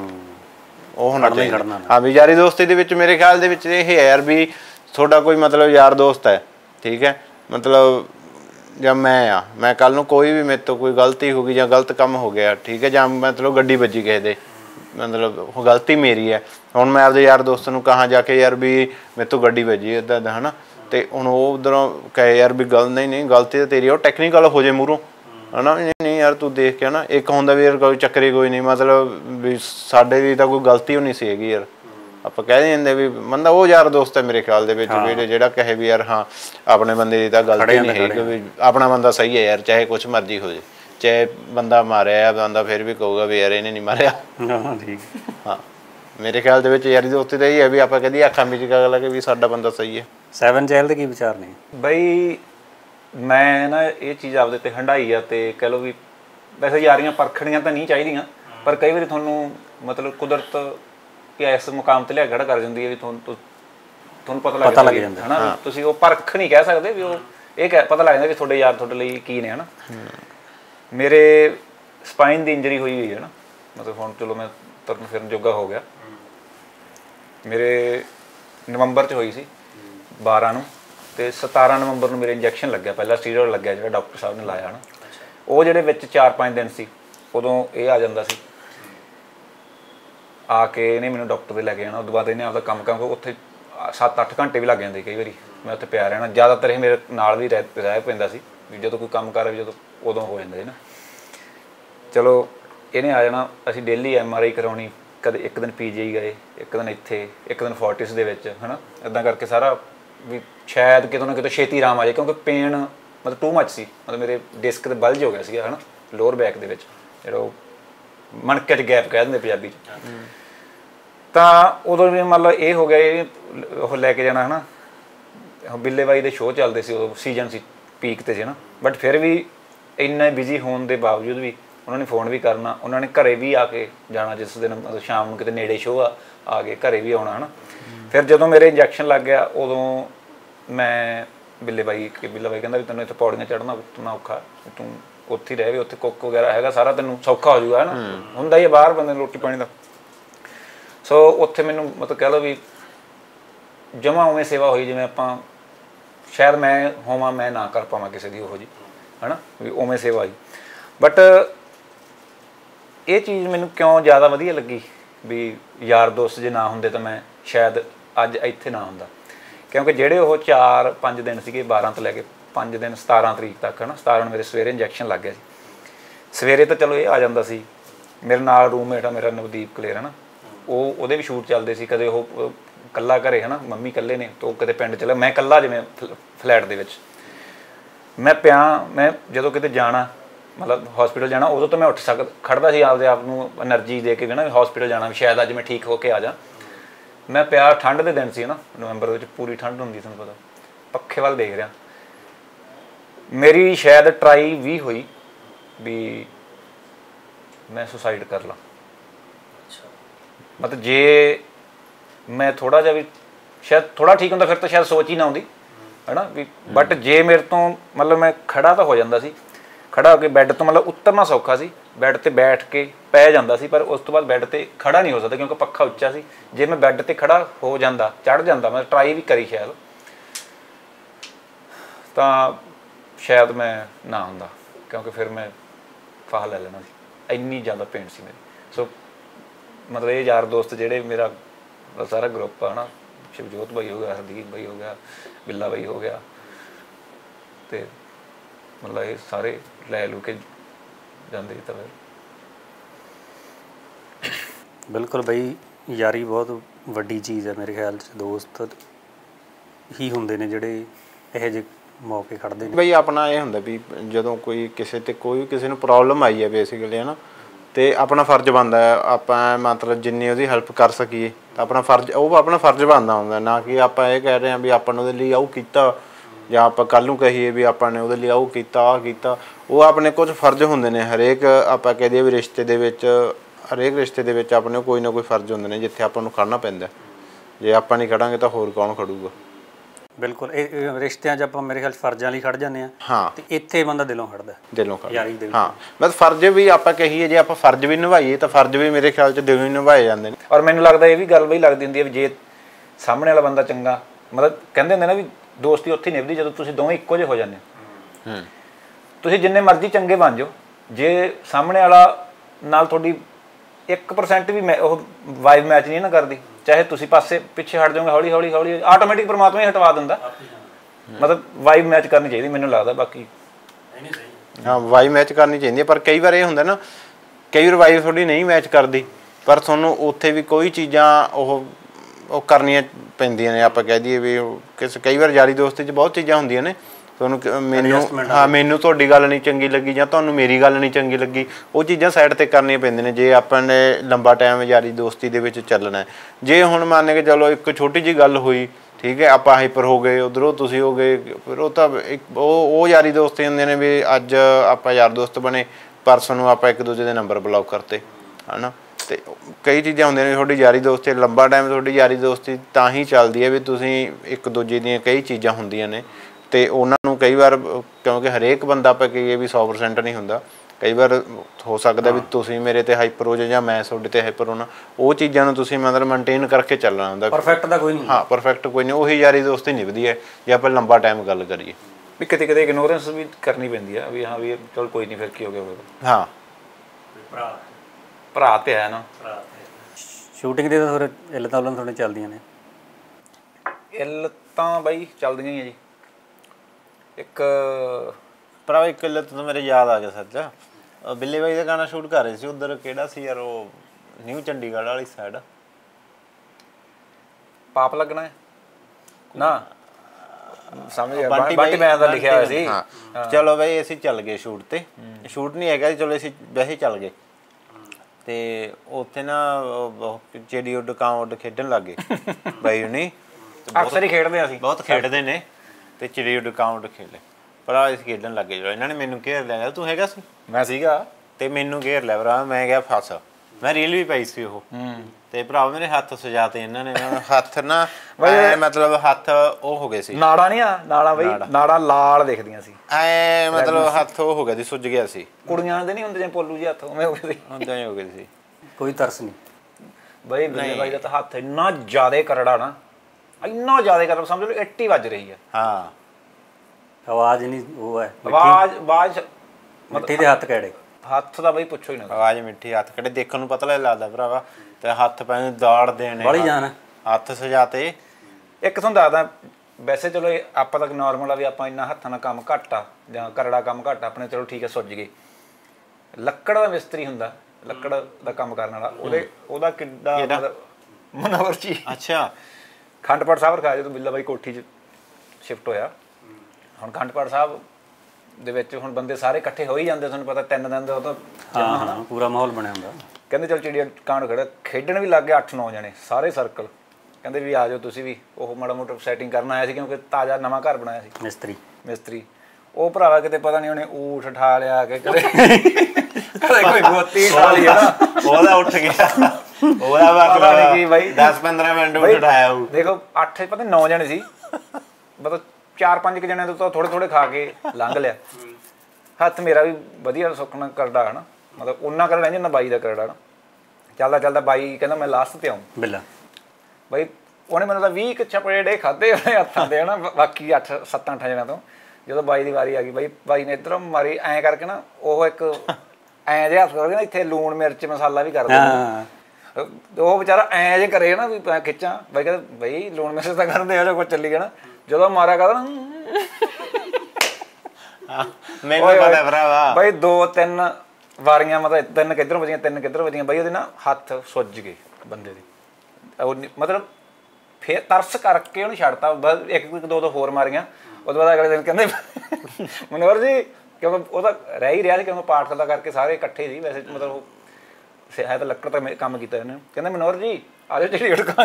ਉਹ ਹੋਣਾ ਚਾਹੀਦਾ। ਹਾਂ ਵੀ ਯਾਰੀ ਦੋਸਤੀ ਦੇ ਵਿੱਚ ਮੇਰੇ ਖਿਆਲ ਦੇ ਵਿੱਚ ਇਹ ਹੈ ਯਾਰ ਵੀ ਤੁਹਾਡਾ ਕੋਈ ਮਤਲਬ ਯਾਰ ਦੋਸਤ ਹੈ, ਠੀਕ ਹੈ, ਮਤਲਬ ਜਾਂ ਮੈਂ ਕੱਲ ਨੂੰ ਕੋਈ ਵੀ ਮੇਰੇ ਤੋਂ ਕੋਈ ਗਲਤੀ ਹੋ ਗਈ ਜਾਂ ਗਲਤ ਕੰਮ ਹੋ ਗਿਆ, ਠੀਕ ਹੈ, ਜਾਂ ਮਤਲਬ ਗੱਡੀ ਵੱਜੀ ਕਿਸੇ ਦੇ, ਮਤਲਬ ਉਹ ਗਲਤੀ ਮੇਰੀ ਹੈ, ਹੁਣ ਮੈਂ ਆਪਦੇ ਯਾਰ ਦੋਸਤ ਨੂੰ ਕਹਾਂ ਜਾ ਕੇ ਯਾਰ ਵੀ ਮੇਰੇ ਤੋਂ ਗੱਡੀ ਵੱਜੀ ਇੱਦਾਂ ਦਾ ਹੈ ਨਾ, ਤੇ ਹੁਣ ਉਹ ਉੱਧਰੋਂ ਕਹੇ ਯਾਰ ਵੀ ਨਹੀਂ ਗਲਤੀ ਤਾਂ ਤੇਰੀ, ਉਹ ਟੈਕਨੀਕਲ ਹੋ ਜੇ ਮੂਹਰੋਂ ਹੈ ਨਾ, ਨਹੀਂ ਯਾਰ ਤੂੰ ਦੇਖ ਕੇ ਨਾ, ਇੱਕ ਹੁੰਦਾ ਵੀ ਯਾਰ ਕੋਈ ਚੱਕਰੀ ਕੋਈ ਨਹੀਂ, ਮਤਲਬ ਵੀ ਸਾਡੇ ਦੀ ਤਾਂ ਕੋਈ ਗਲਤੀ ਹੋਣੀ ਸੀ ਹੈਗੀ ਯਾਰ, ਆਪਾਂ ਕਹਿ ਦਿੰਦੇ ਵੀ ਬੰਦਾ ਉਹ ਯਾਰ ਦੋਸਤ ਹੈ ਮੇਰੇ ਖਿਆਲ ਦੇ ਵਿੱਚ ਵੀ ਜਿਹੜਾ ਕਹੇ ਵੀ ਯਾਰ ਹਾਂ ਆਪਣੇ ਬੰਦੇ ਦੀ ਤਾਂ ਗਲਤੀ ਨਹੀਂ ਹੈਗੀ, ਵੀ ਆਪਣਾ ਬੰਦਾ ਸਹੀ ਹੈ ਯਾਰ, ਚਾਹੇ ਕੁਛ ਮਰਜ਼ੀ ਹੋ ਜੇ, ਚਾਹੇ ਬੰਦਾ ਮਾਰਿਆ ਬੰਦਾ ਫਿਰ ਵੀ ਕਹੂਗਾ ਵੀ ਯਾਰ ਇਹਨੇ ਨਹੀਂ ਮਾਰਿਆ। ਹਾਂ ਮੇਰੇ ਖਿਆਲ ਦੇ ਵਿੱਚ ਯਾਰੀ ਦੋਸਤੀ ਤਾਂ ਇਹ ਹੈ ਵੀ ਆਪਾਂ ਕਹਦੀ ਅੱਖਾਂ ਵਿੱਚ ਗੱਲ ਲੱਗੇ ਵੀ ਸਾਡਾ ਬੰਦਾ ਸਹੀ ਹੈ। 7 ਚੈਲ ਦੇ ਕੀ ਵਿਚਾਰ ਨੇ ਬਈ? ਮੈਂ ਨਾ ਇਹ ਚੀਜ਼ ਆਪਦੇ ਤੇ ਹੰਡਾਈ ਆ, ਤੇ ਕਹਿ ਲਓ ਵੀ ਵੈਸੇ ਯਾਰੀਆਂ ਪਰਖਣੀਆਂ ਤਾਂ ਨਹੀਂ ਚਾਹੀਦੀਆਂ, ਪਰ ਕਈ ਵਾਰੀ ਤੁਹਾਨੂੰ ਮਤਲਬ ਕੁਦਰਤ ਕਿ ਇਸ ਮੁਕਾਮ ਤੇ ਲਿਆ ਖੜਾ ਕਰ ਜਾਂਦੀ ਹੈ ਵੀ ਤੁਹਾਨੂੰ ਪਤਾ ਲੱਗ ਜਾਂਦਾ ਹੈ ਨਾ, ਤੁਸੀਂ ਉਹ ਪਰਖ ਨਹੀਂ ਕਹਿ ਸਕਦੇ ਵੀ ਉਹ ਇਹ ਪਤਾ ਲੱਗ ਜਾਂਦਾ ਵੀ ਤੁਹਾਡੇ ਯਾਰ ਤੁਹਾਡੇ ਲਈ ਕੀ ਨੇ ਹੈ ਨਾ। ਮੇਰੇ ਸਪਾਈਨ ਦੀ ਇੰਜਰੀ ਹੋਈ ਹੈ ਨਾ, ਮਤਲਬ ਹੁਣ ਚਲੋ ਮੈਂ ਤੁਰਨ ਫਿਰਨ ਜੋਗਾ ਹੋ ਗਿਆ, ਮੇਰੇ ਨਵੰਬਰ 'ਚ ਹੋਈ ਸੀ 12 ਨੂੰ, ਤੇ 17 ਨਵੰਬਰ ਨੂੰ ਮੇਰੇ ਇੰਜੈਕਸ਼ਨ ਲੱਗਿਆ, ਪਹਿਲਾ ਸਟੀਰੋਇਡ ਲੱਗਿਆ ਜਿਹੜਾ ਡਾਕਟਰ ਸਾਹਿਬ ਨੇ ਲਾਇਆ ਨਾ, ਉਹ ਜਿਹੜੇ ਵਿੱਚ 4-5 ਦਿਨ ਸੀ ਉਦੋਂ ਇਹ ਆ ਜਾਂਦਾ ਸੀ, ਆ ਕੇ ਇਹਨੇ ਮੈਨੂੰ ਡਾਕਟਰ ਦੇ ਲੈ ਕੇ ਜਾਣਾ, ਉਦੋਂ ਬਾਅਦ ਇਹਨੇ ਆਪਦਾ ਕੰਮ ਉੱਥੇ 7-8 ਘੰਟੇ ਵੀ ਲੱਗ ਜਾਂਦੇ ਕਈ ਵਾਰੀ, ਮੈਂ ਉੱਥੇ ਪਿਆ ਰਹਿਣਾ, ਜ਼ਿਆਦਾਤਰ ਇਹ ਮੇਰੇ ਨਾਲ ਵੀ ਰਹਿ ਪੈਂਦਾ ਸੀ ਵੀ ਜਦੋਂ ਕੋਈ ਕੰਮ ਕਰ ਜਦੋਂ ਉਦੋਂ ਹੋ ਜਾਂਦਾ ਸੀ ਨਾ। ਚਲੋ ਇਹਨੇ ਆ ਜਾਣਾ, ਅਸੀਂ ਡੇਲੀ MRI ਕਰਾਉਣੀ, ਕਦੇ ਇੱਕ ਦਿਨ PGI ਗਏ, ਇੱਕ ਦਿਨ ਇੱਥੇ, ਇੱਕ ਦਿਨ ਫੋਰਟਿਸ ਦੇ ਵਿੱਚ ਹੈ ਨਾ, ਇੱਦਾਂ ਕਰਕੇ ਸਾਰਾ ਵੀ ਸ਼ਾਇਦ ਕਿਤੋਂ ਨਾ ਕਿਤੋਂ ਛੇਤੀ ਆਰਾਮ ਆ ਜਾਏ, ਕਿਉਂਕਿ ਪੇਨ ਮਤਲਬ ਟੂ ਮੱਚ ਸੀ, ਮਤਲਬ ਮੇਰੇ ਡਿਸਕ ਤੇ ਬਲਜ ਹੋ ਗਿਆ ਸੀਗਾ ਹੈ ਨਾ ਲੋਅਰ ਬੈਕ ਦੇ ਵਿੱਚ, ਜਿਹੜਾ ਉਹ ਮਣਕੇ 'ਚ ਗੈਪ ਕਹਿ ਦਿੰਦੇ ਪੰਜਾਬੀ 'ਚ। ਤਾਂ ਉਦੋਂ ਵੀ ਮਤਲਬ ਇਹ ਹੋ ਗਿਆ, ਇਹ ਉਹ ਲੈ ਕੇ ਜਾਣਾ ਹੈ ਨਾ, ਬਿੱਲੇ ਬਾਈ ਦੇ ਸ਼ੋਅ ਚੱਲਦੇ ਸੀ, ਉਦੋਂ ਸੀਜ਼ਨ ਸੀ ਪੀਕ 'ਤੇ ਸੀ ਨਾ, ਬਟ ਫਿਰ ਵੀ ਇੰਨਾ ਬਿਜ਼ੀ ਹੋਣ ਦੇ ਬਾਵਜੂਦ ਵੀ ਉਹਨਾਂ ਨੇ ਫੋਨ ਵੀ ਕਰਨਾ, ਉਹਨਾਂ ਨੇ ਘਰੇ ਵੀ ਆ ਕੇ ਜਾਣਾ, ਜਿਸ ਦਿਨ ਮਤਲਬ ਸ਼ਾਮ ਨੂੰ ਕਿਤੇ ਨੇੜੇ ਸ਼ੋਅ ਆ ਕੇ ਘਰੇ ਵੀ ਆਉਣਾ ਹੈ ਨਾ। ਫਿਰ ਜਦੋਂ ਮੇਰੇ ਇੰਜੈਕਸ਼ਨ ਲੱਗ ਗਿਆ ਉਦੋਂ ਮੈਂ ਬਿੱਲੇ ਬਾਈ ਕਹਿੰਦਾ ਵੀ ਤੈਨੂੰ ਇੱਥੇ ਪੌੜੀਆਂ ਚੜ੍ਹਨਾ ਉਤਰਨਾ ਔਖਾ, ਤੂੰ ਉੱਥੇ ਹੀ ਰਹਿ ਵੀ, ਉੱਥੇ ਕੁੱਕ ਵਗੈਰਾ ਹੈਗਾ, ਸਾਰਾ ਤੈਨੂੰ ਸੌਖਾ ਹੋ ਜਾਊਗਾ ਹੈ ਨਾ, ਹੁੰਦਾ ਹੀ ਬਾਹਰ ਬੰਦੇ ਨੂੰ ਰੋਟੀ ਪਾਣੀ ਦਾ। ਸੋ ਉੱਥੇ ਮੈਨੂੰ ਮਤਲਬ ਕਹਿ ਲਓ ਵੀ ਜਮਾਂ ਉਵੇਂ ਸੇਵਾ ਹੋਈ ਜਿਵੇਂ ਆਪਾਂ ਸ਼ਾਇਦ ਮੈਂ ਹੋਵਾਂ, ਮੈਂ ਨਾ ਕਰ ਪਾਵਾਂ ਕਿਸੇ ਦੀ ਉਹੋ ਜਿਹੀ ਹੈ ਨਾ, ਵੀ ਉਵੇਂ ਸੇਵਾ ਹੋਈ। ਬਟ ਇਹ ਚੀਜ਼ ਮੈਨੂੰ ਕਿਉਂ ਜ਼ਿਆਦਾ ਵਧੀਆ ਲੱਗੀ ਵੀ ਯਾਰ ਦੋਸਤ ਜੇ ਨਾ ਹੁੰਦੇ ਤਾਂ ਮੈਂ ਸ਼ਾਇਦ ਅੱਜ ਇੱਥੇ ਨਾ ਹੁੰਦਾ, ਕਿਉਂਕਿ ਜਿਹੜੇ ਉਹ 4-5 ਦਿਨ ਸੀਗੇ, 12 ਤੋਂ ਲੈ ਕੇ 5 ਦਿਨ 17 ਤਰੀਕ ਤੱਕ ਹੈ ਨਾ, 17 ਨੂੰ ਮੇਰੇ ਸਵੇਰੇ ਇੰਜੈਕਸ਼ਨ ਲੱਗ ਗਿਆ ਸੀ। ਸਵੇਰੇ ਤਾਂ ਚਲੋ ਇਹ ਆ ਜਾਂਦਾ ਸੀ, ਮੇਰੇ ਨਾਲ ਰੂਮਮੇਟ ਆ ਮੇਰਾ ਨਵਦੀਪ ਕਲੇਰ ਹੈ ਨਾ, ਉਹਦੇ ਵੀ ਸ਼ੂਟ ਚੱਲਦੇ ਸੀ, ਕਦੇ ਉਹ ਇਕੱਲਾ ਘਰੇ ਹੈ ਨਾ, ਮੰਮੀ ਇਕੱਲੇ ਨੇ, ਤਾਂ ਉਹ ਕਦੇ ਪਿੰਡ ਚਲਾ, ਮੈਂ ਇਕੱਲਾ ਜਿਵੇਂ ਫਲੈਟ ਦੇ ਵਿੱਚ ਮੈਂ ਪਿਆ, ਮੈਂ ਜਦੋਂ ਕਿਤੇ ਜਾਣਾ ਮਤਲਬ ਹਸਪੀਟਲ ਜਾਣਾ, ਉਦੋਂ ਤਾਂ ਮੈਂ ਉੱਠ ਖੜਦਾ ਸੀ ਆਪਦੇ ਆਪ ਨੂੰ એનર્ਜੀ ਦੇ ਕੇ ਵੀ ਨਾ ਹਸਪੀਟਲ ਜਾਣਾ ਵੀ ਸ਼ਾਇਦ ਅੱਜ ਮੈਂ ਠੀਕ ਹੋ ਕੇ ਆ ਜਾ। ਮੈਂ ਪਿਆ ਠੰਡ ਦੇ ਦਿਨ ਸੀ ਨਾ, ਨਵੰਬਰ ਵਿੱਚ ਪੂਰੀ ਠੰਡ ਹੁੰਦੀ ਤੁਹਾਨੂੰ ਪਤਾ, ਪੱਖੇ ਵੱਲ ਦੇਖ ਰਿਹਾ। ਮੇਰੀ ਸ਼ਾਇਦ ਟਰਾਈ ਵੀ ਹੋਈ ਵੀ ਮੈਂ ਸੁਸਾਈਡ ਕਰ ਲਾਂ। ਮਤਲਬ ਜੇ ਮੈਂ ਥੋੜ੍ਹਾ ਜਿਹਾ ਵੀ ਸ਼ਾਇਦ ਥੋੜ੍ਹਾ ਠੀਕ ਹੁੰਦਾ ਫਿਰ ਤਾਂ ਸ਼ਾਇਦ ਸੋਚ ਹੀ ਨਾ ਆਉਂਦੀ ਹੈ ਨਾ ਵੀ, ਬਟ ਜੇ ਮੇਰੇ ਤੋਂ ਮਤਲਬ ਮੈਂ ਖੜਾ ਤਾਂ ਹੋ ਜਾਂਦਾ ਸੀ, ਖੜਾ ਹੋ ਕੇ ਬੈੱਡ ਤੋਂ ਮਤਲਬ ਉਤਰਨਾ ਸੌਖਾ ਸੀ, ਬੈੱਡ 'ਤੇ ਬੈਠ ਕੇ ਪੈ ਜਾਂਦਾ ਸੀ, ਪਰ ਉਸ ਤੋਂ ਬਾਅਦ ਬੈੱਡ 'ਤੇ ਖੜਾ ਨਹੀਂ ਹੋ ਸਕਦਾ ਕਿਉਂਕਿ ਪੱਖਾ ਉੱਚਾ ਸੀ। ਜੇ ਮੈਂ ਬੈੱਡ 'ਤੇ ਖੜਾ ਹੋ ਜਾਂਦਾ, ਚੜ੍ਹ ਜਾਂਦਾ, ਮੈਂ ਟਰਾਈ ਵੀ ਕਰੀ ਸ਼ਾਇਦ, ਤਾਂ ਸ਼ਾਇਦ ਮੈਂ ਨਾ ਹੁੰਦਾ ਕਿਉਂਕਿ ਫਿਰ ਮੈਂ ਫਾਹਾ ਲੈ ਲੈਣਾ ਸੀ, ਇੰਨੀ ਜ਼ਿਆਦਾ ਪੇਨ ਸੀ ਮੇਰੀ। ਸੋ ਮਤਲਬ ਇਹ ਯਾਰ ਦੋਸਤ ਜਿਹੜੇ ਮੇਰਾ ਸਾਰਾ ਗਰੁੱਪ ਆ ਨਾ, ਸ਼ਿਵਜੋਤ ਬਾਈ ਹੋ ਗਿਆ, ਹਰਦੀਪ ਬਾਈ ਹੋ ਗਿਆ, ਬਿੱਲਾ ਬਾਈ ਹੋ ਗਿਆ, ਅਤੇ ਮਤਲਬ ਇਹ ਸਾਰੇ ਲੈ ਲੂ ਕੇ ਜਾਂਦੇ ਤਾਂ ਫਿਰ। ਬਿਲਕੁਲ ਬਈ, ਯਾਰੀ ਬਹੁਤ ਵੱਡੀ ਚੀਜ਼ ਹੈ ਮੇਰੇ ਖਿਆਲ 'ਚ। ਦੋਸਤ ਹੀ ਹੁੰਦੇ ਨੇ ਜਿਹੜੇ ਇਹੋ ਜਿਹੇ ਮੌਕੇ ਖੜਦੇ ਨੇ। ਬਈ ਆਪਣਾ ਇਹ ਹੁੰਦਾ ਵੀ ਜਦੋਂ ਕੋਈ ਕਿਸੇ ਨੂੰ ਪ੍ਰੋਬਲਮ ਆਈ ਹੈ ਬੇਸਿਕਲੀ ਹੈ ਨਾ, ਅਤੇ ਆਪਣਾ ਫਰਜ਼ ਬਣਦਾ ਆਪਾਂ ਮਤਲਬ ਜਿੰਨੀ ਉਹਦੀ ਹੈਲਪ ਕਰ ਸਕੀਏ ਤਾਂ ਆਪਣਾ ਫਰਜ਼ ਬਣਦਾ ਹੁੰਦਾ, ਨਾ ਕਿ ਆਪਾਂ ਇਹ ਕਹਿ ਰਹੇ ਹਾਂ ਵੀ ਆਪਾਂ ਨੇ ਉਹਦੇ ਲਈ ਆਹ ਕੀਤਾ, ਜਾਂ ਆਪਾਂ ਕੱਲ੍ਹ ਨੂੰ ਕਹੀਏ ਵੀ ਆਪਾਂ ਨੇ ਉਹਦੇ ਲਈ ਆਹ ਕੀਤਾ। ਉਹ ਆਪਣੇ ਕੁਝ ਫਰਜ਼ ਹੁੰਦੇ ਨੇ ਹਰੇਕ, ਆਪਾਂ ਕਹਿ ਦਈਏ ਵੀ ਹਰੇਕ ਰਿਸ਼ਤੇ ਦੇ ਵਿੱਚ ਆਪਣੇ ਕੋਈ ਨਾ ਕੋਈ ਫਰਜ਼ ਹੁੰਦੇ ਨੇ ਜਿੱਥੇ ਆਪਾਂ ਨੂੰ ਖੜਨਾ ਪੈਂਦਾ। ਜੇ ਆਪਾਂ ਨਹੀਂ ਖੜਾਂਗੇ ਤਾਂ ਹੋਰ ਕੌਣ ਖੜੂਗਾ। ਬਿਲਕੁਲ, ਇਹ ਰਿਸ਼ਤਿਆਂ 'ਚ ਆਪਾਂ ਮੇਰੇ ਖਿਆਲ 'ਚ ਫਰਜ਼ਾਂ ਲਈ ਖੜ ਜਾਂਦੇ ਹਾਂ, ਤੇ ਇੱਥੇ ਬੰਦਾ ਦਿਲੋਂ ਖੜਦਾ, ਯਾਰੀ ਦੇ ਵਿੱਚ। ਹਾਂ, ਬਸ ਫਰਜ਼ ਵੀ ਆਪਾਂ ਕਹੀਏ, ਜੇ ਆਪਾਂ ਫਰਜ਼ ਵੀ ਨਿਭਾਈਏ ਤਾਂ ਫਰਜ਼ ਵੀ ਮੇਰੇ ਖਿਆਲ 'ਚ ਦਿਲੋਂ ਹੀ ਨਿਭਾਏ ਜਾਂਦੇ ਨੇ। ਔਰ ਮੈਨੂੰ ਲੱਗਦਾ ਇਹ ਵੀ ਗੱਲ ਬਈ ਲੱਗਦੀ ਹੁੰਦੀ ਹੈ ਵੀ ਜੇ ਸਾਹਮਣੇ ਵਾਲਾ ਬੰਦਾ ਚੰਗਾ, ਮਤਲਬ ਕਹਿੰਦੇ ਹੁੰਦੇ ਨਾ ਵੀ ਦੋਸਤੀ ਉੱਥੇ ਨਿਭਦੀ ਜਦੋਂ ਤੁਸੀਂ ਦੋਵੇਂ ਇੱਕੋ ਜਿਹੇ ਹੋ ਜਾਂਦੇ ਹੋ। ਤੁਸੀਂ ਜਿੰਨੇ ਮਰਜ਼ੀ ਚੰਗੇ ਬਣ ਜਾਓ, ਜੇ ਸਾਹਮਣੇ ਵਾਲਾ ਨਾਲ ਤੁਹਾਡੀ 1% ਵੀ ਉਹ ਵਾਈਬ ਮੈਚ ਨਹੀਂ ਨਾ ਕਰਦੀ, ਚਾਹੇ ਤੁਸੀਂ ਪਾਸੇ ਪਿੱਛੇ ਹਟ ਜਾਓਗੇ, ਹੌਲੀ ਆਟੋਮੈਟਿਕ ਪਰਮਾਤਮਾ ਹੀ ਹਟਵਾ ਦਿੰਦਾ। ਮਤਲਬ ਵਾਈਬ ਮੈਚ ਕਰਨੀ ਚਾਹੀਦੀ ਮੈਨੂੰ ਲੱਗਦਾ। ਬਾਕੀ ਹਾਂ, ਵਾਈਬ ਮੈਚ ਕਰਨੀ ਚਾਹੀਦੀ ਹੈ, ਪਰ ਕਈ ਵਾਰ ਇਹ ਹੁੰਦਾ ਨਾ, ਕਈ ਵਾਰ ਵਾਈਬ ਤੁਹਾਡੀ ਨਹੀਂ ਮੈਚ ਕਰਦੀ, ਪਰ ਤੁਹਾਨੂੰ ਉੱਥੇ ਵੀ ਕੋਈ ਚੀਜ਼ਾਂ ਉਹ ਕਰਨੀਆਂ ਪੈਂਦੀਆਂ ਨੇ। ਆਪਾਂ ਕਹਿ ਦਈਏ ਵੀ ਕਈ ਵਾਰ ਯਾਰੀ ਦੋਸਤੀ 'ਚ ਬਹੁਤ ਚੀਜ਼ਾਂ ਹੁੰਦੀਆਂ ਨੇ, ਮੈਨੂੰ ਤੁਹਾਡੀ ਗੱਲ ਨਹੀਂ ਚੰਗੀ ਲੱਗੀ ਜਾਂ ਤੁਹਾਨੂੰ ਮੇਰੀ ਗੱਲ ਨਹੀਂ ਚੰਗੀ ਲੱਗੀ, ਉਹ ਚੀਜ਼ਾਂ ਸਾਈਡ 'ਤੇ ਕਰਨੀਆਂ ਪੈਂਦੀਆਂ ਨੇ ਜੇ ਆਪਾਂ ਨੇ ਲੰਬਾ ਟਾਈਮ ਯਾਰੀ ਦੋਸਤੀ ਦੇ ਵਿੱਚ ਚੱਲਣਾ। ਜੇ ਹੁਣ ਮੰਨ ਕੇ ਚਲੋ ਇੱਕ ਛੋਟੀ ਜਿਹੀ ਗੱਲ ਹੋਈ, ਠੀਕ ਹੈ, ਆਪਾਂ ਹਾਈਪਰ ਹੋ ਗਏ, ਉੱਧਰੋਂ ਤੁਸੀਂ ਹੋ ਗਏ, ਫਿਰ ਉਹ ਤਾਂ ਉਹ ਯਾਰੀ ਦੋਸਤੀ ਹੁੰਦੇ ਨੇ ਵੀ ਅੱਜ ਆਪਾਂ ਯਾਰ ਦੋਸਤ ਬਣੇ, ਪਰਸੋਂ ਨੂੰ ਆਪਾਂ ਇੱਕ ਦੂਜੇ ਦੇ ਨੰਬਰ ਬਲੌਕ ਕਰਤੇ, ਹੈ ਨਾ। ਅਤੇ ਕਈ ਚੀਜ਼ਾਂ ਹੁੰਦੀਆਂ ਨੇ। ਤੁਹਾਡੀ ਯਾਰੀ ਦੋਸਤੀ ਲੰਬਾ ਟਾਈਮ, ਤੁਹਾਡੀ ਯਾਰੀ ਦੋਸਤੀ ਤਾਂ ਹੀ ਚੱਲਦੀ ਹੈ ਵੀ ਤੁਸੀਂ ਇੱਕ ਦੂਜੇ ਦੀਆਂ ਕਈ ਚੀਜ਼ਾਂ ਹੁੰਦੀਆਂ ਨੇ, ਅਤੇ ਉਹਨਾਂ ਨੂੰ ਕਈ ਵਾਰ, ਕਿਉਂਕਿ ਹਰੇਕ ਬੰਦਾ ਆਪਾਂ ਕਹੀਏ ਵੀ 100% ਨਹੀਂ ਹੁੰਦਾ, ਕਈ ਵਾਰ ਹੋ ਸਕਦਾ ਵੀ ਤੁਸੀਂ ਮੇਰੇ 'ਤੇ ਹਾਈਪਰ ਹੋ ਜਾਓ ਜਾਂ ਮੈਂ ਤੁਹਾਡੇ 'ਤੇ ਹਾਈਪਰ ਹੋਣਾ। ਉਹ ਚੀਜ਼ਾਂ ਨੂੰ ਤੁਸੀਂ ਮਤਲਬ ਮੇਨਟੇਨ ਕਰਕੇ ਚੱਲਣਾ ਹੁੰਦਾ। ਪਰਫੈਕਟ ਤਾਂ ਕੋਈ ਨਹੀਂ। ਹਾਂ, ਪਰਫੈਕਟ ਕੋਈ ਨਹੀਂ। ਉਹੀ ਯਾਰੀ ਦੋਸਤੀ ਨਿਭਦੀ ਹੈ ਜੇ ਆਪਾਂ ਲੰਬਾ ਟਾਈਮ ਗੱਲ ਕਰੀਏ। ਵੀ ਕਿਤੇ ਇਗਨੋਰੈਂਸ ਵੀ ਕਰਨੀ ਪੈਂਦੀ ਆ ਵੀ ਹਾਂ ਵੀ ਚਲ ਕੋਈ ਨਹੀਂ, ਫਿਰ ਕੀ ਹੋ ਗਿਆ ਹੋਵੇਗਾ। ਹਾਂ, ਭਰਾ ਤੇ ਹੈ ਨਾ। ਸ਼ੂਟਿੰਗ ਦੇ ਤਾਂ ਫਿਰ ਇੱਲ ਤਾਂ ਥੋੜ੍ਹੀਆਂ ਚੱਲਦੀਆਂ ਨੇ। ਇੱਲ ਤਾਂ ਬਾਈ ਚੱਲਦੀਆਂ ਹੀ ਆ ਜੀ। ਇੱਕ ਭਰਾ ਇੱਕ ਇੱਲ ਤੋਂ ਮੇਰੇ ਯਾਦ ਆ ਗਿਆ ਸੱਚ, ਬਿੱਲੇ ਬਾਈ ਦਾ ਗਾਣਾ ਸ਼ੂਟ ਕਰ ਰਹੇ ਸੀ ਉੱਧਰ, ਕਿਹੜਾ ਸੀ ਯਾਰ ਉਹ, ਨਿਊ ਚੰਡੀਗੜ੍ਹ ਵਾਲੀ ਸਾਈਡ। ਪਾਪ ਲੱਗਣਾ ਹੈ ਨਾ, ਸਮਝ ਗਿਆ, ਬੰਟੀ ਮੈਂ ਦਾ ਲਿਖਿਆ ਹੋਇਆ ਸੀ। ਹਾਂ, ਚਲੋ ਬਾਈ ਅਸੀਂ ਚੱਲ ਗਏ ਸ਼ੂਟ 'ਤੇ। ਸ਼ੂਟ ਨਹੀਂ ਹੈਗਾ, ਚਲੋ ਅਸੀਂ ਵੈਸੇ ਚੱਲ ਗਏ, ਅਤੇ ਉੱਥੇ ਨਾ ਚਿੜੀ ਉੱਡ ਕਾਂ ਉੱਡ ਖੇਡਣ ਲੱਗ ਗਏ ਬਾਈ ਨਹੀਂ, ਅਕਸਰ ਹੀ ਖੇਡਦੇ ਅਸੀਂ, ਬਹੁਤ ਖੇਡਦੇ ਨੇ, ਅਤੇ ਚਿੜੀ ਉੱਡ ਕਾਂ ਉੱਡ ਖੇਡ ਲਏ। ਭਰਾ ਅਸੀਂ ਖੇਡਣ ਲੱਗ ਗਏ, ਜਦੋਂ ਇਹਨਾਂ ਨੇ ਮੈਨੂੰ ਘੇਰ ਲਿਆ, ਤੂੰ ਹੈਗਾ ਸੀ? ਮੈਂ ਸੀਗਾ, ਅਤੇ ਮੈਨੂੰ ਘੇਰ ਲਿਆ ਭਰਾ, ਮੈਂ ਗਿਆ ਫਸ। ਮੈਂ ਰੀਲ ਵੀ ਪਾਈ ਸੀ ਉਹ, ਅਤੇ ਭਰਾ ਮੇਰੇ ਹੱਥ ਸਜਾਤੇ ਇਹਨਾਂ ਨੇ। ਹੱਥ ਨਾ ਮਤਲਬ ਹੱਥ ਉਹ ਹੋ ਗਏ ਸੀ, ਨਾੜਾ ਨਹੀਂ ਆ, ਨਾੜਾ ਬਈ, ਨਾੜਾ ਲਾਲ ਦਿਖਦੀਆਂ ਸੀ ਐ, ਮਤਲਬ ਹੱਥ ਉਹ ਹੋ ਗਿਆ ਸੀ, ਸੁੱਜ ਗਿਆ ਸੀ। ਕੁੜੀਆਂ ਦੇ ਨਹੀਂ ਹੁੰਦੇ ਜਿਵੇਂ ਪੋਲੂ ਜਿਹੇ ਹੱਥ, ਉਵੇਂ ਹੋ ਗਏ ਸੀ, ਉੱਦਾਂ ਹੀ ਹੋ ਗਏ ਸੀ। ਕੋਈ ਤਰਸ ਨਹੀਂ ਬਈ। ਬਿੱਲੇ ਬਾਈ ਦਾ ਤਾਂ ਹੱਥ ਇੰਨਾ ਜ਼ਿਆਦਾ ਕਰੜਾ ਨਾ, ਇੰਨਾ ਜ਼ਿਆਦਾ ਕਰੜਾ, ਸਮਝ ਲਓ 80 ਵੱਜ ਰਹੀ ਹੈ। ਹਾਂ, ਆਵਾਜ਼ ਨਹੀਂ ਉਹ ਹੈ, ਆਵਾਜ਼ ਮਿੱਟੀ ਦੇ ਹੱਥ ਕਿਹੜੇ, ਹੱਥ ਦਾ ਬਈ ਪੁੱਛੋ ਹੀ ਨਾ। ਆਵਾਜ਼ ਮਿੱਠੀ, ਹੱਥ ਕਿਹੜੇ, ਦੇਖਣ ਨੂੰ ਪਤਲਾ ਲੱਗਦਾ ਭਰਾਵਾ, ਤੇ ਹੱਥ ਪੈਣ ਦੌੜਦੇ ਨੇ, ਬੜੀ ਜਾਨ, ਹੱਥ ਸਜਾਤੇ। ਇੱਕ ਤੁਹਾਨੂੰ ਦੱਸਦਾ, ਵੈਸੇ ਚਲੋ ਆਪਾਂ ਤਾਂ ਨੋਰਮਲ ਆ ਵੀ ਆਪਾਂ ਇੰਨਾ ਹੱਥਾਂ ਨਾਲ ਕੰਮ ਘੱਟ ਆ ਜਾਂ ਕਰੜਾ ਕੰਮ ਘੱਟ ਆਪਣੇ, ਚਲੋ ਠੀਕ ਹੈ, ਸੁੱਜ ਗਏ। ਲੱਕੜ ਦਾ ਮਿਸਤਰੀ ਹੁੰਦਾ, ਲੱਕੜ ਦਾ ਕੰਮ ਕਰਨ ਵਾਲਾ, ਉਹਦਾ ਕਿੱਡਾ ਮਤਲਬ ਮਨੋਵਰ ਜੀ। ਅੱਛਾ, ਖੰਡ ਪਾਠ ਸਾਹਿਬ ਰਖਾਇਆ ਜਦੋਂ ਬਿੱਲਾ ਬਾਈ ਕੋਠੀ 'ਚ ਸ਼ਿਫਟ ਹੋਇਆ। ਹੁਣ ਖੰਡ ਪਾਠ ਸਾਹਿਬ ਦੇ ਵਿੱਚ ਹੁਣ ਬੰਦੇ ਸਾਰੇ ਇਕੱਠੇ ਹੋ ਹੀ ਜਾਂਦੇ, ਤੁਹਾਨੂੰ ਪਤਾ 3 ਦਿਨ ਦਾ ਉਹ ਤਾਂ ਹਾਂ ਪੂਰਾ ਮਾਹੌਲ ਬਣਿਆ ਹੁੰਦਾ। ਕਹਿੰਦੇ ਚਲ ਚਿੜੀਆ ਕਾਂਡ ਖੜਾ, ਖੇਡਣ ਵੀ ਲੱਗ ਗਿਆ 8-9 ਜਣੇ ਸਾਰੇ ਸਰਕਲ, ਕਹਿੰਦੇ ਵੀ ਆ ਜਾਓ ਤੁਸੀਂ ਵੀ। ਉਹ ਮਾੜਾ ਮੋਟਾ ਸੈਟਿੰਗ ਕਰਨ ਆਇਆ ਸੀ ਕਿਉਂਕਿ ਤਾਜ਼ਾ ਨਵਾਂ ਘਰ ਬਣਾਇਆ ਸੀ ਮਿਸਤਰੀ। ਉਹ ਭਰਾਵਾ ਕਿਤੇ ਪਤਾ ਨਹੀਂ ਉਹਨੇ ਊਠ ਉਠਾ ਲਿਆ ਕਿ ਕਦੇ ਕੋਈ ਗੋਤੀ ਉਠਾ ਲਈ ਨਾ, ਉਹਦਾ ਉੱਠ ਗਿਆ, ਉਹਦਾ ਪਤਾ ਨਹੀਂ ਕੀ ਬਾਈ 10-15 ਮਿੰਟ ਉਠਾਇਆ ਉਹ। ਦੇਖੋ 8 ਪਤਾ 9 ਜਣੇ ਸੀ, ਮਤਲਬ 4-5 ਜਣਿਆਂ ਤੋਂ ਤਾਂ ਥੋੜੇ ਖਾ ਕੇ ਲੰਘ ਲਿਆ। ਹੱਥ ਮੇਰਾ ਵੀ ਵਧੀਆ ਸੁੱਕਣਾ ਕਰੜਾ ਹੈ ਨਾ, ਮਤਲਬ ਉਹਨਾਂ ਕਰੜਾ ਜਿੰਨਾ ਬਾਈ ਦਾ ਕਰੜਾ ਨਾ। ਚੱਲਦਾ ਬਾਈ ਕਹਿੰਦਾ ਮੈਂ ਲਾਸਟ ਤੇ ਆਉਂ ਬਿੱਲਾ ਬਾਈ। ਉਹਨੇ ਮੈਨੂੰ ਤਾਂ 20 ਚਪੇੜੇ ਖਾਧੇ ਉਹਨੇ ਹੱਥਾਂ ਦੇ ਹਨਾ, ਬਾਕੀ 8-7-8 ਜਣਿਆਂ ਤੋਂ। ਜਦੋਂ ਬਾਈ ਦੀ ਵਾਰੀ ਆ ਗਈ ਬਾਈ ਨੇ ਇੱਧਰੋਂ ਮਾਰੀ ਐਂ ਕਰਕੇ ਨਾ, ਉਹ ਇੱਕ ਐਂ ਜਿਹਾ ਹੱਥ ਕਰਕੇ ਨਾ ਇੱਥੇ ਲੂਣ ਮਿਰਚ ਮਸਾਲਾ ਵੀ ਕਰਦੇ, ਉਹ ਵਿਚਾਰਾ ਐਂ ਜੇ ਕਰੇ ਨਾ ਵੀ ਖਿੱਚਾਂ। ਬਾਈ ਕਹਿੰਦਾ ਬਈ ਲੂਣ ਮਿਰਚ ਤਾਂ ਕਰਦੇ ਆ, ਕੁਛ ਚੱਲੀ ਗਿਆ ਨਾ। ਜਦੋਂ ਮਾਰਿਆ ਕਰਦਾ ਮੈਨੂੰ ਪਤਾ ਭਰਾਵਾ ਬਾਈ 2-3 ਵਾਰੀਆਂ, ਮਤਲਬ 3 ਕਿੱਧਰੋਂ ਵੱਜੀਆਂ 3 ਕਿੱਧਰੋਂ ਵੱਜੀਆਂ ਬਾਈ। ਉਹਦੇ ਨਾ ਹੱਥ ਸੁੱਜ ਗਏ ਬੰਦੇ ਦੇ, ਉਹ ਮਤਲਬ ਫੇਰ ਤਰਸ ਕਰਕੇ ਉਹਨੂੰ ਛੱਡਤਾ। ਬਸ 1-2 ਹੋਰ ਮਾਰੀਆਂ। ਉਹਦੇ ਬਾਅਦ ਅਗਲੇ ਦਿਨ ਕਹਿੰਦੇ ਮਨੋਹਰ ਜੀ, ਕਿਉਂਕਿ ਉਹ ਤਾਂ ਰਹਿ ਹੀ ਰਿਹਾ ਸੀ ਕਿਉਂਕਿ ਪਾਠ ਦਾ ਕਰਕੇ ਸਾਰੇ ਇਕੱਠੇ ਸੀ ਵੈਸੇ, ਮਤਲਬ ਉਹ ਹੈ ਤਾਂ ਲੱਕੜ ਤਾਂ ਕੰਮ ਕੀਤਾ ਇਹਨੇ। ਕਹਿੰਦਾ ਮਨੋਹਰ ਜੀ ਆ ਜਾਓ ਚਿੜੀ ਉੜਕਾ।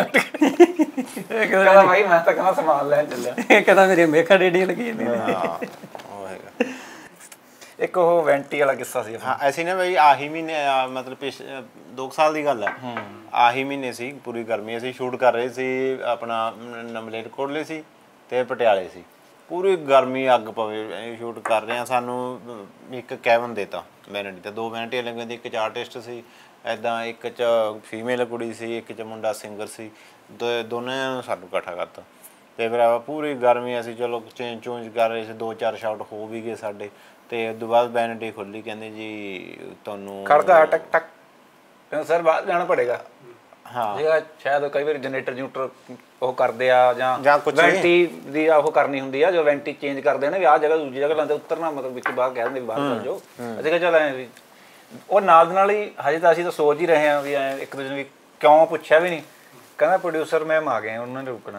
ਕਹਿੰਦਾ ਭਾਈ ਮੈਂ ਤਾਂ ਕਹਿੰਦਾ ਸਮਾਨ ਲੈਣ ਚੱਲਿਆ। ਕਹਿੰਦਾ ਮੇਰੀਆਂ ਮੇਖਾਂ ਡੇਡੀਆਂ ਲੱਗੀ ਉਹ ਹੈਗਾ। ਇੱਕ ਉਹ ਵੈਂਟੀ ਵਾਲਾ ਕਿੱਸਾ ਸੀ। ਹਾਂ ਅਸੀਂ ਨਾ ਬਈ ਆਹੀ ਮਹੀਨੇ ਮਤਲਬ 2 ਸਾਲ ਦੀ ਗੱਲ ਹੈ, ਆਹੀ ਮਹੀਨੇ ਸੀ, ਪੂਰੀ ਗਰਮੀ ਅਸੀਂ ਸ਼ੂਟ ਕਰ ਰਹੇ ਸੀ ਆਪਣਾ ਮਲੇਰਕੋਟਲੇ ਸੀ ਤੇ ਪਟਿਆਲੇ ਸੀ। ਪੂਰੀ ਗਰਮੀ ਅੱਗ ਪਵੇ ਸ਼ੂਟ ਕਰ ਰਹੇ ਹਾਂ। ਸਾਨੂੰ ਇੱਕ ਕੈਬਨ ਦੇਤਾ ਵੈਨਿਟੀ ਤੇ 2 ਵੈਨਿਟੀਆਂ ਲੱਗੀਆਂ, ਇੱਕ 'ਚ ਆਰਟਿਸਟ ਸੀ ਇੱਦਾਂ, ਇੱਕ 'ਚ ਫੀਮੇਲ ਕੁੜੀ ਸੀ, ਇੱਕ 'ਚ ਮੁੰਡਾ ਸਿੰਗਰ ਸੀ। ਦੋਨਾਂ ਨੂੰ ਸਾਨੂੰ ਇਕੱਠਾ ਕਰਤਾ ਤੇ ਫਿਰ ਪੂਰੀ ਗਰਮੀ ਅਸੀਂ ਚਲੋ ਚੇਂਜ ਚੂੰਜ ਕਰ ਰਹੇ ਸੀ। 2-4 ਸ਼ਾਟ ਹੋ ਵੀ ਗਏ ਸਾਡੇ ਤੇ ਉਸ ਤੋਂ ਬਾਅਦ ਵੈਨਿਟੀ ਖੁੱਲੀ, ਕਹਿੰਦੇ ਜੀ ਤੁਹਾਨੂੰ ਖੜਕਾ ਟਕ ਟਕ, ਕਹਿੰਦਾ ਸਰ ਬਾਹਰ ਜਾਣਾ ਪੜੇਗਾ। ਹਾਂ ਜਿਹੜਾ ਸ਼ਾਇਦ ਕਈ ਵਾਰੀ ਜਨਰੇਟਰ ਉਹ ਕਰਦੇ ਆ ਜਾਂ ਵੈਂਟੀ ਦੀ ਉਹ ਕਰਨੀ ਹੁੰਦੀ ਆ, ਜੋ ਵੈਂਟੀ ਚੇਂਜ ਕਰਦੇ ਨੇ ਵੀ ਆਹ ਜਗ੍ਹਾ ਦੂਜੀ ਜਗ੍ਹਾ ਲਾਉਂਦੇ, ਉਤਰਨਾ ਮਤਲਬ ਵਿੱਚ ਬਾਹਰ ਕਹਿ ਦਿੰਦੇ ਵੀ ਬਾਹਰ ਚੱਲ ਜਾਓ। ਅਸੀਂ ਕਿਹਾ ਚੱਲ ਐਂ ਵੀ ਉਹ ਨਾਲ ਦੇ ਨਾਲ ਹੀ ਹਜੇ ਤਾਂ ਅਸੀਂ ਤਾਂ ਸੋਚ ਹੀ ਰਹੇ ਹਾਂ ਵੀ ਐਂ ਇੱਕ ਦੂਜੇ ਨੂੰ ਵੀ ਕਿਉਂ ਪੁੱਛਿਆ ਵੀ ਨਹੀਂ। ਕਹਿੰਦਾ ਪ੍ਰੋਡਿਊਸਰ ਮੈਮ ਆ ਗਏ, ਉਹਨਾਂ ਨੇ ਰੁਕਣਾ।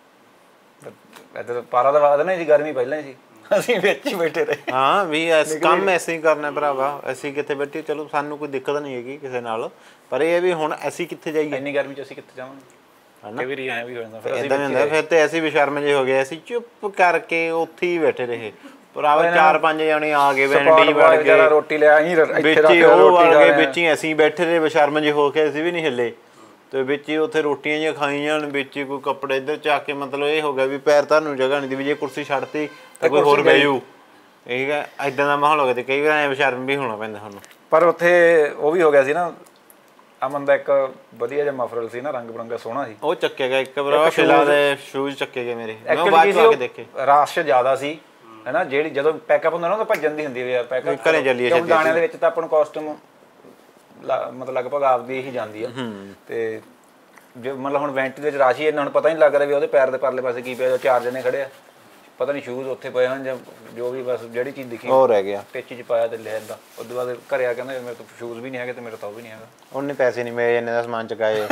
ਇੱਧਰ ਪਾਰਾ ਦਾ ਵਾਦ ਨਹੀਂ ਸੀ, ਗਰਮੀ ਪਹਿਲਾਂ ਹੀ ਸੀ, ਅਸੀਂ ਵਿੱਚ ਹੀ ਬੈਠੇ ਰਹੇ। ਹਾਂ ਵੀ ਕੰਮ ਐਸੇ ਹੀ ਕਰਨਾ ਭਰਾਵਾ, ਅਸੀਂ ਕਿੱਥੇ ਬੈਠੇ ਚਲੋ ਸਾਨੂੰ ਕੋਈ ਦਿੱਕਤ ਨਹੀਂ ਹੈਗੀ ਕਿਸੇ ਨਾਲ, ਪਰ ਇਹ ਵੀ ਹੁਣ ਅਸੀਂ ਕਿੱਥੇ ਜਾਈਏ ਇੰਨੀ ਗਰਮੀ 'ਚ ਅਸੀਂ ਕਿੱਥੇ ਜਾਵਾਂਗੇ। ਹਨਾ ਵੀ ਐਂ ਵੀ ਹੋ ਜਾਂਦਾ ਫਿਰ ਏਦਾਂ ਨਹੀਂ ਹੁੰਦਾ। ਫਿਰ ਤੇ ਅਸੀਂ ਬੇਸ਼ਰਮ ਜਿਹੇ ਹੋ ਗਏ, ਅਸੀਂ ਚੁੱਪ ਕਰਕੇ ਉੱਥੇ ਹੀ ਬੈਠੇ ਰਹੇ ਭਰਾਵਾ। 4-5 ਜਣੇ ਆ ਗਏ ਵੈਨਿਟੀ ਵੜ ਗਏ, ਰੋਟੀ ਲਿਆ ਵਿੱਚ ਹੀ ਉਹ ਵੜ ਗਏ, ਵਿੱਚ ਹੀ ਅਸੀਂ ਬੈਠੇ ਰਹੇ ਬੇਸ਼ਰਮ ਜਿਹੇ ਹੋ ਕੇ, ਅਸੀਂ ਵੀ ਨਹੀਂ ਹਿੱਲੇ ਤੇ ਵਿੱਚ ਹੀ ਉੱਥੇ ਰੋਟੀਆਂ ਜਿਹੀਆਂ ਖਾਈ ਜਾਣ, ਵਿੱਚ ਹੀ ਕੋਈ ਕੱਪੜੇ ਇੱਧਰ ਚੱਕ ਕੇ, ਮਤਲਬ ਇਹ ਹੋ ਗਿਆ ਵੀ ਪੈਰ ਧਰਨ ਨੂੰ ਜਗ੍ਹਾ ਨਹੀਂ ਦੀ ਵੀ ਜੇ ਕੁਰਸੀ ਛੱਡਤੀ ਤਾਂ ਕੋਈ ਹੋਰ ਬਹਿ ਜਾਊ। ਠੀਕ ਹੈ, ਇੱਦਾਂ ਦਾ ਮਾਹੌਲ ਹੋ ਗਿਆ ਤੇ ਕਈ ਵਾਰ ਐਂ ਬੇਸ਼ਰਮ ਵੀ ਹੋਣਾ ਪੈਂਦਾ ਸਾਨੂੰ। ਪਰ ਉੱਥੇ ਉਹ ਵੀ ਹੋ ਗਿਆ ਸੀ ਨਾ, ਅਮਨ ਦਾ ਇੱਕ ਵਧੀਆ ਜਿਹਾ ਮਫਰਲ ਸੀ ਨਾ, ਰੰਗ ਬਰੰਗਾ ਸੋਹਣਾ ਸੀ, ਉਹ ਚੱਕਿਆ ਗਿਆ ਇੱਕ ਵਾਰ। ਫਿਲਹਾਲ ਦੇ ਸ਼ੂਜ਼ ਚੱਕੇ ਗਏ ਮੇਰੇ, ਮੈਂ ਬਾਅਦ ਚ ਆ ਕੇ ਦੇਖੇ। ਰਸ਼ ਜ਼ਿਆਦਾ ਸੀ ਹੈਨਾ, ਜਿਹੜੀ ਜਦੋਂ ਪੈਕਅਪ ਹੁੰਦਾ ਨਾ ਤਾਂ ਭੱਜਣ ਦੀ ਹੁੰਦੀ ਹੈ ਯਾਰ ਪੈਕਅਪ ਘਰੇ ਚੱਲੀਏ ਛੇਤੀ। ਦਾਣਿਆਂ ਦੇ ਵਿੱਚ ਤਾਂ ਆਪਾਂ ਨੂੰ ਕਾਸਟਿਊਮ ਮਤਲਬ ਲਗਭਗ ਆਪਦੀ ਹੀ ਜਾਂਦੀ ਆ ਤੇ ਜੇ ਮਤਲਬ ਹੁਣ ਵੈਂਟੀ ਦੇ ਵਿੱਚ ਰਸ਼ ਹੀ ਇਹਨਾਂ ਨੂੰ ਪਤਾ ਨਹੀਂ ਲੱਗ ਰਿਹਾ ਵੀ ਉਹਦੇ ਪੈਰ ਦੇ ਪਰਲੇ ਪਾਸੇ ਕੀ ਪਿਆ, 4 ਜਣੇ ਖੜੇ ਆ, ਪਤਾ ਨਹੀਂ ਸ਼ੂਜ਼ ਉੱਥੇ ਪਏ ਹਨ ਜਾਂ ਜੋ ਵੀ, ਬਸ ਜਿਹੜੀ ਚੀਜ਼ ਦਿਖੀ ਉਹ ਰਹਿ ਗਿਆ ਟੇਚੀ 'ਚ ਪਾਇਆ ਤੇ ਲੈ ਜਾਂਦਾ। ਉਸ ਤੋਂ ਬਾਅਦ ਘਰੇ ਆ ਕਹਿੰਦਾ ਮੇਰੇ ਤੋਂ ਸ਼ੂਜ਼ ਵੀ ਨਹੀਂ ਹੈਗੇ ਤੇ ਮੇਰੇ ਤਾਂ ਉਹ ਵੀ ਨਹੀਂ ਹੈਗਾ। ਉਹਨੇ ਪੈਸੇ ਨਹੀਂ ਮੇਰੇ ਇੰਨੇ ਦਾ ਸਮਾਨ ਚੁਕਾਏ।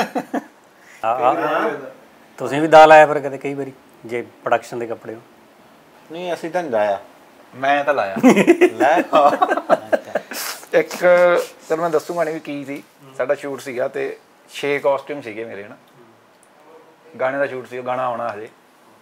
ਤੁਸੀਂ ਵੀ ਦਾ ਲਾਇਆ ਫਿਰ ਕਦੇ ਕਈ ਵਾਰੀ ਜੇ ਪ੍ਰੋਡਕਸ਼ਨ ਦੇ ਕੱਪੜੇ ਹੋ? ਨਹੀਂ ਅਸੀਂ ਤਾਂ ਨਹੀਂ ਲਾਇਆ। ਮੈਂ ਤਾਂ ਲਾਇਆ ਲੈ ਇੱਕ ਚਲ ਮੈਂ ਦੱਸੂਗਾ ਨਹੀਂ ਵੀ ਕੀ ਸੀ। ਸਾਡਾ ਸ਼ੂਟ ਸੀਗਾ ਤੇ 6 ਕਾਸਟਿਊਮ ਸੀਗੇ ਮੇਰੇ ਨਾ, ਗਾਣੇ ਦਾ ਸ਼ੂਟ ਸੀ, ਉਹ ਗਾਣਾ ਆਉਣਾ ਹਜੇ।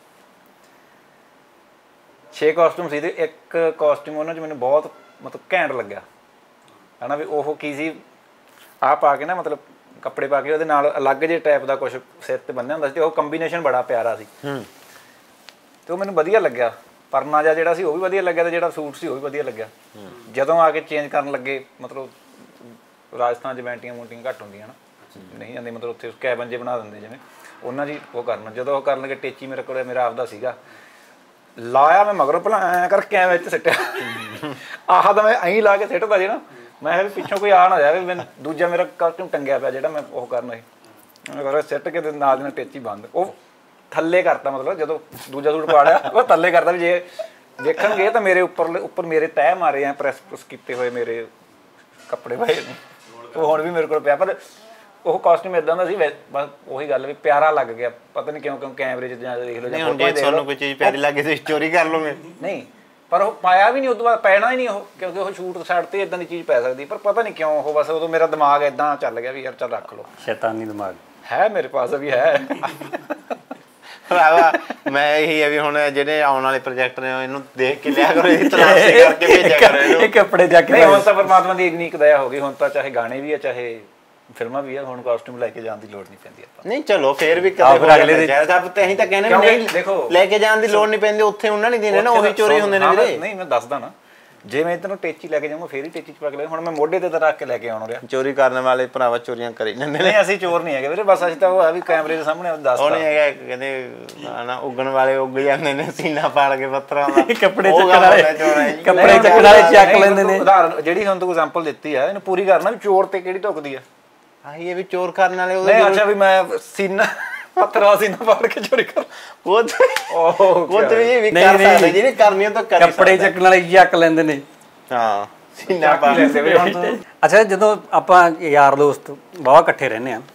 6 ਕਾਸਟਿਊਮ ਸੀ ਤੇ ਇੱਕ ਕਾਸਟਿਊਮ ਉਹਨਾਂ 'ਚ ਮੈਨੂੰ ਬਹੁਤ ਮਤਲਬ ਘੈਂਟ ਲੱਗਿਆ ਹੈ ਨਾ, ਵੀ ਉਹ ਕੀ ਸੀ, ਆਹ ਪਾ ਕੇ ਨਾ ਮਤਲਬ ਕੱਪੜੇ ਪਾ ਕੇ ਉਹਦੇ ਨਾਲ ਅਲੱਗ ਜਿਹੇ ਟਾਈਪ ਦਾ ਕੁਛ ਸਿਰ ਤੇ ਬੰਨਿਆ ਹੁੰਦਾ ਸੀ ਤੇ ਉਹ ਕੰਬੀਨੇਸ਼ਨ ਬੜਾ ਪਿਆਰਾ ਸੀ ਤੇ ਉਹ ਮੈਨੂੰ ਵਧੀਆ ਲੱਗਿਆ। ਪਰਨਾ ਜਿਹਾ ਜਿਹੜਾ ਸੀ ਉਹ ਵੀ ਵਧੀਆ ਲੱਗਿਆ ਤੇ ਜਿਹੜਾ ਸੂਟ ਸੀ ਉਹ ਵੀ ਵਧੀਆ ਲੱਗਿਆ। ਜਦੋਂ ਆ ਕੇ ਚੇਂਜ ਕਰਨ ਲੱਗੇ, ਮਤਲਬ ਰਾਜਸਥਾਨ 'ਚ ਵੈਂਟੀਆਂ ਮੂੰਟੀਆਂ ਘੱਟ ਹੁੰਦੀਆਂ ਨਾ, ਨਹੀਂ ਜਾਂਦੀ, ਮਤਲਬ ਉੱਥੇ ਕੈਬਨ ਜੇ ਬਣਾ ਦਿੰਦੇ ਜਿਵੇਂ, ਉਹਨਾਂ ਦੀ ਉਹ ਕਰਨਾ। ਜਦੋਂ ਉਹ ਕਰਨ ਲੱਗੇ ਟੇਚੀ ਮੇਰੇ ਕੋਲ ਮੇਰਾ ਆਪਦਾ ਸੀਗਾ, ਲਾਇਆ ਮੈਂ ਮਗਰੋਂ ਭਲਾ ਐਂ ਕਰਕੇ ਐਂ ਵਿੱਚ ਸਿੱਟਿਆ। ਆਹ ਤਾਂ ਮੈਂ ਐਂ ਲਾ ਕੇ ਸਿੱਟਦਾ ਜੇ ਨਾ, ਮੈਂ ਕਿਹਾ ਵੀ ਪਿੱਛੋਂ ਕੋਈ ਆ ਨਾ ਜਾਵੇ, ਮੈਨੂੰ ਦੂਜਾ ਮੇਰਾ ਕਾਸਟਿਊਮ ਟੰਗਿਆ ਪਿਆ ਜਿਹੜਾ ਮੈਂ ਉਹ ਕਰਨਾ ਸੀ, ਮੈਂ ਸਿੱਟ ਕੇ ਤੇ ਨਾਲ ਦੀ ਨਾਲ ਟੇਚੀ ਬੰਦ, ਉਹ ਥੱਲੇ ਕਰਤਾ। ਮਤਲਬ ਜਦੋਂ ਦੂਜਾ ਸੂਟ ਪਾੜਿਆ ਉਹ ਥੱਲੇ ਕਰਤਾ ਵੀ ਜੇ ਦੇਖਣਗੇ ਤਾਂ ਮੇਰੇ ਉੱਪਰ ਮੇਰੇ ਤਹਿ ਮਾਰੇ ਆ, ਪ੍ਰੈਸ ਕੀਤੇ ਹੋਏ ਮੇਰੇ ਕੱਪੜੇ ਪਾਏ, ਉਹ ਹੁਣ ਵੀ ਮੇਰੇ ਕੋਲ ਪਿਆ। ਪਰ ਉਹ ਕਾਸਟਿਊਮ ਇਦਾਂ ਦਾ ਸੀ, ਬਸ ਉਹੀ ਗੱਲ ਵੀ ਪਿਆਰਾ ਲੱਗ ਗਿਆ, ਪਤਾ ਨਹੀਂ ਕਿਉਂ ਕੈਮਰੇ 'ਚ ਜਾਂ ਦੇਖ ਲਓ ਜਾਂ ਹੁਣ ਜੇ ਤੁਹਾਨੂੰ ਕੋਈ ਚੀਜ਼ ਪਿਆਰੀ ਲੱਗੇ ਤੁਸੀਂ ਚੋਰੀ ਕਰ ਲਓਗੇ। ਨਹੀਂ ਪਰ ਉਹ ਪਾਇਆ ਵੀ ਨਹੀਂ, ਉਦੋਂ ਬਾਅਦ ਪੈਣਾ ਹੀ ਨਹੀਂ ਉਹ, ਕਿਉਂਕਿ ਉਹ ਸ਼ੂਟ ਸਾਈਡ ਤੇ ਇਦਾਂ ਦੀ ਚੀਜ਼ ਪੈ ਸਕਦੀ, ਪਰ ਪਤਾ ਨਹੀਂ ਕਿਉਂ ਉਹ ਬਸ ਉਦੋਂ ਮੇਰਾ ਦਿਮਾਗ ਇਦਾਂ ਚੱਲ ਗਿਆ ਵੀ ਯਾਰ ਚੱਲ ਰੱਖ ਲਓ। ਸ਼ੈਤਾਨੀ ਦਿਮਾਗ ਹੈ ਮੇਰੇ ਪਾਸ ਵੀ ਹੈ। ਭਰਾਵਾ ਮੈਂ ਇਹੀ ਹੈ ਵੀ ਹੁਣ ਜਿਹੜੇ ਆਉਣ ਵਾਲੇ ਪ੍ਰੋਜੈਕਟ ਨੇ ਇਹਨੂੰ ਦੇਖ ਕੇ ਲਿਆ ਕਰੋ, ਇਹ ਤਲਾਸ਼ੀ ਕਰਕੇ ਭੇਜਿਆ ਕਰੋ ਇਹਨੂੰ। ਇਹ ਕੱਪੜੇ ਜਾ ਕੇ ਨਹੀਂ ਹੁਣ ਤਾਂ ਪਰਮਾਤਮਾ ਦੀ ਇੰਨੀ ਦਇਆ ਹੋ ਗਈ, ਹੁਣ ਤਾਂ ਚਾਹੇ ਗਾਣੇ ਵੀ ਆ ਚਾਹੇ ਫਿਲਮਾਂ ਵੀ ਆ, ਹੁਣ ਕਾਸਟਿਊਮ ਲੈ ਕੇ ਜਾਣ ਦੀ ਲੋੜ ਨਹੀਂ ਪੈਂਦੀ ਆਪਾਂ। ਨਹੀਂ ਚਲੋ ਫੇਰ ਵੀ ਕਦੇ ਫਿਰ ਅਗਲੇ ਦੇ ਅਸੀਂ ਤਾਂ ਕਹਿੰਦੇ ਨਹੀਂ ਦੇਖੋ ਲੈ ਕੇ ਜਾਣ ਦੀ ਲੋੜ ਨਹੀਂ ਪੈਂਦੀ, ਉੱਥੇ ਉਹਨਾਂ ਨੇ ਦੇਣੇ ਨਾ, ਉਹੀ ਚੋਰੀ ਹੁੰਦੇ ਨੇ ਵੀਰੇ। ਨਹੀਂ ਮੈਂ ਦੱਸਦਾ ਨਾ, ਜੇ ਮੈਂ ਇੱਧਰ ਨੂੰ ਟੇਚੀ ਲੈ ਕੇ ਜਾਵਾਂਗਾ ਫੇਰ ਹੀ ਟੇਚੀ ਚ ਪਾ ਕੇ ਲੈ, ਹੁਣ ਮੈਂ ਮੋਢੇ ਤੇ ਤਾਂ ਰੱਖ ਕੇ ਲੈ ਕੇ ਆਉਣ ਰਿਹਾ। ਚੋਰੀ ਕਰਨ ਵਾਲੇ ਭਰਾਵਾ ਚੋਰੀਆਂ ਕਰੀ ਜਾਂਦੇ ਨੇ। ਨਹੀਂ ਅਸੀਂ ਚੋਰ ਨਹੀਂ ਹੈਗੇ ਵੀਰੇ, ਬਸ ਅਸੀਂ ਤਾਂ ਉਹ ਆ ਵੀ ਕੈਮਰੇ ਦੇ ਸਾਹਮਣੇ ਦੱਸਦਾ। ਉਹ ਨਹੀਂ ਹੈਗਾ ਕਹਿੰਦੇ ਨਾ ਉੱਗਣ ਵਾਲੇ ਉੱਗ ਜਾਂਦੇ ਨੇ ਸੀਨਾ ਪਾੜ ਕੇ ਪੱਥਰਾਂ ਦਾ। ਕੱਪੜੇ ਚੱਕਣ ਵਾਲੇ ਚੱਕ ਲੈਂਦੇ ਨੇ। ਉਦਾਹਰਨ ਜਿਹੜੀ ਹੁਣ ਤੂੰ ਐਗਜ਼ਾਮਪਲ ਦਿੱਤੀ ਆ, ਇਹਨੂੰ ਪੂਰੀ ਕਰਨਾ ਵੀ ਚੋਰ ਤੇ ਕਿਹੜੀ ਧੁੱਕਦੀ ਆ। ਆਹੀ ਇਹ ਵੀ ਚੋਰ ਕਰਨ ਵਾਲੇ ਨਹੀਂ ਅੱਛਾ ਵੀ ਮੈਂ ਸੀਨਾ ਪੱਥਰਾਂ ਸੀਨਾ ਪਾੜ ਕੇ ਚੋਰੀ ਕਰ, ਉਹ ਤੇ ਵੀ ਕਰ ਸਕਦੇ ਜਿਹਨੇ ਕਰਨੀ ਉਹ ਤਾਂ ਕਰ ਕੱਪੜੇ ਚੱਕਣ ਵਾਲੇ ਚੱਕ ਲੈਂਦੇ ਨੇ। ਹਾਂ ਸੀਨਾ ਪਾੜ ਲੈਂਦੇ ਵੀ ਹੁਣ। ਅੱਛਾ ਜਦੋਂ ਆਪਾਂ ਯਾਰ ਦੋਸਤ ਬਹੁਤ ਇਕੱਠੇ ਰਹਿੰਦੇ ਆ,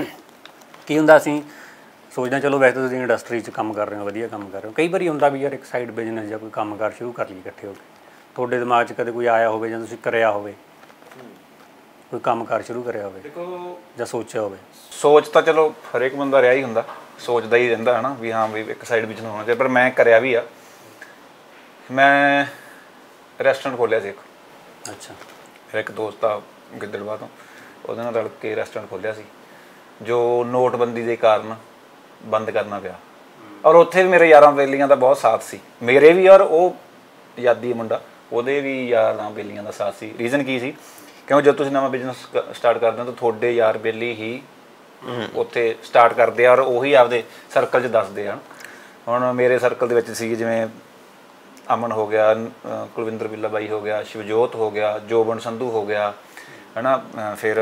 ਕੀ ਹੁੰਦਾ ਅਸੀਂ ਸੋਚਦੇ ਚਲੋ ਵੈਸੇ ਤੁਸੀਂ ਇੰਡਸਟਰੀ 'ਚ ਕੰਮ ਕਰ ਰਹੇ ਹੋ, ਵਧੀਆ ਕੰਮ ਕਰ ਰਹੇ ਹੋ, ਕਈ ਵਾਰੀ ਹੁੰਦਾ ਵੀ ਯਾਰ ਇੱਕ ਸਾਈਡ ਬਿਜ਼ਨਸ ਜਾਂ ਕੋਈ ਕੰਮਕਾਰ ਸ਼ੁਰੂ ਕਰ ਲਈ ਇਕੱਠੇ ਹੋ ਕੇ। ਤੁਹਾਡੇ ਦਿਮਾਗ 'ਚ ਕਦੇ ਕੋਈ ਆਇਆ ਹੋਵੇ ਜਾਂ ਤੁਸੀਂ ਕਰਿਆ ਹੋਵੇ, ਕੋਈ ਕੰਮਕਾਰ ਸ਼ੁਰੂ ਕਰਿਆ ਹੋਵੇ ਜਾਂ ਸੋਚਿਆ ਹੋਵੇ? ਸੋਚ ਤਾਂ ਚਲੋ ਹਰੇਕ ਬੰਦਾ ਰਿਹਾ ਹੀ ਹੁੰਦਾ, ਸੋਚਦਾ ਹੀ ਰਹਿੰਦਾ ਹੈ ਨਾ ਵੀ ਹਾਂ ਵੀ ਇੱਕ ਸਾਈਡ ਬਿਜ਼ਨਸ ਹੋਣਾ ਚਾਹੀਦਾ, ਪਰ ਮੈਂ ਕਰਿਆ ਵੀ ਆ। ਮੈਂ ਰੈਸਟੋਰੈਂਟ ਖੋਲ੍ਹਿਆ ਸੀ ਇੱਕ। ਅੱਛਾ। ਮੇਰਾ ਇੱਕ ਦੋਸਤ ਆ ਗਿੱਦੜਬਾਹ ਤੋਂ, ਉਹਦੇ ਨਾਲ ਰਲ ਕੇ ਰੈਸਟੋਰੈਂਟ ਖੋਲ੍ਹਿਆ ਸੀ, ਜੋ ਨੋਟਬੰਦੀ ਦੇ ਕਾਰਨ ਬੰਦ ਕਰਨਾ ਪਿਆ। ਔਰ ਉੱਥੇ ਵੀ ਮੇਰੇ ਯਾਰਾਂ ਬੇਲੀਆਂ ਦਾ ਬਹੁਤ ਸਾਥ ਸੀ, ਮੇਰੇ ਵੀ ਔਰ ਉਹ ਆਜ਼ਾਦੀ ਮੁੰਡਾ ਉਹਦੇ ਵੀ ਯਾਰਾਂ ਬੇਲੀਆਂ ਦਾ ਸਾਥ ਸੀ। ਰੀਜ਼ਨ ਕੀ ਸੀ, ਕਿਉਂ ਜਦੋਂ ਤੁਸੀਂ ਨਵਾਂ ਬਿਜ਼ਨਸ ਸਟਾਰਟ ਕਰਦੇ ਹੋ ਤਾਂ ਤੁਹਾਡੇ ਯਾਰ ਬੇਲੀ ਹੀ ਉੱਥੇ ਸਟਾਰਟ ਕਰਦੇ ਆ ਔਰ ਉਹੀ ਆਪਦੇ ਸਰਕਲ 'ਚ ਦੱਸਦੇ ਆ। ਹੁਣ ਮੇਰੇ ਸਰਕਲ ਦੇ ਵਿੱਚ ਸੀ ਜਿਵੇਂ ਅਮਨ ਹੋ ਗਿਆ, ਕੁਲਵਿੰਦਰ ਬਿੱਲਾ ਬਾਈ ਹੋ ਗਿਆ, ਸ਼ਿਵਜੋਤ ਹੋ ਗਿਆ, ਜੋਬਨ ਸੰਧੂ ਹੋ ਗਿਆ, ਹੈ ਨਾ। ਫਿਰ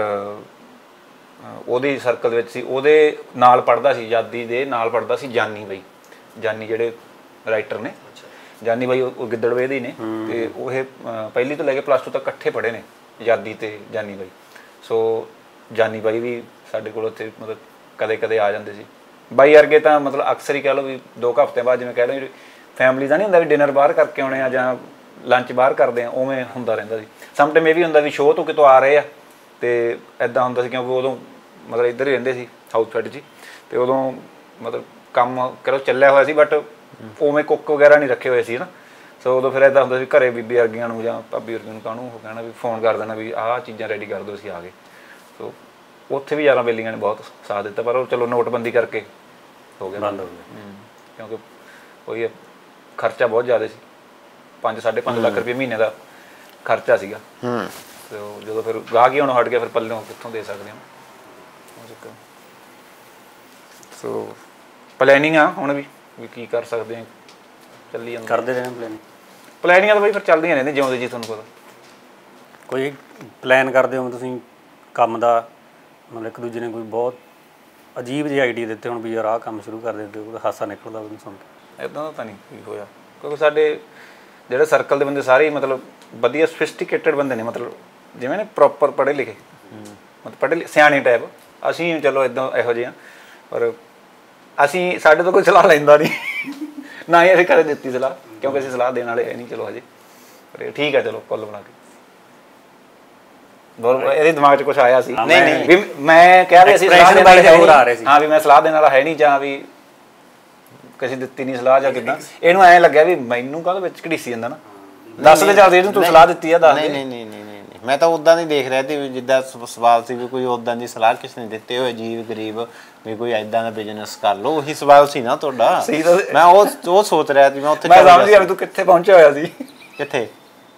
ਉਹਦੀ ਸਰਕਲ ਦੇ ਵਿੱਚ ਸੀ, ਉਹਦੇ ਨਾਲ ਪੜ੍ਹਦਾ ਸੀ, ਆਜ਼ਾਦੀ ਦੇ ਨਾਲ ਪੜ੍ਹਦਾ ਸੀ ਜਾਨੀ ਬਾਈ, ਜਾਨੀ ਜਿਹੜੇ ਰਾਈਟਰ ਨੇ, ਜਾਨੀ ਬਾਈ ਉਹ ਗਿੱਦੜਵੇ ਦੇ ਨੇ, ਅਤੇ ਉਹ ਪਹਿਲੀ ਤੋਂ ਲੈ ਕੇ +2 ਤੱਕ ਇਕੱਠੇ ਪੜ੍ਹੇ ਨੇ, ਆਜ਼ਾਦੀ ਅਤੇ ਜਾਨੀ ਬਾਈ। ਸੋ ਜਾਨੀ ਬਾਈ ਵੀ ਸਾਡੇ ਕੋਲ ਉੱਥੇ ਮਤਲਬ ਕਦੇ ਕਦੇ ਆ ਜਾਂਦੇ ਸੀ। ਬਾਈ ਵਰਗੇ ਤਾਂ ਮਤਲਬ ਅਕਸਰ ਹੀ ਕਹਿ ਲਓ ਵੀ 2 ਹਫ਼ਤਿਆਂ ਬਾਅਦ, ਜਿਵੇਂ ਕਹਿ ਲਓ ਫੈਮਿਲੀ ਦਾ ਨਹੀਂ ਹੁੰਦਾ ਵੀ ਡਿਨਰ ਬਾਹਰ ਕਰਕੇ ਆਉਣੇ ਆ ਜਾਂ ਲੰਚ ਬਾਹਰ ਕਰਦੇ ਆ, ਉਵੇਂ ਹੁੰਦਾ ਰਹਿੰਦਾ ਸੀ। ਸਮ ਟਾਈਮ ਇਹ ਵੀ ਹੁੰਦਾ ਵੀ ਸ਼ੋਅ ਤੋਂ ਕਿਤੋਂ ਆ ਰਹੇ ਆ, ਅਤੇ ਇੱਦਾਂ ਹੁੰਦਾ ਸੀ ਕਿਉਂਕਿ ਉਦੋਂ ਮਤਲਬ ਇੱਧਰ ਹੀ ਰਹਿੰਦੇ ਸੀ ਸਾਊਥ ਸਾਈਡ 'ਚ, ਅਤੇ ਉਦੋਂ ਮਤਲਬ ਕੰਮ ਕਰੋ ਚੱਲਿਆ ਹੋਇਆ ਸੀ, ਬਟ ਉਵੇਂ ਕੁੱਕ ਵਗੈਰਾ ਨਹੀਂ ਰੱਖੇ ਹੋਏ ਸੀ ਨਾ। ਸੋ ਉਦੋਂ ਫਿਰ ਇੱਦਾਂ ਹੁੰਦਾ ਸੀ ਘਰੇ ਬੀਬੀ ਵਰਗੀਆਂ ਨੂੰ ਜਾਂ ਭਾਬੀ ਵਰਗੀਆਂ ਨੂੰ ਕਾਹਨੂੰ ਉਹ ਕਹਿਣਾ ਵੀ ਫੋਨ ਕਰ ਦੇਣਾ ਵੀ ਆਹ ਚੀਜ਼ਾਂ ਰੈਡੀ ਕਰ ਦਿਓ ਅਸੀਂ ਆ ਗਏ। ਸੋ ਉੱਥੇ ਵੀ ਯਾਰਾਂ ਬੇਲੀਆਂ ਨੇ ਬਹੁਤ ਸਾਥ ਦਿੱਤਾ, ਪਰ ਉਹ ਚਲੋ ਨੋਟਬੰਦੀ ਕਰਕੇ ਹੋ ਗਿਆ ਬੰਦ ਹੋ ਗਿਆ, ਕਿਉਂਕਿ ਉਹੀ ਖਰਚਾ ਬਹੁਤ ਜ਼ਿਆਦਾ ਸੀ, 5-5.5 ਲੱਖ ਰੁਪਏ ਮਹੀਨੇ ਦਾ ਖਰਚਾ ਸੀਗਾ। ਤੇ ਜਦੋਂ ਫਿਰ ਗਾਹਕ ਹੀ ਹੁਣ ਹਟ ਗਿਆ, ਫਿਰ ਪੱਲਿਓਂ ਕਿੱਥੋਂ ਦੇ ਸਕਦੇ ਹਾਂ। ਸੋ ਪਲੈਨਿੰਗ ਆ ਹੁਣ ਵੀ ਕੀ ਕਰ ਸਕਦੇ ਹਾਂ, ਚੱਲੀ ਜਾਂਦਾ ਕਰਦੇ ਰਹਿਣਾ ਪਲੈਨਿੰਗਾਂ ਤਾਂ ਬਈ ਫਿਰ ਚੱਲਦੀਆਂ ਰਹਿੰਦੀਆਂ ਜਿਉਂਦੇ ਜੀ, ਤੁਹਾਨੂੰ ਪਤਾ। ਕੋਈ ਪਲਾਨ ਕਰਦੇ ਹੋ ਤੁਸੀਂ ਕੰਮ ਦਾ, ਮਤਲਬ ਇੱਕ ਦੂਜੇ ਨੇ ਕੋਈ ਬਹੁਤ ਅਜੀਬ ਜਿਹੀ ਆਈਡੀਆ ਦਿੱਤੇ ਹੁਣ ਵੀ ਯਾਰ ਆਹ ਕੰਮ ਸ਼ੁਰੂ ਕਰ ਦਿੰਦੇ, ਉਹਦਾ ਹਾਸਾ ਨਿਕਲਦਾ ਉਹਨੂੰ ਸੁਣ ਕੇ? ਇੱਦਾਂ ਦਾ ਤਾਂ ਨਹੀਂ ਹੋਇਆ, ਕਿਉਂਕਿ ਸਾਡੇ ਜਿਹੜੇ ਸਰਕਲ ਦੇ ਬੰਦੇ ਸਾਰੇ ਮਤਲਬ ਵਧੀਆ ਸਫਿਸਟੀਕੇਟਡ ਬੰਦੇ ਨੇ, ਮਤਲਬ ਜਿਵੇਂ ਨੇ ਪ੍ਰੋਪਰ ਪੜ੍ਹੇ ਲਿਖੇ, ਮਤਲਬ ਪੜ੍ਹੇ ਸਿਆਣੇ ਟਾਈਪ। ਅਸੀਂ ਚਲੋ ਇੱਦਾਂ ਇਹੋ ਜਿਹੇ ਹਾਂ, ਪਰ ਅਸੀਂ ਸਾਡੇ ਤੋਂ ਕੋਈ ਸਲਾਹ ਲੈਂਦਾ ਨਹੀਂ, ਨਾ ਹੀ ਅਸੀਂ ਕਦੇ ਦਿੱਤੀ ਸਲਾਹ, ਕਿਉਂਕਿ ਅਸੀਂ ਸਲਾਹ ਦੇਣ ਵਾਲੇ ਹੈ ਨਹੀਂ ਚਲੋ ਹਜੇ। ਪਰ ਠੀਕ ਆ, ਚਲੋ ਕੁੱਲ ਬਣਾ ਕੇ ਇਹਦੇ ਦਿਮਾਗ 'ਚ ਕੁਛ ਆਇਆ ਸੀ। ਨਹੀਂ ਵੀ ਮੈਂ ਕਿਹਾ ਵੀ ਅਸੀਂ ਸਲਾਹ ਦੇਣ ਵਾਲੇ ਹੈ ਨਹੀਂ, ਹਾਂ ਵੀ ਮੈਂ ਸਲਾਹ ਦੇਣ ਵਾਲਾ ਹੈ ਨਹੀਂ, ਜਾਂ ਵੀ ਕਿਸੇ ਦਿੱਤੀ ਨਹੀਂ ਸਲਾਹ ਜਾਂ ਕਿੱਦਾਂ। ਇਹਨੂੰ ਐਂ ਲੱਗਿਆ ਵੀ ਮੈਨੂੰ ਕਾਹਦੇ ਵਿੱਚ ਘੜੀਸੀ ਜਾਂਦਾ ਨਾ, ਦੱਸ ਦੇ ਚੱਲਦੇ ਇਹਨੂੰ ਤੂੰ ਸਲਾਹ ਦਿੱਤੀ ਆ ਦੱਸ ਦੇ। ਨਹੀਂ ਮੈਂ ਤਾਂ ਉਦਾਂ ਨਹੀਂ ਦੇਖ ਰਿਹਾ ਸੀ ਵੀ ਜਿੱਦਾਂ ਸਵਾਲ ਸੀ ਵੀ ਕੋਈ ਉਦਾਂ ਦੀ ਸਲਾਹ ਕਿਸੇ ਨੇ ਦਿੱਤੇ ਹੋਏ ਅਜੀਬ ਗਰੀਬ ਵੀ ਕੋਈ ਐਦਾਂ ਦਾ ਬਿਜ਼ਨਸ ਕਰ ਲਓ, ਉਹੀ ਸਵਾਲ ਸੀ ਨਾ ਤੁਹਾਡਾ। ਮੈਂ ਉਹ ਸੋਚ ਰਿਹਾ ਸੀ, ਮੈਂ ਉੱਥੇ ਮੈਂ ਸਮਝ ਗਿਆ ਵੀ ਤੂੰ ਕਿੱਥੇ ਪਹੁੰਚਿਆ ਹੋਇਆ ਸੀ। ਕਿੱਥੇ?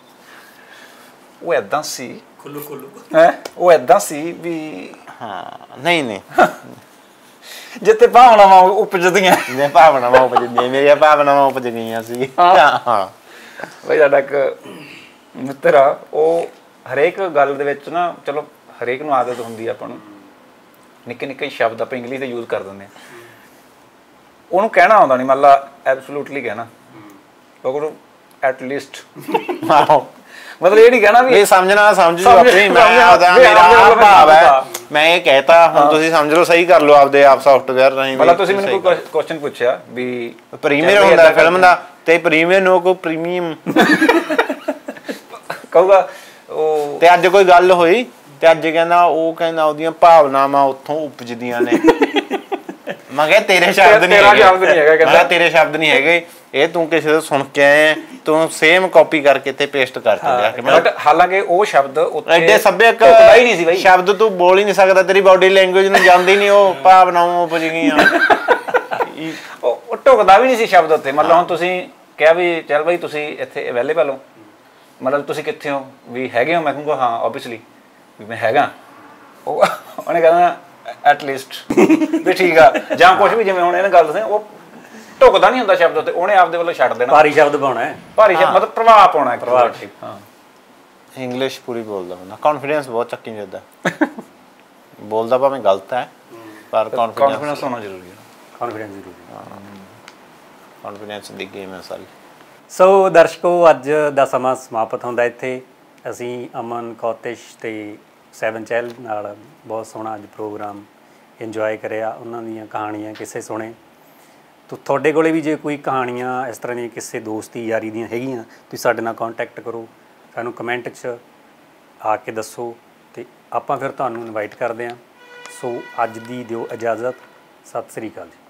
ਉਹ ਐਦਾਂ ਸੀ ਖੁੱਲੂ ਹੈ, ਉਹ ਐਦਾਂ ਸੀ ਵੀ ਹਾਂ ਨਹੀਂ ਜਿੱਥੇ ਭਾਵਨਾਵਾਂ ਉਪਜਦੀਆਂ, ਮੇਰੀਆਂ ਭਾਵਨਾਵਾਂ ਉਪਜ ਗਈਆਂ ਸੀ। ਹਾਂ ਬਈ ਸਾਡਾ ਇੱਕ ਮਿੱਤਰ ਆ, ਉਹ ਹਰੇਕ ਗੱਲ ਦੇ ਵਿੱਚ ਨਾ, ਚਲੋ ਹਰੇਕ ਨੂੰ ਆਦਤ ਹੁੰਦੀ ਆ, ਆਪਾਂ ਨੂੰ ਨਿੱਕੇ ਸ਼ਬਦ ਆਪਾਂ ਇੰਗਲਿਸ਼ ਦੇ ਯੂਜ਼ ਕਰ ਦਿੰਦੇ ਹਾਂ, ਉਹਨੂੰ ਕਹਿਣਾ ਆਉਂਦਾ ਨਹੀਂ, ਮੰਨ ਲਾ ਐਬਸੋਲੂਟਲੀ ਕਹਿਣਾ, ਉਹ ਐਟਲੀਸਟ ਮਤਲਬ ਇਹ ਨਹੀਂ ਕਹਿਣਾ ਵੀ ਇਹ ਸਮਝਣਾ ਸਮਝ ਲਓ ਆਪਣੀ, ਮੇਰਾ ਭਾਵ ਹੈ ਮੈਂ ਇਹ ਕਹਿਤਾ, ਹੁਣ ਤੁਸੀਂ ਸਮਝ ਲਓ, ਸਹੀ ਕਰ ਲਓ ਆਪਦੇ ਆਪ ਸੌਫਟਵੇਅਰ ਰਾਹੀਂ। ਮਤਲਬ ਤੁਸੀਂ ਮੈਨੂੰ ਕੋਈ ਕੁਐਸਚਨ ਪੁੱਛਿਆ ਵੀ ਪ੍ਰੀਮੀਅਰ ਹੁੰਦਾ ਫਿਲਮ ਦਾ, ਤੇ ਪ੍ਰੀਮੀਅਮ ਨੋ ਕੋ ਪ੍ਰੀਮੀਅਮ ਕਹੂਗਾ ਉਹ ਤੇ ਅੱਜ ਕੋਈ ਗੱਲ ਹੋਈ ਤੇ ਅੱਜ ਕਹਿੰਦਾ ਉਹਦੀਆਂ ਭਾਵਨਾਵਾਂ ਉੱਥੋਂ ਉਪਜਦੀਆਂ ਨੇ। ਮੈਂ ਕਿਹਾ ਤੇਰੇ ਸ਼ਬਦ ਨਹੀਂ ਤੇਰਾ ਸ਼ਬਦ ਨਹੀਂ ਹੈਗਾ, ਕਹਿੰਦਾ ਤੇਰੇ ਸ਼ਬਦ ਨਹੀਂ ਹੈਗੇ, ਇਹ ਤੂੰ ਕਿਸੇ ਤੋਂ ਸੁਣ ਕੇ ਆਇਆ, ਤੂੰ ਸੇਮ ਕਾਪੀ ਕਰਕੇ ਤੇ ਪੇਸਟ ਕਰ ਦਿੰਦਾ। ਬਟ ਹਾਲਾਂਕਿ ਉਹ ਸ਼ਬਦ ਉੱਥੇ ਐਡੇ ਸੱਭਿਅਕ ਹੀ ਨਹੀਂ ਸੀ ਬਾਈ, ਸ਼ਬਦ ਤੂੰ ਬੋਲ ਹੀ ਨਹੀਂ ਸਕਦਾ, ਤੇਰੀ ਬਾਡੀ ਲੈਂਗੁਏਜ ਨੂੰ ਜਾਂਦੀ ਨਹੀਂ, ਉਹ ਭਾਵਨਾਵਾਂ ਉਪਜ ਗਈਆਂ। ਉਹ ਢੁਕਦਾ ਵੀ ਨਹੀਂ ਸੀ ਸ਼ਬਦ ਉੱਥੇ। ਮਤਲਬ ਹੁਣ ਤੁਸੀਂ ਕਿਹਾ ਵੀ ਚੱਲ ਬਾਈ ਤੁਸੀਂ ਇੱਥੇ ਅਵੇਲੇਬਲ ਹੋ, ਮਤਲਬ ਤੁਸੀਂ ਕਿੱਥੇ ਹੋ ਵੀ ਹੈਗੇ ਹੋ, ਮੈਂ ਕਹੂੰਗਾ ਹਾਂ ਓਬਵੀਅਸਲੀ ਵੀ ਮੈਂ ਹੈਗਾ। ਉਹਨੇ ਕਹਿੰਦਾ ਐਟ ਲੀਸਟ ਵੀ ਠੀਕ ਆ, ਜਾਂ ਕੁਛ ਵੀ, ਜਿਵੇਂ ਹੁਣ ਇਹਨੇ ਗੱਲ ਦੱਸੀ, ਉਹ ਢੁਕਦਾ ਨਹੀਂ ਹੁੰਦਾ ਸ਼ਬਦ ਉੱਤੇ, ਉਹਨੇ ਆਪਦੇ ਵੱਲੋਂ ਛੱਡ ਦੇਣਾ, ਭਾਰੀ ਸ਼ਬਦ ਪਾਉਣਾ ਹੈ, ਭਾਰੀ ਸ਼ਬਦ ਮਤਲਬ ਪ੍ਰਭਾਵ ਪਾਉਣਾ ਇੱਕ ਪ੍ਰਭਾਵ। ਹਾਂ ਇੰਗਲਿਸ਼ ਪੂਰੀ ਬੋਲਦਾ ਬੰਦਾ, ਕੌਨਫੀਡੈਂਸ ਬਹੁਤ ਚੱਕੀ ਜਾਂਦਾ, ਬੋਲਦਾ ਭਾਵੇਂ ਗਲਤ ਹੈ ਪਰ ਕੌਨਫੀਡੈਂਸ ਹੋਣਾ ਜ਼ਰੂਰੀ ਹੈ। ਕੌਨਫੀਡੈਂਸ ਜ਼ਰੂਰੀ ਹੈ। ਕੌਨਫੀਡੈਂਸ ਦੀ ਗੇਮ ਹੈ ਸਾਰੀ। ਸੋ ਦਰਸ਼ਕੋ, ਅੱਜ ਦਾ ਸਮਾਂ ਸਮਾਪਤ ਹੁੰਦਾ ਇੱਥੇ। ਅਸੀਂ ਅਮਨ, ਕੌਤਿਸ਼ ਤੇ 7 ਚੈਲ ਨਾਲ ਬਹੁਤ ਸੋਹਣਾ ਅੱਜ ਪ੍ਰੋਗਰਾਮ ਇੰਜੋਏ ਕਰਿਆ, ਉਹਨਾਂ ਦੀਆਂ ਕਹਾਣੀਆਂ ਕਿੱਸੇ ਸੁਣੇ। ਤੁਹਾਡੇ ਕੋਲੇ ਵੀ ਜੇ ਕੋਈ ਕਹਾਣੀਆਂ ਇਸ ਤਰ੍ਹਾਂ ਦੀਆਂ ਕਿਸੇ ਦੋਸਤੀ ਯਾਰੀ ਦੀਆਂ ਹੈਗੀਆਂ, ਤੁਸੀਂ ਸਾਡੇ ਨਾਲ ਕੰਟੈਕਟ ਕਰੋ, ਸਾਨੂੰ ਕਮੈਂਟ 'ਚ ਆ ਕੇ ਦੱਸੋ ਤੇ ਆਪਾਂ ਫਿਰ ਤੁਹਾਨੂੰ ਇਨਵਾਈਟ ਕਰਦੇ ਹਾਂ। ਸੋ ਅੱਜ ਦੀ ਦਿਓ ਇਜਾਜ਼ਤ। ਸਤਿ ਸ੍ਰੀ ਅਕਾਲ ਜੀ।